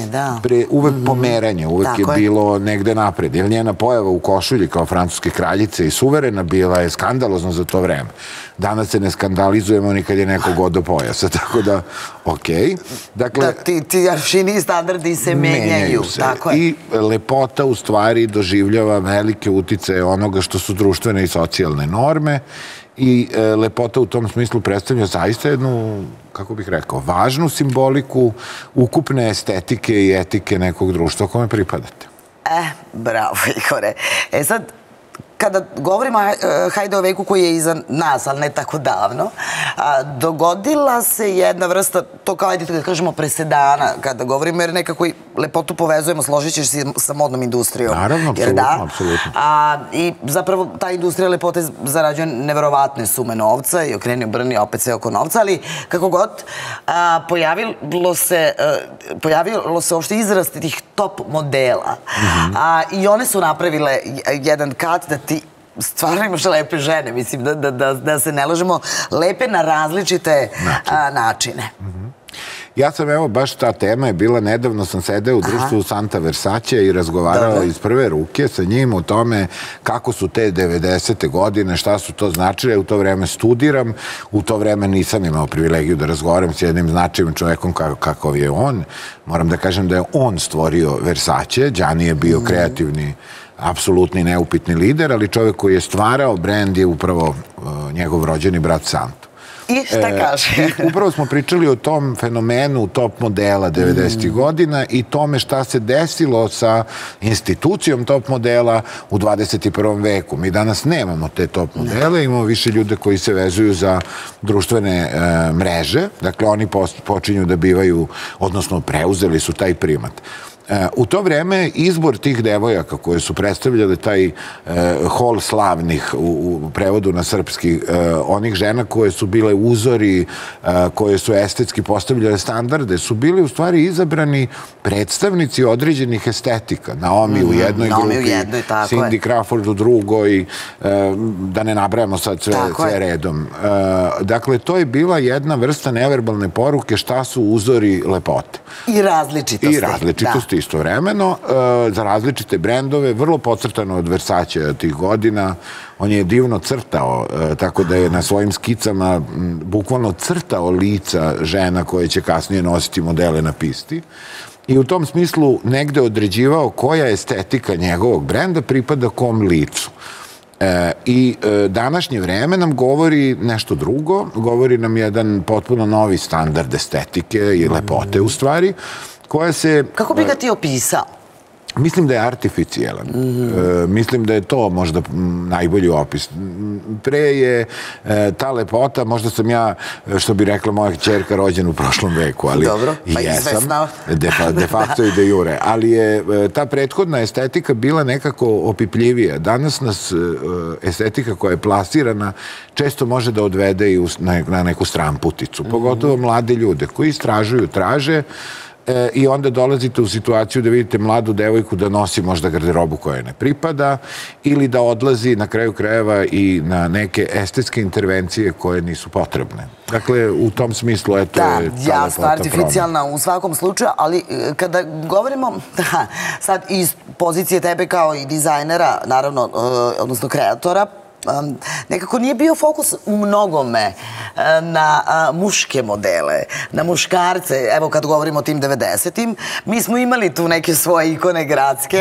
S16: uvek pomeranje, uvek je bilo negde napred. Jer njena pojava u košulji kao francuske kraljice i suverena bila je skandalozno za to vreme. Danas se ne skandalizujemo ni kad je neko god do pojasa, tako da, okej.
S1: Ti aršini i standardi se menjaju.
S16: I lepota u stvari doživljava velike utice onoga što su društvene i socijalne norme i lepota u tom smislu predstavlja zaista jednu, kako bih rekao, važnu simboliku ukupne estetike i etike nekog društva kome pripadate.
S1: Bravo, Igore. Sad, kada govorimo hajde o veku koji je iza nas, ali ne tako davno, dogodila se jedna vrsta, to kao ajde da kažemo presedana, kada govorimo, jer nekako lepotu povezujemo, složit ćeš se sa modnom industrijom.
S16: Naravno, apsolutno.
S1: I zapravo ta industrija lepote zarađuje neverovatne sume novca i okreni obrni opet sve oko novca, ali kako god, pojavilo se uopšte izrast tih top modela. I one su napravile jedan kat da ti stvarno imaš lepe žene, mislim, da se ne lažemo, lepe na različite načine.
S16: Ja sam, evo, baš ta tema je bila, nedavno sam sedeo u društvu Santa Versace i razgovarao iz prve ruke sa njim o tome kako su te 90. godine, šta su to značile. U to vreme studiram, u to vreme nisam imao privilegiju da razgovaram s jednim značajnim čovekom kakav je on. Moram da kažem da je on stvorio Versace, Gianni je bio kreativni, apsolutni neupitni lider, ali čovek koji je stvarao brend je upravo njegov rođeni brat Santo.
S1: I šta kaže?
S16: Upravo smo pričali o tom fenomenu top modela 90. godina i tome šta se desilo sa institucijom top modela u 21. veku. Mi danas nemamo te top modele, imamo više ljude koji se vezuju za društvene mreže, dakle oni počinju da bivaju, odnosno preuzeli su taj primat. U to vreme izbor tih devojaka koje su predstavljale taj hol slavnih u prevodu na srpski, onih žena koje su bile uzori, koje su estetski postavljale standarde, su bili u stvari izabrani predstavnici određenih estetika. Naomi u jednoj grupi, Cindy Crawford u drugoj, da ne nabrajamo sad sve redom. Dakle, to je bila jedna vrsta neverbalne poruke šta su uzori lepote.
S1: I različitosti.
S16: I različitosti istovremeno, za različite brendove, vrlo podcrtano od Versace tih godina. On je divno crtao, tako da je na svojim skicama bukvalno crtao lica žena koje će kasnije nositi modele na pisti. I u tom smislu negde određivao koja estetika njegovog brenda pripada kom licu. I današnje vreme nam govori nešto drugo, govori nam jedan potpuno novi standard estetike i lepote u stvari, koja se...
S1: Kako bi ga ti opisao?
S16: Mislim da je artificijalan. Mislim da je to možda najbolji opis. Pre je ta lepota, možda sam ja, što bi rekla moja ćerka, rođen u prošlom veku, ali jesam, de facto i de jure, ali je ta prethodna estetika bila nekako opipljivija. Danas nas estetika koja je plasirana često može da odvede i na neku stramputicu, pogotovo mlade ljude koji istražuju, traže, i onda dolazite u situaciju da vidite mladu devojku da nosi možda garderobu koja ne pripada ili da odlazi na kraju krajeva i na neke estetske intervencije koje nisu potrebne. Dakle, u tom smislu, eto je ta
S1: jasno, artificijalna u svakom slučaju, ali kada govorimo sad iz pozicije tebe kao i dizajnera, naravno, odnosno kreatora, nekako nije bio fokus u mnogome na muške modele, na muškarce. Evo kad govorimo o tim 90-im, mi smo imali tu neke svoje ikone gradske,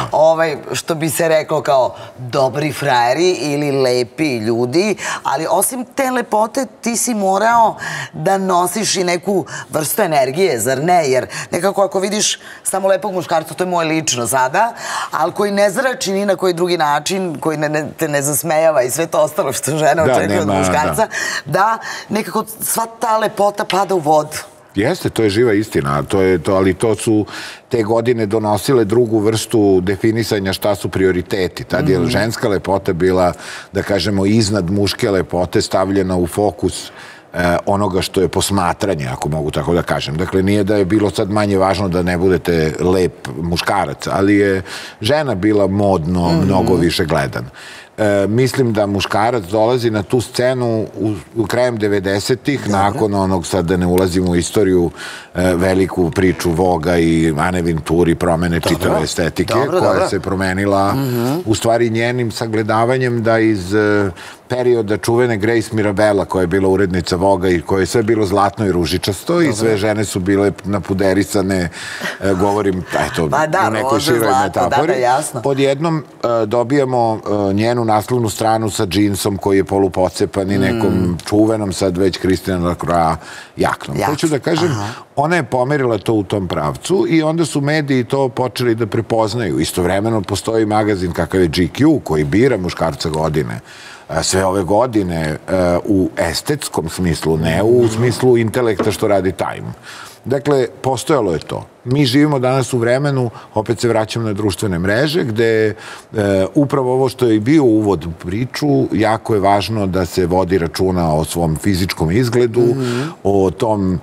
S1: što bi se reklo kao dobri frajeri ili lepi ljudi, ali osim te lepote ti si morao da nosiš i neku vrstu energije, zar ne? Jer nekako ako vidiš samo lepog muškarca, to je moje lično sada, ali koji ne zrači ni na koji drugi način, koji te ne zasmejava i sve to ostalo što žena očekuje od muškarca, da nekako sva ta lepota pada u vodu.
S16: Jeste, to je živa istina, ali to su te godine donosile drugu vrstu definisanja šta su prioriteti. Tad je ženska lepota bila, da kažemo, iznad muške lepote, stavljena u fokus onoga što je posmatranje, ako mogu tako da kažem. Dakle, nije da je bilo sad manje važno da ne budete lep muškarac, ali je žena bila modno mnogo više gledana. mislim da muškarac dolazi na tu scenu u krajem 90-ih, nakon onog, sad da ne ulazimo u istoriju, veliku priču Voga i Ane Venturi, promene čitave estetike, koja se promenila u stvari njenim sagledavanjem da iz perioda čuvene Grace Mirabella, koja je bila urednica Voga i koja je sve bilo zlatno i ružičasto i sve žene su bile napuderisane, govorim, eto, u nekoj široj metafori. Podjednom dobijamo njenu naslovnu stranu sa džinsom koji je polupocepan i nekom čuvenom, sad već Christian Lacroix jaknom. Hoću da kažem, ona je pomerila to u tom pravcu i onda su mediji to počeli da prepoznaju. Istovremeno postoji magazin kakav je GQ koji bira muškarca godine sve ove godine u estetskom smislu, ne u smislu intelekta što radi Time. Dakle, postojalo je to. Mi živimo danas u vremenu, opet se vraćam na društvene mreže, gde upravo ovo što je bio uvod u priču, jako je važno da se vodi računa o svom fizičkom izgledu, o tom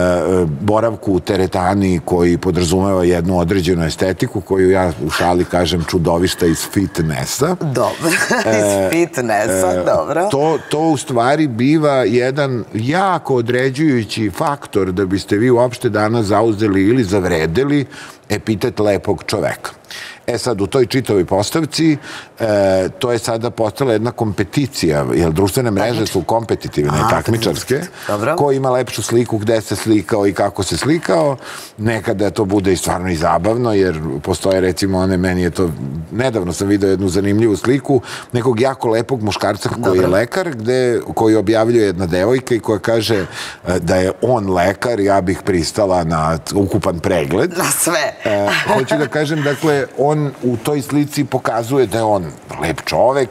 S16: boravku u teretani koji podrazumeva jednu određenu estetiku, koju ja u šali kažem čudovišta iz fitnessa.
S1: Dobro, iz fitnessa, dobro.
S16: To u stvari biva jedan jako određujući faktor da biste vi uopšte danas zauzeli ili zavredeli epitet lepog čoveka. Sad, u toj čitavoj postavci to je sada postala jedna kompeticija, jer društvene mreže su kompetitivne, takmičarske, ko ima lepšu sliku, gde se slikao i kako se slikao. Nekada to bude i stvarno i zabavno, jer postoje, recimo, meni je to, nedavno sam vidio jednu zanimljivu sliku nekog jako lepog muškarca koji je lekar, koji objavljuje jedna devojka i koja kaže da je on lekar, ja bih pristala na ukupan pregled.
S1: Na sve.
S16: Hoću da kažem, dakle, on u toj slici pokazuje da je on lep čovek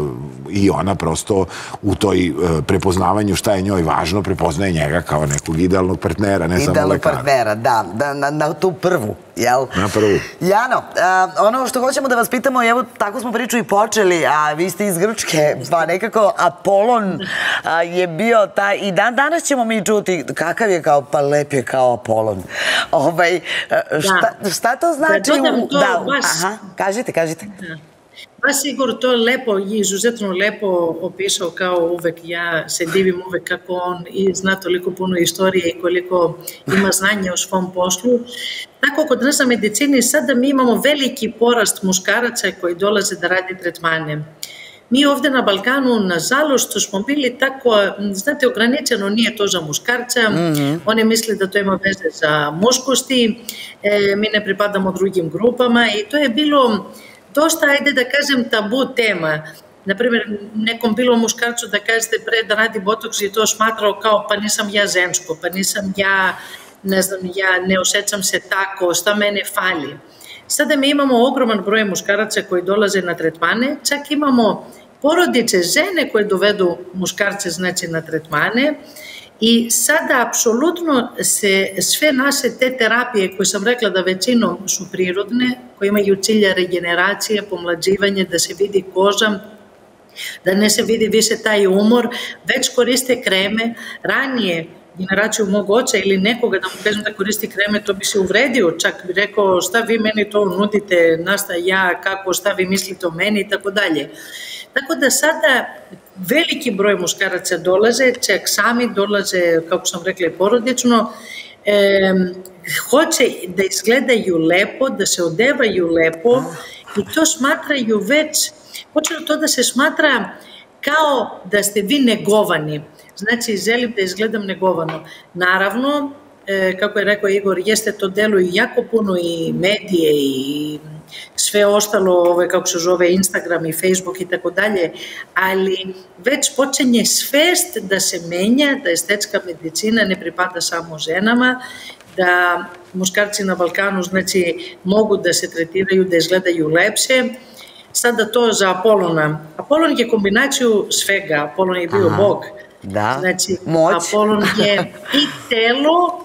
S16: i ona prosto u toj prepoznavanju šta je njoj važno prepoznaje njega kao nekog idealnog partnera, ne samo lekara.
S1: Idealnog partnera, da, na tu prvu, jel?
S16: Na prvu.
S1: Jano, ono što hoćemo da vas pitamo, evo tako smo priču i počeli, a vi ste iz Grčke, pa nekako Apolon je bio taj, i danas ćemo mi čuti kakav je kao, pa lep je kao Apolon. Šta to znači? Kažite.
S17: Baš sigurno to lepo i izuzetno lepo opisao kao uvek. Ja se divim uvek kako on zna toliko puno istorije i koliko ima znanja u svom poslu. Tako kod nas na medicini sada mi imamo veliki porast muškaraca koji dolaze da radi tretmane. Mi ovde na Balkanu, nažalost, smo bili tako, znate, ograničeno nije to za muškarca, oni misle da to ima veze za muškosti, mi ne pripadamo drugim grupama i to je bilo dosta, ajde da kažem, tabu tema. Naprimjer, nekom bilo muškarcu da kažete pre da radi botoks i to smatrao kao pa nisam ja žensko, pa nisam ja, ne znam, ja ne osjećam se tako, šta mene fali. Sada mi imamo ogroman broj muškaraca koji dolaze na tretmane, čak imamo porodice, žene koje dovedu muškarce znači na tretmane i sada apsolutno se sve naše te terapije koje sam rekla da većinom su prirodne, koje imaju cilja regeneracije, pomlađivanje, da se vidi koža, da ne se vidi više taj umor, već koriste kreme. Ranije generaciju mog oca ili nekoga da mu kažem da koristi kreme, to bi se uvredio, čak bi rekao šta vi meni to nudite, nasta ja, kako, šta vi mislite o meni i tako dalje. Tako da sada veliki broj muškaraca dolaze, čak sami dolaze, kako sam rekla, i porodično, hoće da izgledaju lepo, da se odevaju lepo i to smatraju već, počelo to da se smatra kao da ste vi negovani. Znači, želim da izgledam negovano. Naravno, kako je rekao Igor, jeste to deluje jako puno i medije i sve ostalo, kako se zove Instagram i Facebook i tako dalje, ali već počinje svest da se menja, da estetska medicina ne pripada samo ženama, da muškarci na Balkanu znači mogu da se tretiraju, da izgledaju lepše. Sada to za Apolona. Apolon je kombinaciju svega, Apolon je bio bog. Znači, Apolon je i telo,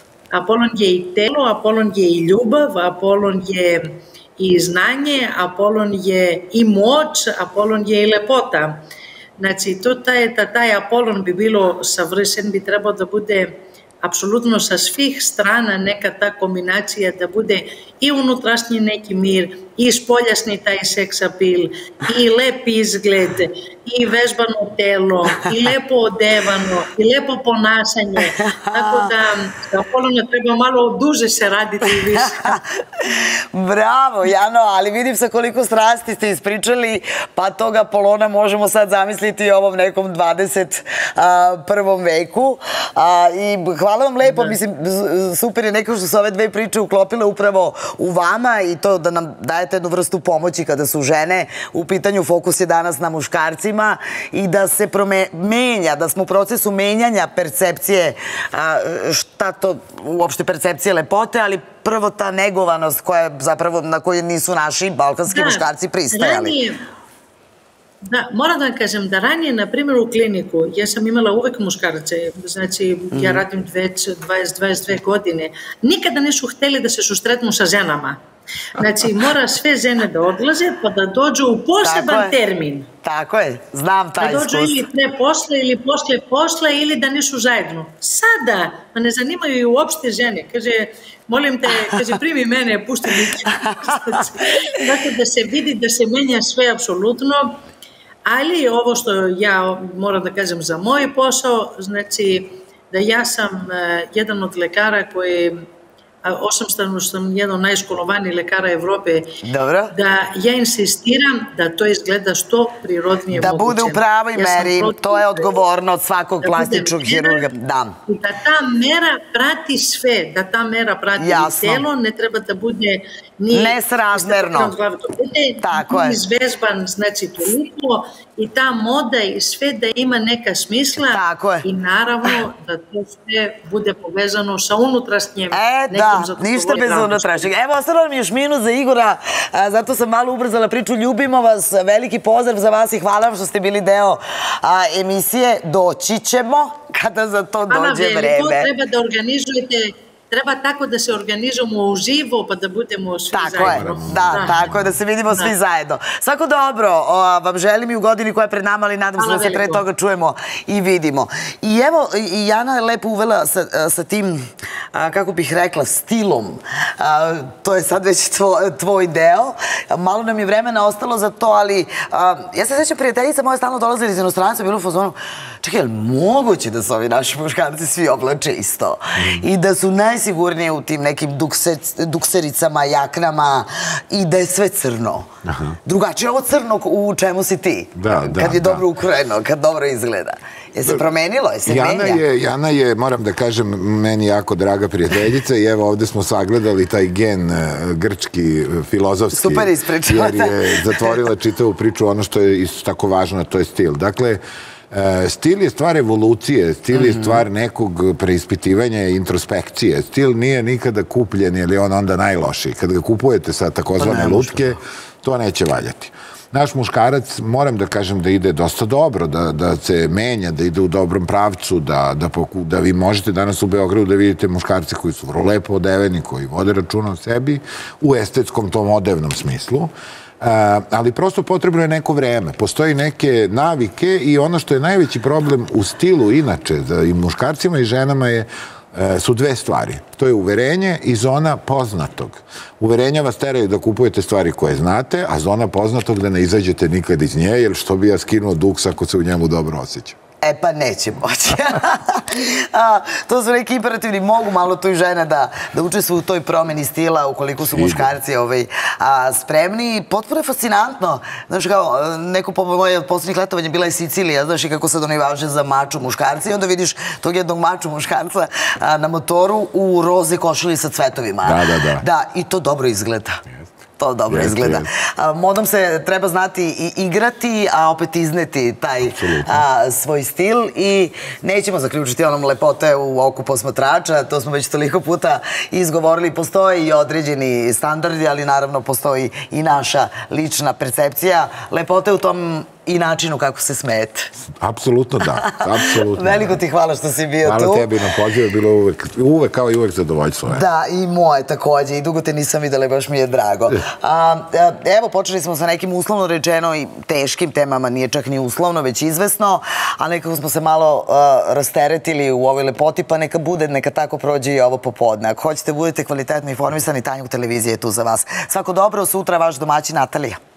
S17: Apolon je i ljubav, Apolon je i znanje, Apolon je i moć, Apolon je i lepota. Znači, taj Apolon bi bilo savršen, bi trebao da bude apsolutno sa svih strana neka ta kombinacija, da bude i unutrašnji neki mir, i spoljasni taj seks apil, i lep izgled, i vežbano telo, i lepo odevano, i lepo ponašanje. Tako da za Apolona treba malo duže se raditi i više.
S1: Bravo, Jano, ali vidim sa koliko strasti ste ispričali, pa toga Apolona možemo sad zamisliti u ovom nekom 21. veku. I hvala vam lepo, mislim, super je neko što su ove dve priče uklopile upravo u vama i to da nam dajete jednu vrstu pomoći kada su žene u pitanju. Fokus je danas na muškarcima i da se menja, da smo u procesu menjanja percepcije, šta to uopšte percepcije lepote, ali prvo ta negovanost koja zapravo na koju nisu naši balkanski muškarci pristajali.
S17: Da, moram da vam kažem da ranije, na primjer u kliniku, ja sam imala uvek muškarce, znači ja radim već 22 godine, nikada nisu hteli da se susretnu sa ženama. Znači, mora sve žene da odlaze pa da dođu u poseban termin.
S1: Tako je, znam taj iskus.
S17: Da dođu ili pre posle ili posle posla ili da nisu zajedno. Sada, pa ne zanimaju i uopšte žene. Kaže, molim te, kaže, primi mene, pušti mi. Dakle, da se vidi, da se menja sve apsolutno. Ali ovo što ja moram da kažem za moj posao, znači da ja sam jedan od lekara koji, osim što sam jedan od najškolovanijih lekara Evrope, da ja insistiram da to izgleda što prirodnije moguće.
S1: Da bude u pravoj meri, to je odgovornost svakog plastičnog hirurga.
S17: Da ta mera prati sve, da ta mera prati i telo, ne treba da bude
S1: nesrazmerno.
S17: Tako je. Izvežban, znači toliko, i ta moda i sve da ima neka smisla i naravno da to sve bude povezano sa unutrašnjem.
S1: Ništa bez unutrašnjeg. Evo, ostalo nam još minut za Igora, zato sam malo ubrzala priču. Ljubimo vas, veliki pozdrav za vas i hvala vam što ste bili deo emisije. Doći ćemo kada za to dođe vreme.
S17: Treba da organizujete, treba tako da se organizujemo uživo pa da budemo svi zajedno.
S1: Tako je, da se vidimo svi zajedno. Svako dobro vam želim i u godini koja je pred nama, ali nadam se da se pre toga čujemo i vidimo. I evo, Jana je lepo uvela sa tim, kako bih rekla, stilom. To je sad već tvoj deo. Malo nam je vremena ostalo za to, ali ja se sjećam, prijateljica moja stalno dolazila iz inostranstva, bilo u fazonu, čekaj, je li moguće da su ovi naši muškarci svi oblače isto? I da su najsigurnije u tim nekim duksericama, jaknama i da je sve crno. Drugačije ovo crno u čemu si ti. Kad je dobro ukrojeno, kad dobro izgleda. Je se promenilo, je se menja?
S16: Jana je, moram da kažem, meni jako draga prijateljica i evo ovde smo sagledali taj gen grčki, filozofski.
S1: Super ispričala.
S16: Jer je zatvorila čitavu priču, ono što je isto tako važno, to je stil. Dakle, stil je stvar evolucije, stil je stvar nekog preispitivanja i introspekcije. Stil nije nikada kupljen, jer je on onda najlošiji. Kad ga kupujete sa takozvane lutke, to neće valjati. Naš muškarac, moram da kažem da ide dosta dobro, da se menja, da ide u dobrom pravcu, da vi možete danas u Beogradu da vidite muškarce koji su vrlo lepo odeveni, koji vode računa o sebi, u estetskom tom odevnom smislu. Ali prosto potrebno je neko vreme. Postoji neke navike i ono što je najveći problem u stilu inače i muškarcima i ženama su dve stvari. To je uverenje i zona poznatog. Uverenja vas teraju da kupujete stvari koje znate, a zona poznatog da ne izađete nikad iz nje, jer što bi ja skinuo duks ako se u njemu dobro osjećam.
S1: E pa neće moći. To su neki imperativni, mogu malo tu i žene da učestvuju u toj promeni stila ukoliko su muškarci spremni. Potpuno je fascinantno. Znaš, kao neko po moje od poslednjih letovanja bila je Sicilija, znaš, i kako sad oni važe za maču muškarca i onda vidiš tog jednog maču muškarca na motoru u roze košulji sa cvetovima. Da, i to dobro izgleda. To dobro izgleda. Modom se treba znati i igrati, a opet izneti taj svoj stil i nećemo zaključiti onom lepote u oku posmatrača, to smo već toliko puta izgovorili. Postoje i određeni standardi, ali naravno postoji i naša lična percepcija. Lepote u tom i načinu kako se smete.
S16: Apsolutno da, apsolutno.
S1: Veliko ti hvala što si bio tu.
S16: Hvala tebi na pozivu, bilo uvek kao i uvek zadovoljstvo.
S1: Da, i moje takođe, i dugo te nisam videla, baš mi je drago. Evo, počeli smo sa nekim uslovno rečeno i teškim temama, nije čak ni uslovno, već izvesno, a nekako smo se malo rasteretili u ovoj lepoti, pa neka bude, neka tako prođe i ovo popodne. Ako hoćete, budete kvalitetno informisani, Tanjug televizije je tu za vas. Svako dobro, sutra vaš domaćin Natalija.